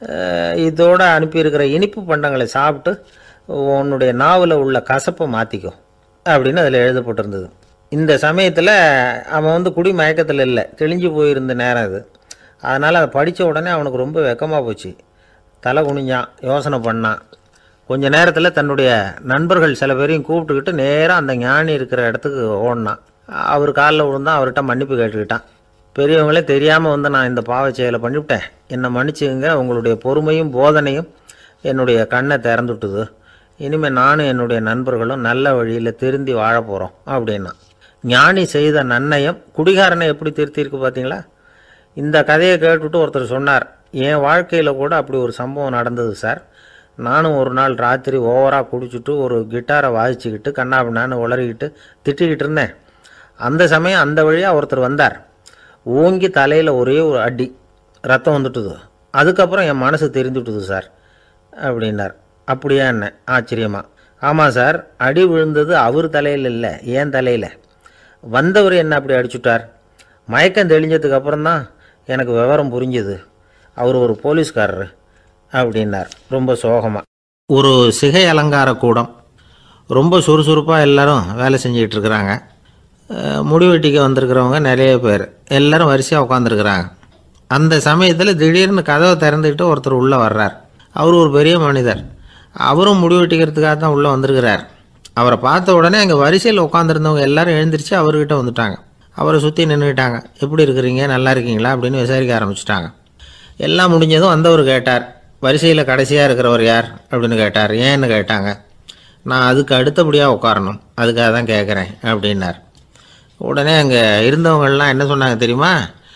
இதோடு அனுப்பியிருக்கிற இனிப்பு பண்டங்களை சாப்பிட்டு உன்னுடைய நாவில் உள்ள கசப்பை மாற்றிக்கோ அப்படின்னு அதில் எழுதப்பட்டிருந்தது. இந்த சமயத்தில் அவன் குடி மயக்கத்தில் இல்லை, தெளிஞ்சு போயிருந்த நேரம் அது. அதனால் அதை படித்த உடனே அவனுக்கு ரொம்ப வெக்கமாக போச்சு. தலை குனிஞ்சான், யோசனை பண்ணான். கொஞ்ச நேரத்தில் தன்னுடைய நண்பர்கள் சில பேரையும் கூப்பிட்டுக்கிட்டு நேராக அந்த ஞானி இருக்கிற இடத்துக்கு ஓடினான். அவர் காலில் விழுந்தான். அவர்கிட்ட மன்னிப்பு கேட்டுக்கிட்டான். பெரியவங்களே தெரியாமல் நான் இந்த பாவச் செயலை பண்ணிவிட்டேன், என்னை மன்னிச்சுங்க. உங்களுடைய பொறுமையும் போதனையும் என்னுடைய கண்ணை திறந்துட்டுது. இனிமேல் நானும் என்னுடைய நண்பர்களும் நல்ல வழியில் திருந்தி வாழ போகிறோம் அப்படின்னா. ஞானி செய்த நன்னயம் குடிகாரனை எப்படி திருத்திருக்கு பார்த்தீங்களா? இந்த கதையை கேட்டுவிட்டு ஒருத்தர் சொன்னார், என் வாழ்க்கையில் கூட அப்படி ஒரு சம்பவம் நடந்தது சார். நானும் ஒரு நாள் ராத்திரி ஓவராக குடிச்சிட்டு ஒரு கிட்டாரை வாசிச்சுக்கிட்டு கண்ணாபின்னான்னு உளறிக்கிட்டு திட்டிக்கிட்டு இருந்தேன். அந்த சமயம் அந்த வழியாக ஒருத்தர் வந்தார். ஓங்கி தலையில் ஒரே ஒரு அடி, ரத்தம் வந்துட்டுது. அதுக்கப்புறம் என் மனசு தெரிஞ்சுட்டுது சார் அப்படின்னார். அப்படியா என்ன ஆச்சரியமா? ஆமாம் சார், அடி விழுந்தது அவர் தலையில் இல்லை, ஏன் தலையில். வந்தவர் என்ன அப்படி அடிச்சுட்டார். மயக்கம் தெளிஞ்சதுக்கு அப்புறம்தான் எனக்கு விவரம் புரிஞ்சுது. அவர் ஒரு போலீஸ்காரர் அப்படின்னார் ரொம்ப சோகமாக. ஒரு சிகை அலங்கார கூடம், ரொம்ப சுறுசுறுப்பாக எல்லோரும் வேலை செஞ்சிகிட்டு இருக்கிறாங்க. முடிவெட்டிக்க வந்திருக்கிறவங்க நிறைய பேர், எல்லோரும் வரிசையாக உட்காந்துருக்குறாங்க. அந்த சமயத்தில் திடீர்னு கதவை திறந்துக்கிட்டு ஒருத்தர் உள்ளே வர்றார். அவர் ஒரு பெரிய மனிதர். அவரும் முடிவெட்டிக்கிறதுக்காக தான் உள்ளே வந்திருக்கிறார். அவரை பார்த்த உடனே அங்கே வரிசையில் உட்காந்துருந்தவங்க எல்லோரும் எழுந்திரிச்சு அவர்கிட்ட வந்துட்டாங்க. அவரை சுற்றி நின்றுக்கிட்டாங்க. எப்படி இருக்கிறீங்க, நல்லா இருக்கீங்களா அப்படின்னு விசாரிக்க ஆரம்பிச்சிட்டாங்க. எல்லாம் முடிஞ்சதும் வந்தவர் கேட்டார், வரிசையில் கடைசியாக இருக்கிறவர் யார் அப்படின்னு கேட்டார். ஏன்னு கேட்டாங்க. நான் அதுக்கு அடுத்தபடியாக உட்காரணும், அதுக்காக தான் கேட்குறேன் அப்படின்னார். உடனே அங்கே இருந்தவங்கள்லாம் என்ன சொன்னாங்க தெரியுமா?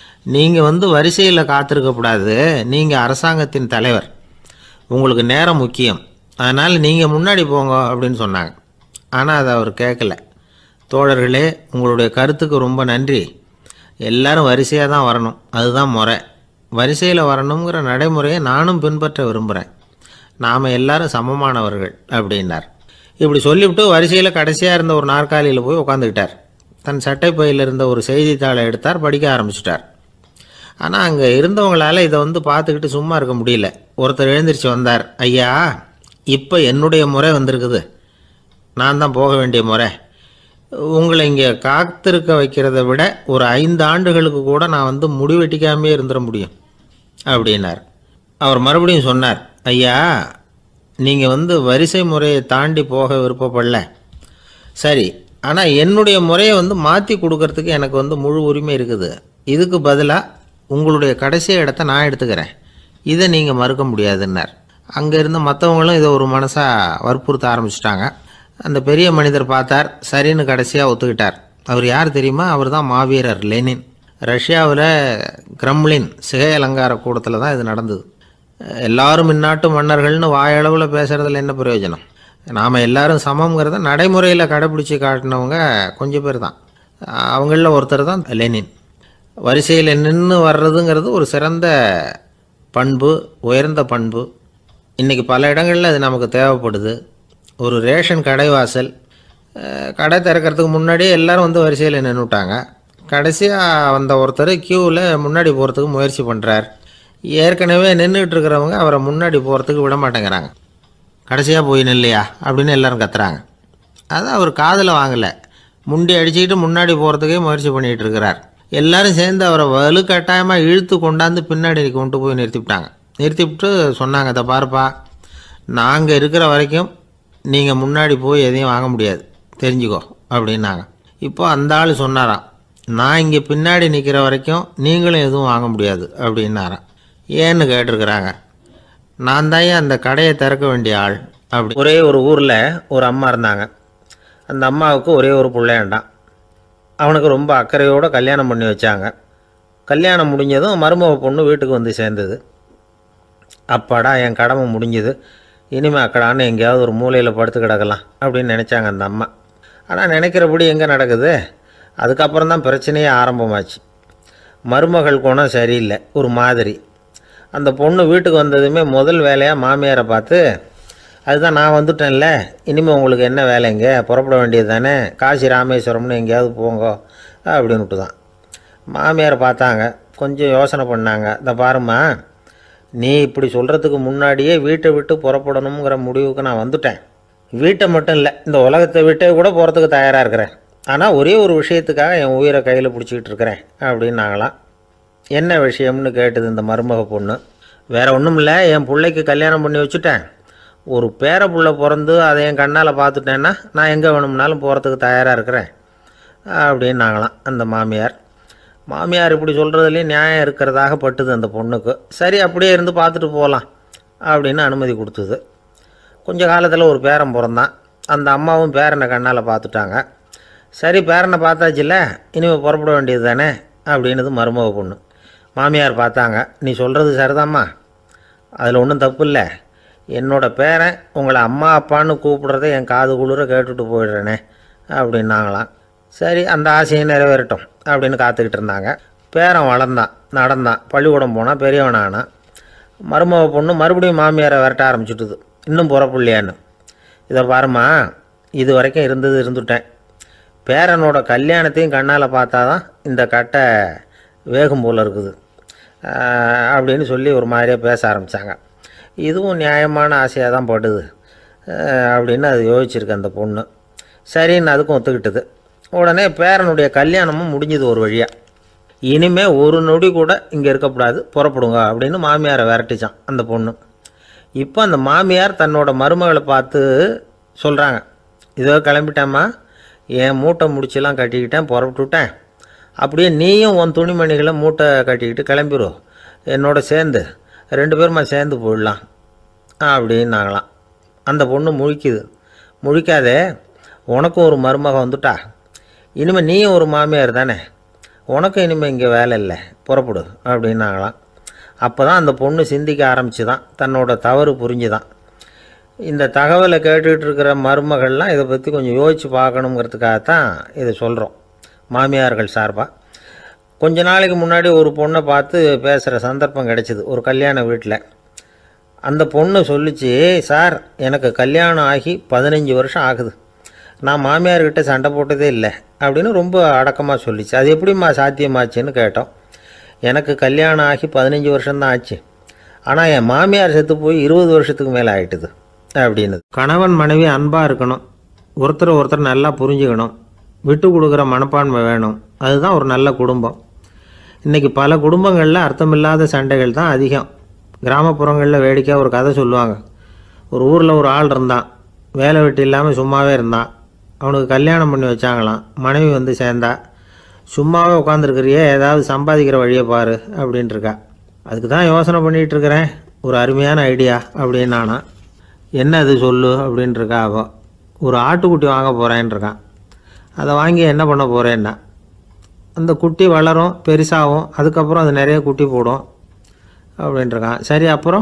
நீங்கள் வரிசையில் காத்திருக்கக்கூடாது, நீங்கள் அரசாங்கத்தின் தலைவர், உங்களுக்கு நேரம் முக்கியம், அதனால் நீங்கள் முன்னாடி போங்க அப்படின்னு சொன்னாங்க. ஆனால் அதை அவர் கேட்கல. தோழர்களே, உங்களுடைய கருத்துக்கு ரொம்ப நன்றி. எல்லாரும் வரிசையாக தான் வரணும், அதுதான் முறை. வரிசையில் வரணுங்கிற நடைமுறையை நானும் பின்பற்ற விரும்புகிறேன். நாம் எல்லாரும் சமமானவர்கள் அப்படின்னார். இப்படி சொல்லிவிட்டு வரிசையில் கடைசியாக இருந்த ஒரு நாற்காலியில் போய் உட்காந்துக்கிட்டார். தன் சட்டை பையில் இருந்த ஒரு செய்தித்தாளை எடுத்தார், படிக்க ஆரம்பிச்சிட்டார். ஆனால் அங்கே இருந்தவங்களால் இதை பார்த்துக்கிட்டு சும்மா இருக்க முடியல. ஒருத்தர் எழுந்திரிச்சு வந்தார். ஐயா, இப்போ என்னுடைய முறை வந்திருக்குது, நான் தான் போக வேண்டிய முறை. உங்களை இங்கே காத்திருக்க வைக்கிறத விட ஒரு 5 ஆண்டுகளுக்கு கூட நான் வந்து முடி வெட்டிக்காமே இருந்துட முடியும் அப்படின்னார். அவர் மறுபடியும் சொன்னார், ஐயா நீங்கள் வந்து வரிசை முறையை தாண்டி போக விருப்பப்படல, சரி, ஆனால் என்னுடைய முறையை வந்து மாற்றி கொடுக்கறதுக்கு எனக்கு வந்து முழு உரிமை இருக்குது. இதுக்கு பதிலாக உங்களுடைய கடைசி இடத்த நான் எடுத்துக்கிறேன், இதை நீங்கள் மறுக்க முடியாதுன்னார். அங்கே இருந்த மற்றவங்களும் இதை ஒரு மனசாக வற்புறுத்த ஆரம்பிச்சிட்டாங்க. அந்த பெரிய மனிதர் பார்த்தார், சரின்னு கடைசியாக ஒத்துக்கிட்டார். அவர் யார் தெரியுமா? அவர் தான் மாவீரர் லெனின். ரஷ்யாவில் கிரெம்ளின் சிகை அலங்கார கூடத்தில் தான் இது நடந்தது. எல்லாரும் இந்நாட்டு மன்னர்கள்னு வாயளவில் பேசுகிறதுல என்ன பிரயோஜனம்? நாம் எல்லாரும் சமங்கிறத நடைமுறையில் கடைப்பிடிச்சி காட்டினவங்க கொஞ்சம் பேர் தான். அவங்களில் ஒருத்தர் தான் லெனின். வரிசையில் நின்று வர்றதுங்கிறது ஒரு சிறந்த பண்பு, உயர்ந்த பண்பு. இன்றைக்கி பல இடங்களில் அது நமக்கு தேவைப்படுது. ஒரு ரேஷன் கடைவாசல், கடை திறக்கிறதுக்கு முன்னாடியே எல்லோரும் வந்து வரிசையில் நின்றுட்டாங்க. கடைசியாக வந்த ஒருத்தர் க்யூவில் முன்னாடி போகிறதுக்கு முயற்சி பண்ணுறார். ஏற்கனவே நின்றுட்டு இருக்கிறவங்க அவரை முன்னாடி போகிறதுக்கு விட மாட்டேங்கிறாங்க. கடைசியாக போய் நில்லையா அப்படின்னு எல்லோரும் கத்துறாங்க. அதை அவர் காதில் வாங்கலை. முண்டி அடிச்சுக்கிட்டு முன்னாடி போகிறதுக்கே முயற்சி பண்ணிகிட்டு இருக்கிறார். எல்லோரும் சேர்ந்து அவரை வலுக்கட்டாயமாக இழுத்து கொண்டாந்து பின்னாடி கொண்டு போய் நிறுத்திவிட்டாங்க. நிறுத்திவிட்டு சொன்னாங்க, அதை பாருப்பா, நாங்கள் இருக்கிற வரைக்கும் நீங்கள் முன்னாடி போய் எதையும் வாங்க முடியாது, தெரிஞ்சுக்கோ அப்படின்னாங்க. இப்போ அந்த ஆள் சொன்னாராம், நான் இங்கே பின்னாடி நிற்கிற வரைக்கும் நீங்களும் எதுவும் வாங்க முடியாது அப்படின்னாராம். ஏன்னு கேட்டிருக்கிறாங்க. நான் தான் அந்த கடையை திறக்க வேண்டிய ஆள் அப்படி. ஒரே ஒரு ஊரில் ஒரு அம்மா இருந்தாங்க. அந்த அம்மாவுக்கு ஒரே ஒரு பிள்ளையாண்டான். அவனுக்கு ரொம்ப அக்கறையோடு கல்யாணம் பண்ணி வச்சாங்க. கல்யாணம் முடிஞ்சதும் மருமக பொண்ணு வீட்டுக்கு வந்து சேர்ந்தது. அப்பாடா, என் கடமை முடிஞ்சுது, இனிமேல் அக்கடான்னு எங்கேயாவது ஒரு மூலையில் படுத்து கிடக்கலாம் அப்படின்னு நினச்சாங்க அந்த அம்மா. ஆனால் நினைக்கிறபடி எங்கே நடக்குது? அதுக்கப்புறம் தான் பிரச்சனையே ஆரம்பமாச்சு. மருமகள் குணம் சரியில்லை, ஒரு மாதிரி. அந்த பொண்ணு வீட்டுக்கு வந்ததுமே முதல் வேலையாக மாமியாரை பார்த்து, அதுதான் நான் வந்துட்டேன்ல, இனிமேல் உங்களுக்கு என்ன வேலைங்க, புறப்பட வேண்டியது தானே, காசி ராமேஸ்வரம்னு எங்கேயாவது போங்கோ அப்படின்னுட்டு தான். மாமியாரை பார்த்தாங்க, கொஞ்சம் யோசனை பண்ணாங்க. இந்த பாருமா, நீ இப்படி சொல்கிறதுக்கு முன்னாடியே வீட்டை விட்டு புறப்படணுங்கிற முடிவுக்கு நான் வந்துட்டேன். வீட்டை மட்டும் இல்லை, இந்த உலகத்தை விட்டே கூட போகிறதுக்கு தயாராக இருக்கிறேன். ஆனால் ஒரே ஒரு விஷயத்துக்காக என் உயிரை கையில் பிடிச்சிக்கிட்டு இருக்கிறேன் அப்படின்னாங்களாம். என்ன விஷயம்னு கேட்டது இந்த மருமக பொண்ணு. வேறு ஒன்றும் இல்லை, என் பிள்ளைக்கு கல்யாணம் பண்ணி வச்சுட்டேன். ஒரு பேர புள்ள பிறந்து அதை என் கண்ணால் பார்த்துட்டேன்னா நான் எங்கே வேணும்னாலும் போகிறதுக்கு தயாராக இருக்கிறேன் அப்படின்னாங்களாம் அந்த மாமியார். மாமியார் இப்படி சொல்கிறதுலேயும் நியாயம் இருக்கிறதாக பட்டுது அந்த பொண்ணுக்கு. சரி, அப்படியே இருந்து பார்த்துட்டு போகலாம் அப்படின்னு அனுமதி கொடுத்தது. கொஞ்ச காலத்தில் ஒரு பேரன் பிறந்தான். அந்த அம்மாவும் பேரனை கண்ணால் பார்த்துட்டாங்க. சரி, பேரனை பார்த்தாச்சுல்ல, இனிமேல் புறப்பட வேண்டியது தானே அப்படின்னது மருமக பொண்ணு. மாமியார் பார்த்தாங்க, நீ சொல்கிறது சரிதாம்மா, அதில் ஒன்றும் தப்பு இல்லை. என்னோடய பேரன் உங்களை அம்மா அப்பான்னு கூப்பிட்றத என் காது குளிர கேட்டுட்டு போயிடுறேனே அப்படின்னாங்களாம். சரி, அந்த ஆசையை நிறைவேறட்டும் அப்படின்னு காத்துக்கிட்டு இருந்தாங்க. பேரன் வளர்ந்தான், நடந்தான், பள்ளிக்கூடம் போனால் பெரியவனானா. மருமக பொண்ணு மறுபடியும் மாமியாரை விரட்ட ஆரம்பிச்சுட்டுது, இன்னும் புறப்புள்ளையான்னு. இதை பாருமா, இது வரைக்கும் இருந்துட்டேன். பேரனோட கல்யாணத்தையும் கண்ணால் பார்த்தா தான் இந்த கட்டை வேகும் போல் இருக்குது அப்படின்னு சொல்லி ஒரு மாதிரியாக பேச ஆரம்பித்தாங்க. இதுவும் நியாயமான ஆசையாக தான் படுது அப்படின்னு அது யோசிச்சிருக்கு அந்த பொண்ணு. சரின்னு அதுக்கும் ஒத்துக்கிட்டது. உடனே பேரனுடைய கல்யாணமும் முடிஞ்சது ஒரு வழியாக. இனிமேல் ஒரு நொடி கூட இங்கே இருக்கக்கூடாது, புறப்படுங்க அப்படின்னு மாமியாரை விரட்டிச்சான் அந்த பொண்ணு. இப்போ அந்த மாமியார் தன்னோட மருமகளை பார்த்து சொல்கிறாங்க, இதோ கிளம்பிட்டேம்மா, என் மூட்டை முடிச்செல்லாம் கட்டிக்கிட்டேன், புறப்பட்டுவிட்டேன். அப்படியே நீயும் உன் துணிமணிகளை மூட்டை கட்டிக்கிட்டு கிளம்பிடும், என்னோட சேர்ந்து 2 பேருமா சேர்ந்து போயிடலாம் அப்படின்னாங்களாம். அந்த பொண்ணு முழிக்குது. முழிக்காதே, உனக்கும் ஒரு மருமக வந்துட்டா, இனிமேல் நீயும் ஒரு மாமியார் தானே, உனக்கும் இனிமேல் இங்கே வேலை இல்லை, புறப்படு அப்படின்னாங்களாம். அப்போ தான் அந்த பொண்ணு சிந்திக்க ஆரம்பிச்சு தான், தன்னோட தவறு புரிஞ்சுதான். இந்த தகவலை கேட்டுக்கிட்டு இருக்கிற மருமகள்லாம் இதை பற்றி கொஞ்சம் யோசித்து பார்க்கணுங்கிறதுக்காகத்தான் இதை சொல்கிறோம் மாமியார்கள் சார்பாக. கொஞ்ச நாளைக்கு முன்னாடி ஒரு பொண்ணை பார்த்து பேசுகிற சந்தர்ப்பம் கிடைச்சிது ஒரு கல்யாண வீட்டில். அந்த பொண்ணு சொல்லிச்சு, சார் எனக்கு கல்யாணம் ஆகி 15 வருஷம் ஆகுது, நான் மாமியார்கிட்ட சண்டை போட்டதே இல்லை அப்படின்னு ரொம்ப அடக்கமாக சொல்லிச்சு. அது எப்படிம்மா சாத்தியமாச்சுன்னு கேட்டோம். எனக்கு கல்யாணம் ஆகி 15 வருஷம்தான் ஆச்சு, ஆனால் என் மாமியார் செத்து போய் 20 வருஷத்துக்கு மேலே ஆகிட்டுது அப்படின்னு. கணவன் மனைவி அன்பாக இருக்கணும், ஒருத்தர் நல்லா புரிஞ்சுக்கணும், விட்டு கொடுக்குற மனப்பான்மை வேணும். அதுதான் ஒரு நல்ல குடும்பம். இன்றைக்கி பல குடும்பங்களில் அர்த்தமில்லாத சண்டைகள் தான் அதிகம். கிராமப்புறங்களில் வேடிக்கையாக ஒரு கதை சொல்லுவாங்க. ஒரு ஊரில் ஒரு ஆள் இருந்தான். வேலை வெட்டி இல்லாமல் சும்மாவே இருந்தான். அவனுக்கு கல்யாணம் பண்ணி வச்சாங்களாம். மனைவி வந்து சேர்ந்தா. சும்மாவே உட்காந்துருக்கிறியே, ஏதாவது சம்பாதிக்கிற வழியை பாரு அப்படின்ட்டுருக்கா. அதுக்கு தான் யோசனை பண்ணிகிட்ருக்கிறேன், ஒரு அருமையான ஐடியா அப்படின்னு நானா. என்ன அது சொல்லு அப்படின்ட்டுருக்கா அவன். ஒரு ஆட்டுக்குட்டி வாங்க போகிறேன்ருக்கான். அதை வாங்கி என்ன பண்ண போகிறேன்னா, அந்த குட்டி வளரும், பெருசாகும், அதுக்கப்புறம் அது நிறைய குட்டி போடும் அப்படின்ட்டுருக்கான். சரி, அப்புறம்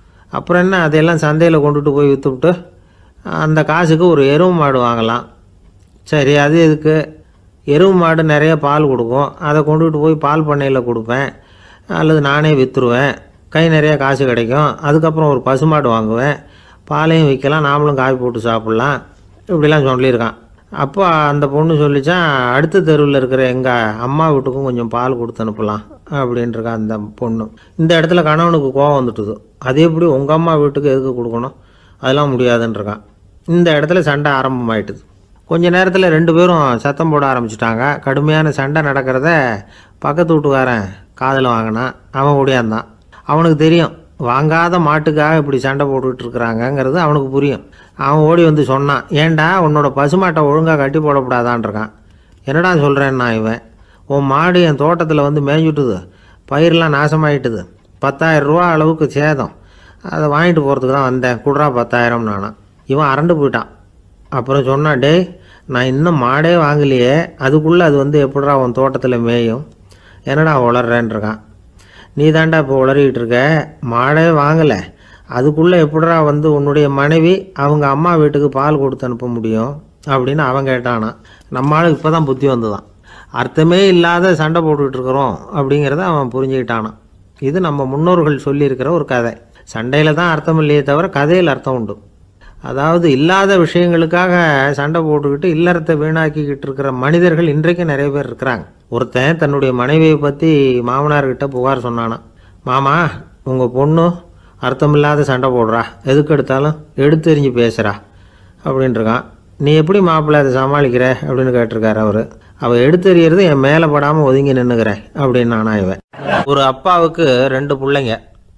என்ன, அதையெல்லாம் சந்தையில் கொண்டுட்டு போய் விற்றுவிட்டு அந்த காசுக்கு ஒரு எருவு மாடு வாங்கலாம். சரி, அது எதுக்கு? எருவு மாடு நிறைய பால் கொடுக்கும். அதை கொண்டுகிட்டு போய் பால் பண்ணையில் கொடுப்பேன், அல்லது நானே விற்றுருவேன், கை நிறைய காசு கிடைக்கும். அதுக்கப்புறம் ஒரு பசுமாடு வாங்குவேன், பாலையும் விற்கலாம், நாமளும் காய் போட்டு சாப்பிட்லாம், இப்படிலாம் சொல்லியிருக்கான். அப்போ அந்த பொண்ணு சொல்லிச்சான், அடுத்த தெருவில் இருக்கிற எங்கள் அம்மா வீட்டுக்கும் கொஞ்சம் பால் கொடுத்து அனுப்பலாம் அப்படின்ட்டுருக்கான் அந்த பொண்ணு. இந்த இடத்துல கணவனுக்கு கோபம் வந்துட்டுது. அது எப்படி உங்கள் அம்மா வீட்டுக்கு எதுக்கு கொடுக்கணும், அதெல்லாம் முடியாதுன்றிருக்கான். இந்த இடத்துல சண்டை ஆரம்பமாயிட்டுது. கொஞ்ச நேரத்தில் 2 பேரும் சத்தம் போட ஆரம்பிச்சிட்டாங்க. கடுமையான சண்டை நடக்கிறத பக்கத்து வீட்டுக்காரன் காதில் வாங்கினான். அவன் ஓடியாந்தான். அவனுக்கு தெரியும், வாங்காத மாட்டுக்காக இப்படி சண்டை போட்டுக்கிட்டு இருக்கிறாங்கங்கிறது அவனுக்கு புரியும். அவன் ஓடி வந்து சொன்னான், ஏண்டா உன்னோட பசுமாட்டை ஒழுங்காக கட்டி போடக்கூடாதான்ருக்கான். என்னடா சொல்கிறேன்னா இவன், உன் மாடு என் தோட்டத்தில் வந்து மேய்ஞ்சுட்டுது, பயிரெலாம் நாசமாயிட்டுது, 10,000 ரூபா அளவுக்கு சேதம், அதை வாங்கிட்டு போகிறதுக்கு தான் வந்தேன், குடுறா 10,000 நானா. இவன் அரண்டு போயிட்டான். அப்புறம் சொன்னான், டே நான் இன்னும் மாடே வாங்கலையே, அதுக்குள்ளே அது வந்து எப்படிடா உன் தோட்டத்தில் மேயும், என்னடா உளர்றேன்ருக்கான். நீ தாண்டா இப்போ உளறிக்கிட்டு இருக்க, மாடே வாங்கலை, அதுக்குள்ளே எப்படிடா வந்து உன்னுடைய மனைவி அவங்க அம்மா வீட்டுக்கு பால் கொடுத்து அனுப்ப முடியும் அப்படின்னு அவன் கேட்டானா. நம்மளால் இப்போ தான் புத்தி வந்துதான். அர்த்தமே இல்லாத சண்டை போட்டுக்கிட்டு இருக்கிறோம் அப்படிங்கிறத அவன் புரிஞ்சுக்கிட்டானான். இது நம்ம முன்னோர்கள் சொல்லியிருக்கிற ஒரு கதை. சண்டையில் தான் அர்த்தம் இல்லையே தவிர கதையில் அர்த்தம் உண்டு. அதாவது இல்லாத விஷயங்களுக்காக சண்டை போட்டுக்கிட்டு இல்லறத்தை வீணாக்கிக்கிட்டு இருக்கிற மனிதர்கள் இன்றைக்கு நிறைய பேர் இருக்கிறாங்க. ஒருத்தன் தன்னுடைய மனைவியை பற்றி மாமனார்கிட்ட புகார் சொன்னானா. மாமா, உங்கள் பொண்ணு அர்த்தமில்லாத சண்டை போடுறா, எதுக்கு எடுத்தாலும் எடுத்தெறிஞ்சு பேசுகிறா அப்படின்ட்டுருக்கான். நீ எப்படி மாப்பிள்ளை அதை சமாளிக்கிற அப்படின்னு கேட்டிருக்காரு அவர். அவள் எடுத்தெறியறது என் மேலே படாமல் ஒதுங்கி நின்றுக்கிறேன் அப்படின்னு நானா இவன். ஒரு அப்பாவுக்கு 2 பிள்ளைங்க.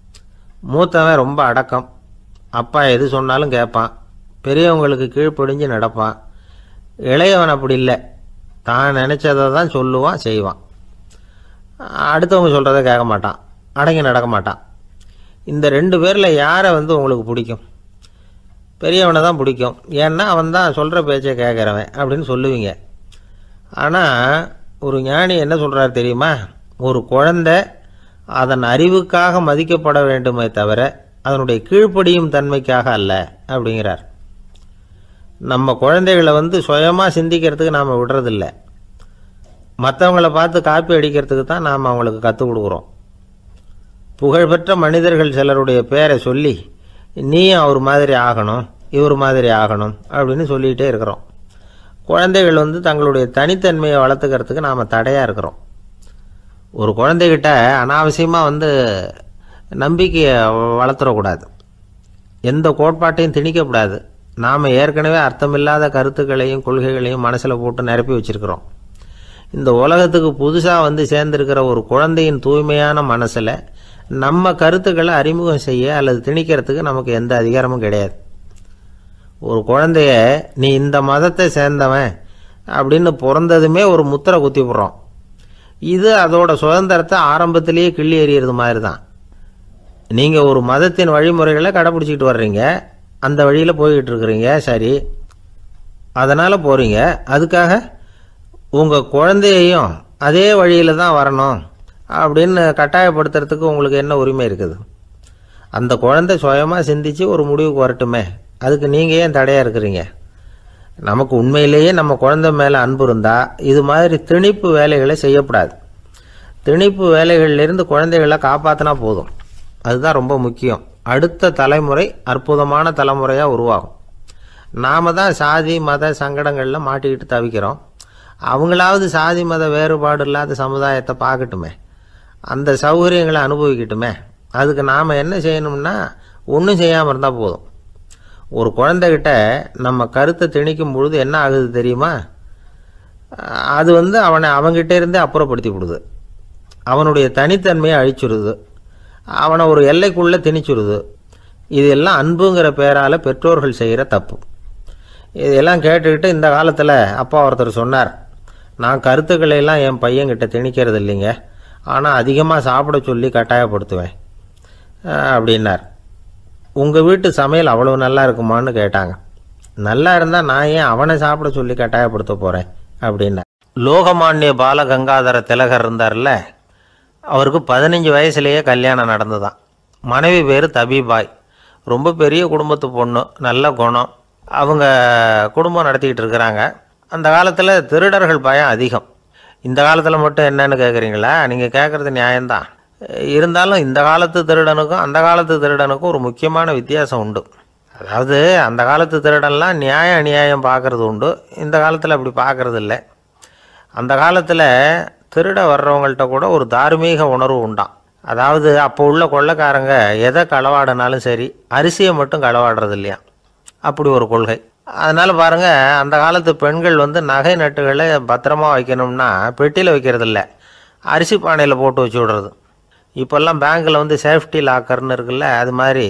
மூத்தவன் ரொம்ப அடக்கம். அப்பா எது சொன்னாலும் கேட்பான், பெரியவங்களுக்கு கீழ்ப்படிஞ்சு நடப்பான். இளையவன் அப்படி இல்லை, தான் நினச்சதை தான் சொல்லுவான், செய்வான். அடுத்தவங்க சொல்கிறத கேட்க மாட்டான், அடங்கி நடக்க மாட்டான். இந்த 2 பேரில் யாரை வந்து உங்களுக்கு பிடிக்கும்? பெரியவனை தான் பிடிக்கும். ஏன்னா அவன் தான் சொல்கிற பேச்சை கேட்குறவன் அப்படின்னு சொல்லுவீங்க. ஆனால் ஒரு ஞானி என்ன சொல்கிறார் தெரியுமா? ஒரு குழந்தை அதன் அறிவுக்காக மதிக்கப்பட வேண்டுமே தவிர அதனுடைய கீழ்ப்படியும் தன்மைக்காக அல்ல அப்படிங்கிறார். நம்ம குழந்தைகளை வந்து சுயமாக சிந்திக்கிறதுக்கு நாம் விடுறதில்லை, மற்றவங்கள பார்த்து காப்பி அடிக்கிறதுக்கு தான் நாம் அவங்களுக்கு கற்றுக் கொடுக்குறோம். புகழ்பெற்ற மனிதர்கள் சிலருடைய பேரை சொல்லி நீயும் அவர் மாதிரி ஆகணும், இவர் மாதிரி ஆகணும் அப்படின்னு சொல்லிகிட்டே இருக்கிறோம். குழந்தைகள் வந்து தங்களுடைய தனித்தன்மையை வளர்த்துக்கிறதுக்கு நாம் தடையாக இருக்கிறோம். ஒரு குழந்தைகிட்ட அனாவசியமாக வந்து நம்பிக்கையை வளர்த்துடக்கூடாது, எந்த கோட்பாட்டையும் திணிக்கக்கூடாது. நாம் ஏற்கனவே அர்த்தமில்லாத கருத்துக்களையும் கொள்கைகளையும் மனசில் போட்டு நிரப்பி வச்சுருக்கிறோம். இந்த உலகத்துக்கு புதுசாக வந்து சேர்ந்திருக்கிற ஒரு குழந்தையின் தூய்மையான மனசில் நம்ம கருத்துக்களை அறிமுகம் செய்ய அல்லது திணிக்கிறதுக்கு நமக்கு எந்த அதிகாரமும் கிடையாது. ஒரு குழந்தைய நீ இந்த மதத்தை சேர்ந்தவன் அப்படின்னு பிறந்ததுமே ஒரு முத்திரை குத்தி போடுறோம். இது அதோட சுதந்திரத்தை ஆரம்பத்திலேயே கிள்ளி எறிகிறது மாதிரி தான். நீங்கள் ஒரு மதத்தின் வழிமுறைகளை கடைப்பிடிச்சிக்கிட்டு வர்றீங்க, அந்த வழியில் போய்கிட்டு இருக்கிறீங்க, சரி, அதனால் போகிறீங்க. அதுக்காக உங்கள் குழந்தையையும் அதே வழியில் தான் வரணும் அப்படின்னு கட்டாயப்படுத்துறதுக்கு உங்களுக்கு என்ன உரிமை இருக்குது? அந்த குழந்தை சுயமாக சிந்தித்து ஒரு முடிவுக்கு வரட்டுமே, அதுக்கு நீங்கள் ஏன் தடையாக இருக்கிறீங்க? நமக்கு உண்மையிலேயே நம்ம குழந்தை மேலே அன்பு இருந்தால் இது மாதிரி திணிப்பு வேலைகளை செய்யக்கூடாது. திணிப்பு வேலைகளிலிருந்து குழந்தைகளை காப்பாற்றினா போதும். அதுதான் ரொம்ப முக்கியம். அடுத்த தலைமுறை அற்புதமான தலைமுறையாக உருவாகும். நாம் தான் சாதி மத சங்கடங்களில் மாட்டிக்கிட்டு தவிக்கிறோம். அவங்களாவது சாதி மத வேறுபாடு இல்லாத சமுதாயத்தை பார்க்கட்டுமே, அந்த சௌகரியங்களை அனுபவிக்கட்டுமே. அதுக்கு நாம் என்ன செய்யணும்னா ஒன்றும் செய்யாமல் இருந்தால் போதும். ஒரு குழந்தைகிட்ட நம்ம கருத்தை திணிக்கும் பொழுது என்ன ஆகுது தெரியுமா? அது அவனை அவங்கிட்ட இருந்தே அப்புறப்படுத்தி விடுது. அவனுடைய தனித்தன்மையை அழிச்சுடுது. அவனை ஒரு எல்லைக்குள்ளே திணிச்சுடுது. இதெல்லாம் அன்புங்கிற பேரால் பெற்றோர்கள் செய்கிற தப்பு. இதெல்லாம் கேட்டுக்கிட்டு இந்த காலத்தில் அப்பா ஒருத்தர் சொன்னார், நான் கருத்துக்களை எல்லாம் என் பையன்கிட்ட திணிக்கிறது இல்லைங்க, ஆனால் அதிகமாக சாப்பிட சொல்லி கட்டாயப்படுத்துவேன் அப்படின்னார். உங்கள் வீட்டு சமையல் அவ்வளோ நல்லா இருக்குமான்னு கேட்டாங்க. நல்லா இருந்தால் நான் ஏன் அவனை சாப்பிட சொல்லி கட்டாயப்படுத்த போகிறேன் அப்படின்னார். லோகமானிய பாலகங்காதர திலகர் இருந்தார்ல, அவருக்கு 15 வயசுலேயே கல்யாணம் நடந்துதான். மனைவி பேர் தபிபாய். ரொம்ப பெரிய குடும்பத்து பொண்ணு, நல்ல குணம். அவங்க குடும்பம் நடத்திக்கிட்டு இருக்கிறாங்க. அந்த காலத்தில் திருடர்கள் பயம் அதிகம். இந்த காலத்தில் மட்டும் என்னன்னு கேட்குறீங்களா? நீங்கள் கேட்குறது நியாயம்தான். இருந்தாலும் இந்த காலத்து திருடனுக்கும் அந்த காலத்து திருடனுக்கும் ஒரு முக்கியமான வித்தியாசம் உண்டு. அதாவது அந்த காலத்து திருடன்லாம் நியாயம் அநியாயம் பார்க்குறது உண்டு, இந்த காலத்தில் அப்படி பார்க்குறது இல்லை. அந்த காலத்தில் திருட வர்றவங்கள்ட்ட கூட ஒரு தார்மீக உணர்வு உண்டாம். அதாவது அப்போ உள்ள கொள்ளைக்காரங்க எதை களவாடினாலும் சரி, அரிசியை மட்டும் களவாடுறது இல்லையா, அப்படி ஒரு கொள்கை. அதனால் பாருங்கள், அந்த காலத்து பெண்கள் நகை நட்டுகளை பத்திரமா வைக்கணும்னா பெட்டியில் வைக்கிறது இல்லை, அரிசி பானையில் போட்டு வச்சு விடுறது. இப்போல்லாம் பேங்க்கில் சேஃப்டி லாக்கர்னு இருக்குல்ல, அது மாதிரி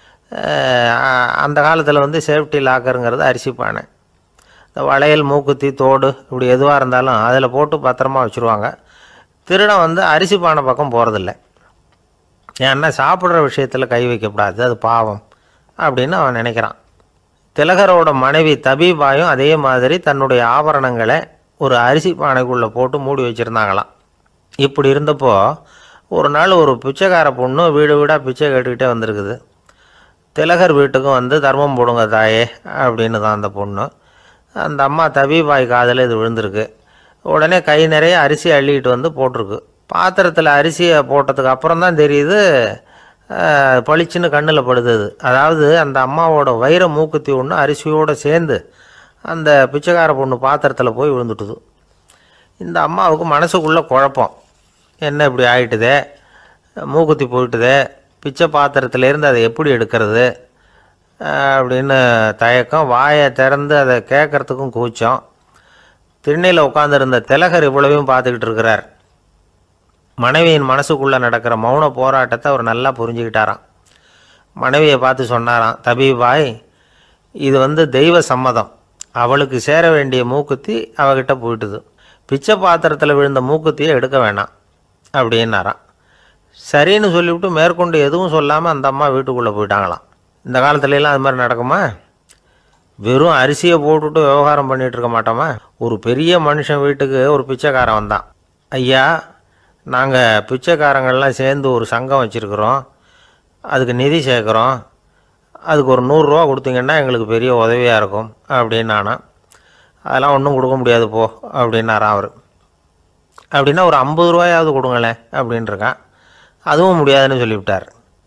அந்த காலத்தில் சேஃப்டி லாக்கருங்கிறது அரிசி பானை. இந்த வளையல், மூக்குத்தி, தோடு இப்படி எதுவாக இருந்தாலும் அதில் போட்டு பத்திரமா வச்சுருவாங்க. திருடன் அரிசி பானை பக்கம் போகிறதில்ல. ஏன்னா சாப்பிட்ற விஷயத்தில் கை வைக்கக்கூடாது, அது பாவம் அப்படின்னு அவன் நினைக்கிறான். திலகரோட மனைவி தபிபாயும் அதே மாதிரி தன்னுடைய ஆபரணங்களை ஒரு அரிசி பானைக்குள்ளே போட்டு மூடி வச்சுருந்தாங்களாம். இப்படி இருந்தப்போ ஒரு நாள் ஒரு பிச்சைக்கார பொண்ணு வீடு வீடாக பிச்சை கேட்டுக்கிட்டே வந்திருக்குது. திலகர் வீட்டுக்கும் தர்மம் போடுங்க தாயே அப்படின்னு தான் அந்த பொண்ணு. அந்த அம்மா தபிபாய் காதில் இது விழுந்திருக்கு. உடனே கை நிறைய அரிசி அள்ளிக்கிட்டு போட்டிருக்கு. பாத்திரத்தில் அரிசியை போட்டதுக்கு அப்புறம் தான் தெரியுது, பளிச்சுன்னு கண்ணில் படுது. அதாவது அந்த அம்மாவோட வைர மூக்குத்தி ஒன்று அரிசியோடு சேர்ந்து அந்த பிச்சைக்கார பொண்ணு பாத்திரத்தில் போய் விழுந்துட்டுது. இந்த அம்மாவுக்கு மனசுக்குள்ளே குழப்பம், என்ன இப்படி ஆகிட்டுதே, மூக்குத்தி போயிட்டுதே, பிச்சை பாத்திரத்துலேருந்து அதை எப்படி எடுக்கிறது அப்படின்னு தயக்கம். வாயை திறந்து அதை கேட்குறதுக்கும் கூச்சம். திண்ணையில் உட்காந்துருந்த திலகர் இவ்வளவையும் பார்த்துக்கிட்டு இருக்கிறார். மனைவியின் மனசுக்குள்ளே நடக்கிற மௌன போராட்டத்தை அவர் நல்லா புரிஞ்சுக்கிட்டாராம். மனைவியை பார்த்து சொன்னாராம், தபிபாய், இது தெய்வ சம்மதம், அவளுக்கு சேர வேண்டிய மூக்குத்தி அவகிட்ட போயிட்டுது, பிச்சை பாத்திரத்தில் விழுந்த மூக்குத்தியை எடுக்க வேணாம் அப்படின்னாராம். சரின்னு சொல்லிவிட்டு மேற்கொண்டு எதுவும் சொல்லாமல் அந்த அம்மா வீட்டுக்குள்ளே போயிட்டாங்களாம். இந்த காலத்துலலாம் அது மாதிரி நடக்குமா? வெறும் அரிசியை போட்டுவிட்டு விவகாரம் பண்ணிகிட்டு இருக்க மாட்டோமா? ஒரு பெரிய மனுஷன் வீட்டுக்கு ஒரு பிச்சைக்காரன் வந்தான். ஐயா, நாங்கள் பிச்சைக்காரங்கள்லாம் சேர்ந்து ஒரு சங்கம் வச்சுருக்குறோம், அதுக்கு நிதி சேர்க்குறோம், அதுக்கு ஒரு 100 ரூபா கொடுத்தீங்கன்னா எங்களுக்கு பெரிய உதவியாக இருக்கும் அப்படின்னானா. அதெல்லாம் ஒன்றும் கொடுக்க முடியாது போ அப்படின்னாரான் அவர். அப்படின்னா ஒரு 50 ரூபாயாவது கொடுங்களேன் அப்படின்ட்டுருக்கான். அதுவும் முடியாதுன்னு சொல்லிவிட்டார்.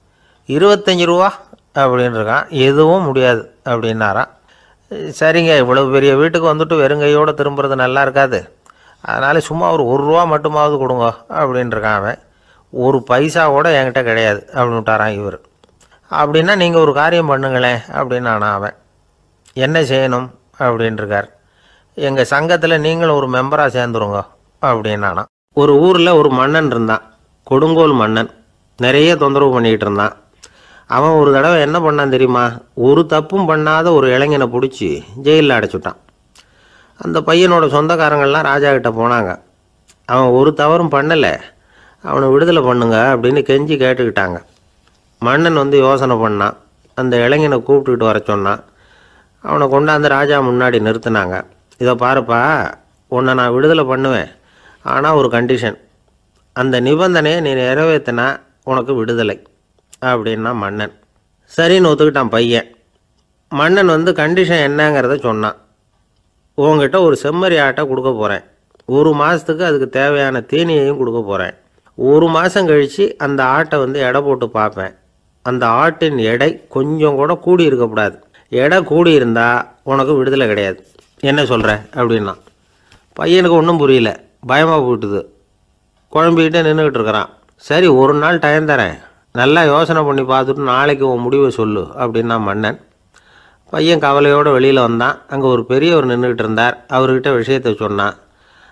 25 ரூபா அப்படின்ட்டுருக்கான். எதுவும் முடியாது அப்படின்னாரான். சரிங்க, இவ்வளோ பெரிய வீட்டுக்கு வெறுங்கையோடு திரும்புறது நல்லா இருக்காது, அதனால் சும்மா ஒரு 1 ரூபா மட்டுமாவது கொடுங்க அப்படின்ட்டுருக்கான் அவன். ஒரு பைசா கூட என்கிட்ட கிடையாது அப்படின்னு விட்டாரான் இவர். அப்படின்னா நீங்கள் ஒரு காரியம் பண்ணுங்களேன் அப்படின்னானா அவன். என்ன செய்யணும் அப்படின்ட்டுருக்கார். எங்கள் சங்கத்தில் நீங்களும் ஒரு மெம்பராக சேர்ந்துருங்க அப்படின்னானா. ஒரு ஊரில் ஒரு மன்னன் இருந்தான், கொடுங்கோல் மன்னன். நிறைய தொந்தரவு பண்ணிக்கிட்டு இருந்தான். அவன் ஒரு தடவை என்ன பண்ணான் தெரியுமா? ஒரு தப்பும் பண்ணாத ஒரு இளைஞனை பிடிச்சி ஜெயிலில் அடைச்சுட்டான். அந்த பையனோட சொந்தக்காரங்கள்லாம் ராஜா கிட்ட போனாங்க. அவன் ஒரு தவறும் பண்ணலை, அவனை விடுதலை பண்ணுங்க அப்படின்னு கெஞ்சி கேட்டுக்கிட்டாங்க. மன்னன் யோசனை பண்ணான். அந்த இளைஞனை கூப்பிட்டுக்கிட்டு வர சொன்னான். அவனை கொண்டாந்து ராஜா முன்னாடி நிறுத்தினாங்க. இதை பாருப்பா, உன்னை நான் விடுதலை பண்ணுவேன், ஆனால் ஒரு கண்டிஷன், அந்த நிபந்தனையை நீ நிறைவேற்றினா உனக்கு விடுதலை அப்படின்னா மன்னன். சரின்னு ஒத்துக்கிட்டான் பையன். மன்னன் கண்டிஷன் என்னங்கிறத சொன்னான். உங்ககிட்ட ஒரு செம்மறி ஆட்டை கொடுக்க போகிறேன், 1 மாதத்துக்கு அதுக்கு தேவையான தீனியையும் கொடுக்க போகிறேன். 1 மாதம் கழித்து அந்த ஆட்டை எடை போட்டு பார்ப்பேன். அந்த ஆட்டின் எடை கொஞ்சம் கூட கூடி இருக்கக்கூடாது. எடை கூடி இருந்தால் உனக்கு விடுதலை கிடையாது. என்ன சொல்கிற அப்படின்னா. பையனுக்கு ஒன்றும் புரியல, பயமாக போயிட்டுது. குழம்பிக்கிட்டே நின்றுக்கிட்டு இருக்கிறான். சரி, ஒரு நாள் டைம் தரேன், நல்லா யோசனை பண்ணி பார்த்துட்டு நாளைக்கு உன் முடிவை சொல்லு அப்படின்னா மன்னன். பையன் கவலையோடு வெளியில் வந்தான். அங்கே ஒரு பெரியவர் நின்றுக்கிட்டு இருந்தார். அவர்கிட்ட விஷயத்தை சொன்னான்.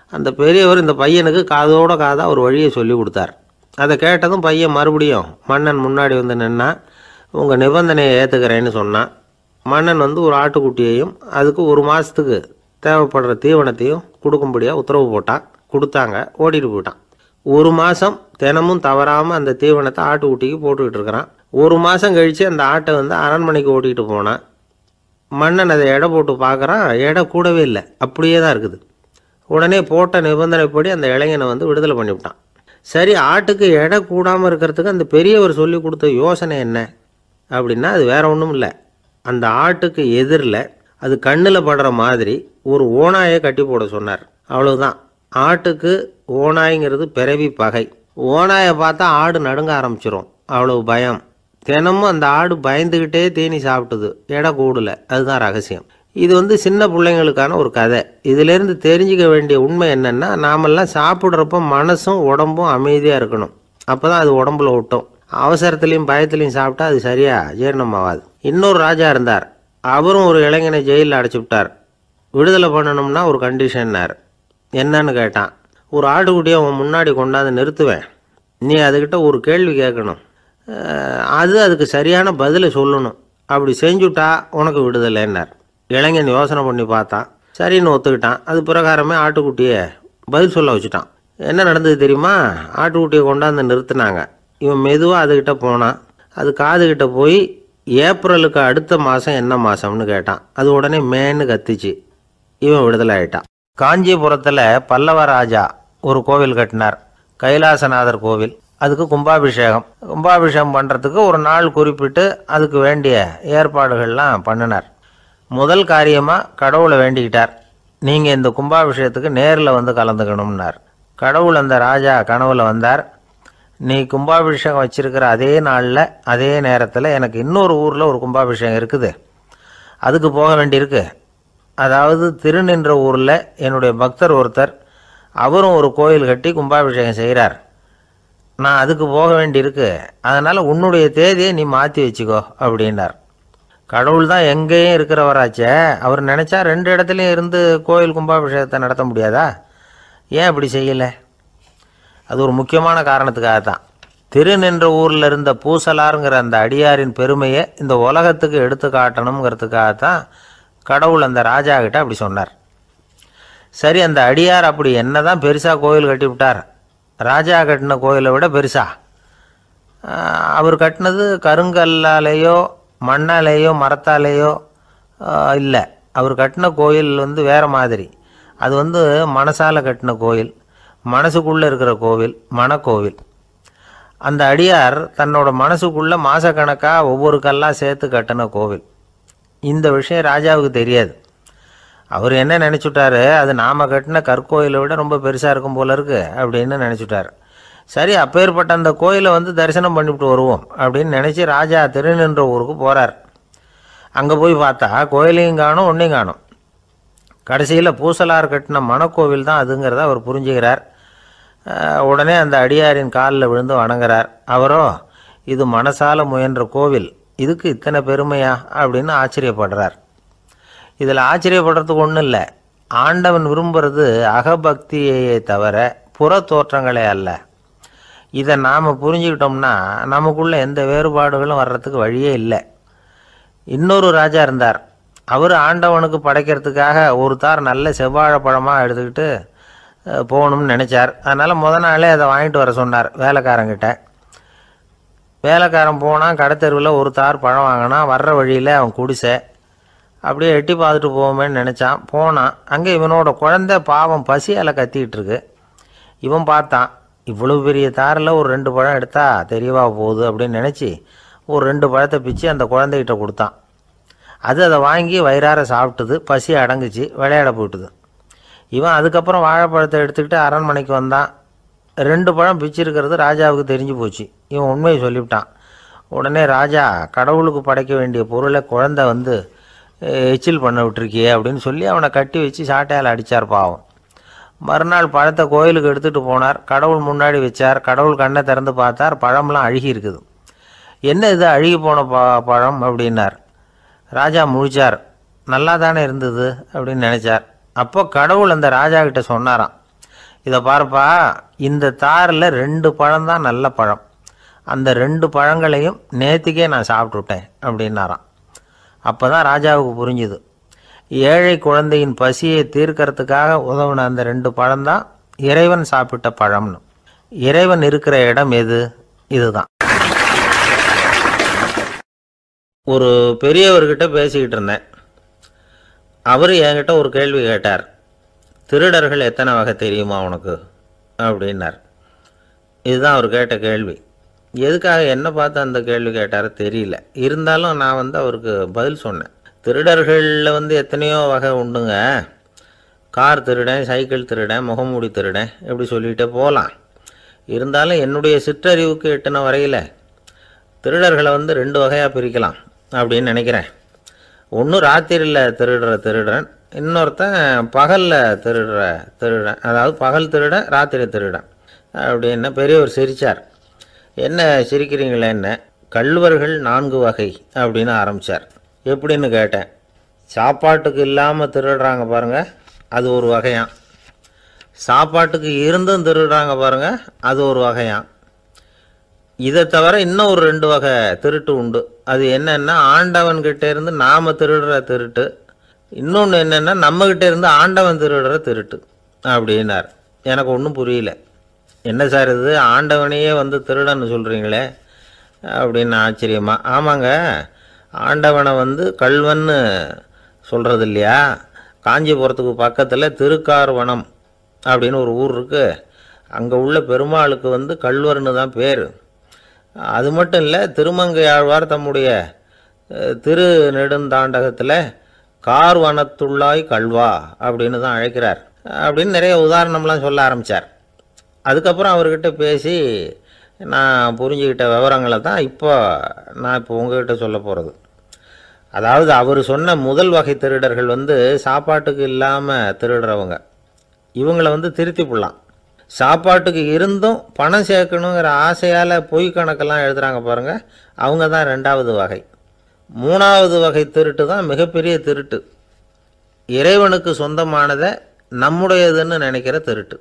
அந்த பெரியவர் இந்த பையனுக்கு காதோட காதாக ஒரு வழியை சொல்லி கொடுத்தார். அதை கேட்டதும் பையன் மறுபடியும் மன்னன் முன்னாடி வந்து நின்னா, உங்கள் நிபந்தனையை ஏற்றுக்கிறேன்னு சொன்னான். மன்னன் வந்து ஒரு ஆட்டுக்குட்டியையும் அதுக்கு ஒரு மாதத்துக்கு தேவைப்படுற தீவனத்தையும் கொடுக்கும்படியாக உத்தரவு போட்டான். கொடுத்தாங்க. ஓடிட்டு போயிட்டான். ஒரு மாதம் தினமும் தவறாமல் அந்த தீவனத்தை ஆட்டுக்குட்டிக்கு போட்டுக்கிட்டு இருக்கிறான். ஒரு மாதம் கழித்து அந்த ஆட்டை வந்து அரண்மனைக்கு ஓட்டிகிட்டு போனான். மன்னன் அதை எடை போட்டு பார்க்குறான். எடை கூடவே இல்லை, அப்படியே தான் இருக்குது. உடனே போட்ட நிபந்தனைப்படி அந்த இளைஞனை வந்து விடுதலை பண்ணிவிட்டான். சரி, ஆட்டுக்கு எடை கூடாமல் இருக்கிறதுக்கு அந்த பெரியவர் சொல்லி கொடுத்த யோசனை என்ன அப்படின்னா, அது வேற ஒன்றும் இல்லை. அந்த ஆட்டுக்கு எதிரில் அது கண்ணில் படுற மாதிரி ஒரு ஓநாயை கட்டி போட சொன்னார். அவ்வளவுதான். ஆட்டுக்கு ஓநாய்ங்கிறது பிறவி பகை. ஓநாயை பார்த்தா ஆடு நடுங்க ஆரம்பிச்சிரும், அவ்வளவு பயம். தினமும் அந்த ஆடு பயந்துக்கிட்டே தீனி சாப்பிட்டுது, எடை கூடல. அதுதான் ரகசியம். இது வந்து சின்ன பிள்ளைங்களுக்கான ஒரு கதை. இதிலேருந்து தெரிஞ்சிக்க வேண்டிய உண்மை என்னென்னா, நாமெல்லாம் சாப்பிட்றப்ப மனசும் உடம்பும் அமைதியாக இருக்கணும். அப்போ தான் அது உடம்புல ஒட்டும். அவசரத்துலேயும் பயத்துலேயும் சாப்பிட்டா அது சரியாக ஜீரணமாகாது. இன்னொரு ராஜா இருந்தார். அவரும் ஒரு இளைஞனை ஜெயிலில் அடைச்சி விட்டார். விடுதலை பண்ணணும்னா ஒரு கண்டிஷன்னார். என்னன்னு கேட்டான். ஒரு ஆட்டுக்குட்டியை அவன் முன்னாடி கொண்டாந்து நிறுத்துவேன், நீ அதுக்கிட்ட ஒரு கேள்வி கேட்கணும், அதுக்கு சரியான பதிலை சொல்லணும். அப்படி செஞ்சுட்டா உனக்கு விடுதலைன்னார். இளைஞன் யோசனை பண்ணி பார்த்தான். சரின்னு ஒத்துக்கிட்டான். அது பிரகாரமே ஆட்டுக்குட்டியை பதில் சொல்ல வச்சுட்டான். என்ன நடந்தது தெரியுமா? ஆட்டுக்குட்டியை கொண்டாந்து நிறுத்தினாங்க. இவன் மெதுவாக அதுக்கிட்ட போனான். அது காதுகிட்ட போய் ஏப்ரலுக்கு அடுத்த மாதம் என்ன மாதம்னு கேட்டான். அது உடனே மேன்னு கத்திச்சு. இவன் விடுதலை ஆகிட்டான். காஞ்சிபுரத்தில் பல்லவ ராஜா ஒரு கோவில் கட்டினார், கைலாசநாதர் கோவில். அதுக்கு கும்பாபிஷேகம் பண்ணுறதுக்கு ஒரு நாள் குறிப்பிட்டு அதுக்கு வேண்டிய ஏற்பாடுகள்லாம் பண்ணினார். முதல் காரியமாக கடவுளை வேண்டிக்கிட்டார். நீங்கள் இந்த கும்பாபிஷேகத்துக்கு நேரில் வந்து கலந்துக்கணும்னார். கடவுள் அந்த ராஜா கனவுல வந்தார். நீ கும்பாபிஷேகம் வச்சிருக்கிற அதே நாளில் அதே நேரத்தில் எனக்கு இன்னொரு ஊரில் ஒரு கும்பாபிஷேகம் இருக்குது, அதுக்கு போக வேண்டியிருக்கு. அதாவது திருநின்ற ஊரில் என்னுடைய பக்தர் ஒருத்தர், அவரும் ஒரு கோயில் கட்டி கும்பாபிஷேகம் செய்கிறார். நான் அதுக்கு போக வேண்டியிருக்கு, அதனால் உன்னுடைய தேதியை நீ மாற்றி வச்சுக்கோ அப்படின்னார். கடவுள் தான் எங்கேயும் இருக்கிறவராச்சே, அவர் நினச்சா 2 இடத்துலையும் இருந்து கோயில் கும்பாபிஷேகத்தை நடத்த முடியாதா? ஏன் அப்படி செய்யலை? அது ஒரு முக்கியமான காரணத்துக்காகத்தான். திருநின்ற ஊரில் இருந்த பூசலாருங்கிற அந்த அடியாரின் பெருமையை இந்த உலகத்துக்கு எடுத்து காட்டணுங்கிறதுக்காகத்தான் கடவுள் அந்த ராஜா கிட்ட அப்படி சொன்னார். சரி, அந்த அடியார் அப்படி என்னதான் பெருசாக கோயில் கட்டி விட்டார்? ராஜா கட்டின கோயிலை விட பெருசா? அவர் கட்டினது கருங்கல்லாலேயோ மண்ணாலேயோ மரத்தாலேயோ இல்லை. அவர் கட்டின கோயில் வந்து வேறு மாதிரி. அது வந்து மனசால் கட்டின கோயில், மனசுக்குள்ளே இருக்கிற கோவில், மனக்கோவில். அந்த அடியார் தன்னோட மனசுக்குள்ளே மாதக்கணக்காக ஒவ்வொரு கல்லாக சேர்த்து கட்டின கோவில். இந்த விஷயம் ராஜாவுக்கு தெரியாது. அவர் என்ன நினச்சிட்டாரு, அது நாம் கட்டின கற்கோயிலை விட ரொம்ப பெருசாக இருக்கும் போல இருக்கு அப்படின்னு நினச்சிட்டார். சரி, அப்பேற்பட்ட அந்த கோயிலை வந்து தரிசனம் பண்ணிவிட்டு வருவோம் அப்படின்னு நினச்சி ராஜா திருநின்ற ஊருக்கு போகிறார். அங்கே போய் பார்த்தா கோயிலையும் காணும், ஒன்றையும் காணும். கடைசியில் பூசலார் கட்டின மனக்கோவில் தான் அதுங்கிறத அவர் புரிஞ்சுக்கிறார். உடனே அந்த அடியாரின் காலில் விழுந்து வணங்குறார். அவரோ, இது மனசால முயன்ற கோவில், இதுக்கு இத்தனை பெருமையா அப்படின்னு ஆச்சரியப்படுறார். இதில் ஆச்சரியப்படுறதுக்கு ஒன்றும் இல்லை. ஆண்டவன் விரும்புகிறது அகபக்தியையே தவிர புற தோற்றங்களே அல்ல. இதை நாம் புரிஞ்சுக்கிட்டோம்னா நமக்குள்ள எந்த வேறுபாடுகளும் வர்றதுக்கு வழியே இல்லை. இன்னொரு ராஜா இருந்தார். அவர் ஆண்டவனுக்கு படைக்கிறதுக்காக ஒரு தார் நல்ல செவ்வாழைப்பழமாக எடுத்துக்கிட்டு போகணும்னு நினச்சார். அதனால் நாளே அதை வாங்கிட்டு வர சொன்னார் வேலைக்காரங்கிட்ட. வேலைக்காரன் போனால் கடைத்தெருவில் ஒரு தார் பழம் வாங்கினான். வர்ற வழியில் அவன் குடிசை. அப்படியே எட்டி பார்த்துட்டு போவோமேன்னு நினச்சான். போனான். அங்கே இவனோட குழந்தை பாவம் பசியால் கத்திக்கிட்டு இருக்கு. இவன் பார்த்தான், இவ்வளவு பெரிய தாரில் ஒரு 2 பழம் எடுத்தா தெரியவா போகுது அப்படின்னு நினச்சி ஒரு 2 பழத்தை பிச்சு அந்த குழந்தைகிட்ட கொடுத்தான். அதை வாங்கி வயிறார சாப்பிட்டுது. பசி அடங்குச்சு, விளையாட போயிட்டுது. இவன் அதுக்கப்புறம் வாழைப்பழத்தை எடுத்துக்கிட்டு அரண்மனைக்கு வந்தான். 2 பழம் பிச்சிருக்கிறது ராஜாவுக்கு தெரிஞ்சு போச்சு. இவன் உண்மையை சொல்லிவிட்டான். உடனே ராஜா, கடவுளுக்கு படைக்க வேண்டிய பொருளை குழந்தை வந்து எச்சில் பண்ண விட்டுருக்கியே அப்படின்னு சொல்லி அவனை கட்டி வச்சு சாட்டையால் அடித்தார். பாவம். மறுநாள் பழத்தை கோயிலுக்கு எடுத்துகிட்டு போனார். கடவுள் முன்னாடி வச்சார். கடவுள் கண்ணை திறந்து பார்த்தார். பழம்லாம் அழுகி இருக்குது. என்ன இது அழுகி போன பழம் அப்படின்னார். ராஜா முழிச்சார். நல்லா தானே இருந்தது அப்படின்னு நினச்சார். அப்போ கடவுள் அந்த ராஜா கிட்ட சொன்னாராம், இதை பாருப்பா, இந்த தாரில் 2 பழம் தான் நல்ல பழம், அந்த 2 பழங்களையும் நேற்றுக்கே நான் சாப்பிட்டுட்டேன் அப்படின்னாராம். அப்போ தான் ராஜாவுக்கு புரிஞ்சுது, ஏழை குழந்தையின் பசியை தீர்க்கறதுக்காக உதவுன அந்த 2 பழம்தான் இறைவன் சாப்பிட்ட பழம்னு. இறைவன் இருக்கிற இடம் எது? இதுதான். ஒரு பெரியவர்கிட்ட பேசிக்கிட்டு இருந்தேன். அவர் என்கிட்ட ஒரு கேள்வி கேட்டார். திருடர்கள் எத்தனை வகை தெரியுமா உனக்கு அப்படின்னார். இதுதான் அவர் கேட்ட கேள்வி. எதுக்காக என்ன பார்த்து அந்த கேள்வி கேட்டார் தெரியல. இருந்தாலும் நான் அவருக்கு பதில் சொன்னேன். திருடர்களில் எத்தனையோ வகை உண்டுங்க. கார் திருடன், சைக்கிள் திருடன், முகமூடி திருடன், எப்படி சொல்லிகிட்டே போகலாம். இருந்தாலும் என்னுடைய சிற்றறிவுக்கு எட்டின வரையில் திருடர்களை 2 வகையாக பிரிக்கலாம் அப்படின்னு நினைக்கிறேன். ஒன்று ராத்திரியில் திருடுற திருடன், இன்னொருத்தன் பகலில் திருடுற திருடன். அதாவது பகல் திருடன், ராத்திரி திருடன் அப்படின்னு. பெரியவர் சிரித்தார். என்ன சிரிக்கிறீங்களே? என்ன, கள்வர்கள் 4 வகை அப்படின்னு ஆரம்பித்தார். எப்படின்னு கேட்டேன். சாப்பாட்டுக்கு இல்லாமல் திருடுறாங்க பாருங்கள், அது ஒரு வகையான். சாப்பாட்டுக்கு இருந்தும் திருடுறாங்க பாருங்கள், அது ஒரு வகையான். இதை தவிர இன்னும் ஒரு 2 வகை திருட்டு உண்டு. அது என்னென்னா, ஆண்டவன்கிட்ட இருந்து நாம் திருடுற திருட்டு, இன்னொன்று என்னென்னா நம்மக்கிட்ட இருந்து ஆண்டவன் திருடுற திருட்டு அப்படின்னார். எனக்கு ஒன்றும் புரியல. என்ன சார் இது, ஆண்டவனையே திருடன்னு சொல்கிறீங்களே அப்படின்னு ஆச்சரியமா. ஆமாங்க, ஆண்டவனை கள்வன்னு சொல்கிறது இல்லையா. காஞ்சிபுரத்துக்கு பக்கத்தில் திருக்கார்வனம் அப்படின்னு ஒரு ஊர் இருக்குது. அங்கே உள்ள பெருமாளுக்கு கள்வர்னு தான் பேர். அது மட்டும் இல்லை, திருமங்கையாழ்வார் தம்முடைய திரு நெடுந்தாண்டகத்தில் கார்வனத்துள்ளாய் கள்வா அப்படின்னு தான் அழைக்கிறார் அப்படின்னு நிறைய உதாரணம்லாம் சொல்ல ஆரம்பித்தார். அதுக்கப்புறம் அவர்கிட்ட பேசி நான் புரிஞ்சுக்கிட்ட விவரங்களை தான் நான் இப்போ உங்ககிட்ட சொல்ல போகிறது. அதாவது அவர் சொன்ன முதல் வகை திருடர்கள் சாப்பாட்டுக்கு இல்லாமல் திருடுறவங்க. இவங்களை திருத்தி போடலாம். சாப்பாட்டுக்கு இருந்தும் பணம் சேர்க்கணுங்கிற ஆசையால் பொய் கணக்கெல்லாம் எழுதுகிறாங்க பாருங்கள், அவங்க தான் 2வது வகை. 3வது வகை திருட்டு தான் மிகப்பெரிய திருட்டு. இறைவனுக்கு சொந்தமானதை நம்முடையதுன்னு நினைக்கிற திருட்டு.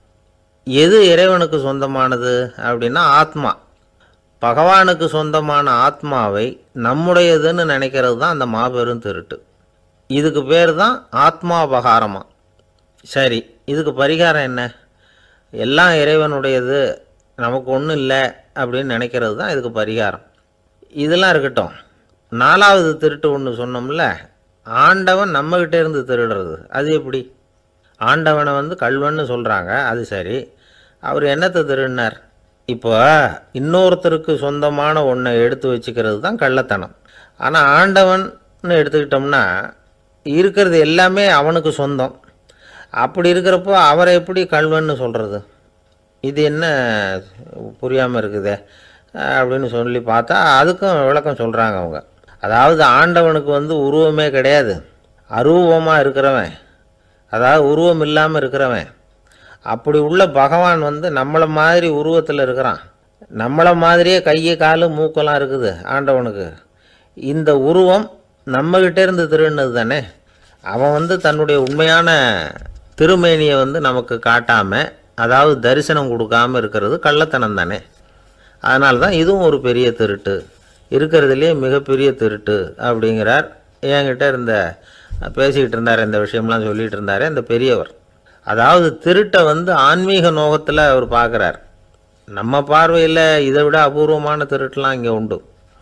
எது இறைவனுக்கு சொந்தமானது அப்படின்னா ஆத்மா. பகவானுக்கு சொந்தமான ஆத்மாவை நம்முடையதுன்னு நினைக்கிறது தான் அந்த மாபெரும் திருட்டு. இதுக்கு பேர் தான் ஆத்மாபகாரமா. சரி, இதுக்கு பரிகாரம் என்ன? எல்லாம் இறைவனுடையது, நமக்கு ஒன்றும் இல்லை அப்படின்னு நினைக்கிறது தான் இதுக்கு பரிகாரம். இதெல்லாம் இருக்கட்டும். 4வது திருட்டு ஒன்று சொன்னோம்ல, ஆண்டவன் நம்மகிட்ட இருந்து திருடுறது. அது எப்படி? ஆண்டவனை கள்வன்னு சொல்கிறாங்க, அது சரி. அவர் என்னத்தை திருடினார்? இப்போ இன்னொருத்தருக்கு சொந்தமான ஒன்றை எடுத்து வச்சுக்கிறது தான் கள்ளத்தனம். ஆனால் ஆண்டவன் எடுத்துக்கிட்டோம்னா இருக்கிறது எல்லாமே அவனுக்கு சொந்தம். அப்படி இருக்கிறப்போ அவரை எப்படி கள்வன்னு சொல்கிறது? இது என்ன புரியாமல் இருக்குதே அப்படின்னு சொல்லி பார்த்தா அதுக்கும் விளக்கம் சொல்கிறாங்க அவங்க. அதாவது ஆண்டவனுக்கு உருவமே கிடையாது, அரூபமாக இருக்கிறவன், அதாவது உருவம் இல்லாமல் இருக்கிறவன். அப்படி உள்ள பகவான் நம்மளை மாதிரி உருவத்தில் இருக்கிறான். நம்மளை மாதிரியே கை காலு மூக்கெல்லாம் இருக்குது ஆண்டவனுக்கு. இந்த உருவம் நம்மகிட்ட இருந்து திருடினது தானே. அவன் தன்னுடைய உண்மையான திருமேனியை நமக்கு காட்டாமல், அதாவது தரிசனம் கொடுக்காமல் இருக்கிறது கள்ளத்தனம் தானே. அதனால தான் இதுவும் ஒரு பெரிய திருட்டு, இருக்கிறதுலே மிகப்பெரிய திருட்டு அப்படிங்கிறார். என்கிட்ட பேசிக்கிட்டு இருந்தார், இந்த விஷயம்லாம் சொல்லிகிட்டு இருந்தார் அந்த பெரியவர். அதாவது திருட்டை ஆன்மீக நோகத்தில் அவர் பார்க்குறார். நம்ம பார்வையில் இதை விட அபூர்வமான திருட்டுலாம் இங்கே உண்டு,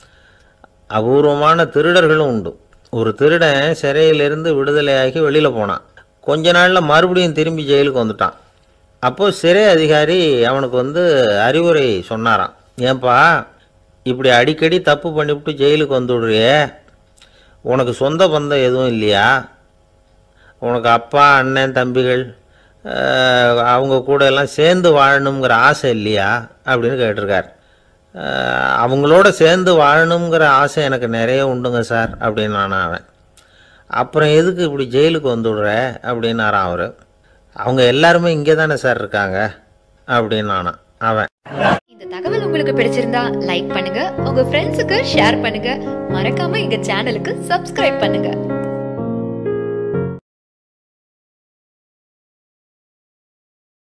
அபூர்வமான திருடர்களும் உண்டு. ஒரு திருடன் சிறையிலிருந்து விடுதலையாகி வெளியில் போனான். கொஞ்ச நாளில் மறுபடியும் திரும்பி ஜெயிலுக்கு வந்துட்டான். அப்போது சிறை அதிகாரி அவனுக்கு அறிவுரை சொன்னாராம். ஏன்பா இப்படி அடிக்கடி தப்பு பண்ணிவிட்டு ஜெயிலுக்கு வந்துவிடுறியே, உனக்கு சொந்த பந்தம் எதுவும் இல்லையா? உனக்கு அப்பா, அண்ணன், தம்பிகள் அவங்க கூட எல்லாம் சேர்ந்து வாழணுங்கிற ஆசை இல்லையா அப்படின்னு கேட்டிருக்கார். அவங்களோட சேர்ந்து வாழணுங்கிற ஆசை எனக்கு நிறைய உண்டுங்க சார் அப்படின்னு அவன். அப்புறம் எதுக்கு இப்படி ஜெயிலுக்கு வந்துவிடுற அப்படின்னாரான் அவர். அவங்க எல்லாருமே இங்கே தானே சார் இருக்காங்க அப்படின்னு அவன். இந்த தகவல் உங்களுக்கு பிடிச்சிருந்தா லைக் பண்ணுங்க, உங்க ஃப்ரெண்ட்ஸுக்கு ஷேர் பண்ணுங்க, மறக்காம எங்க சேனலுக்கு சப்ஸ்கிரைப் பண்ணுங்க.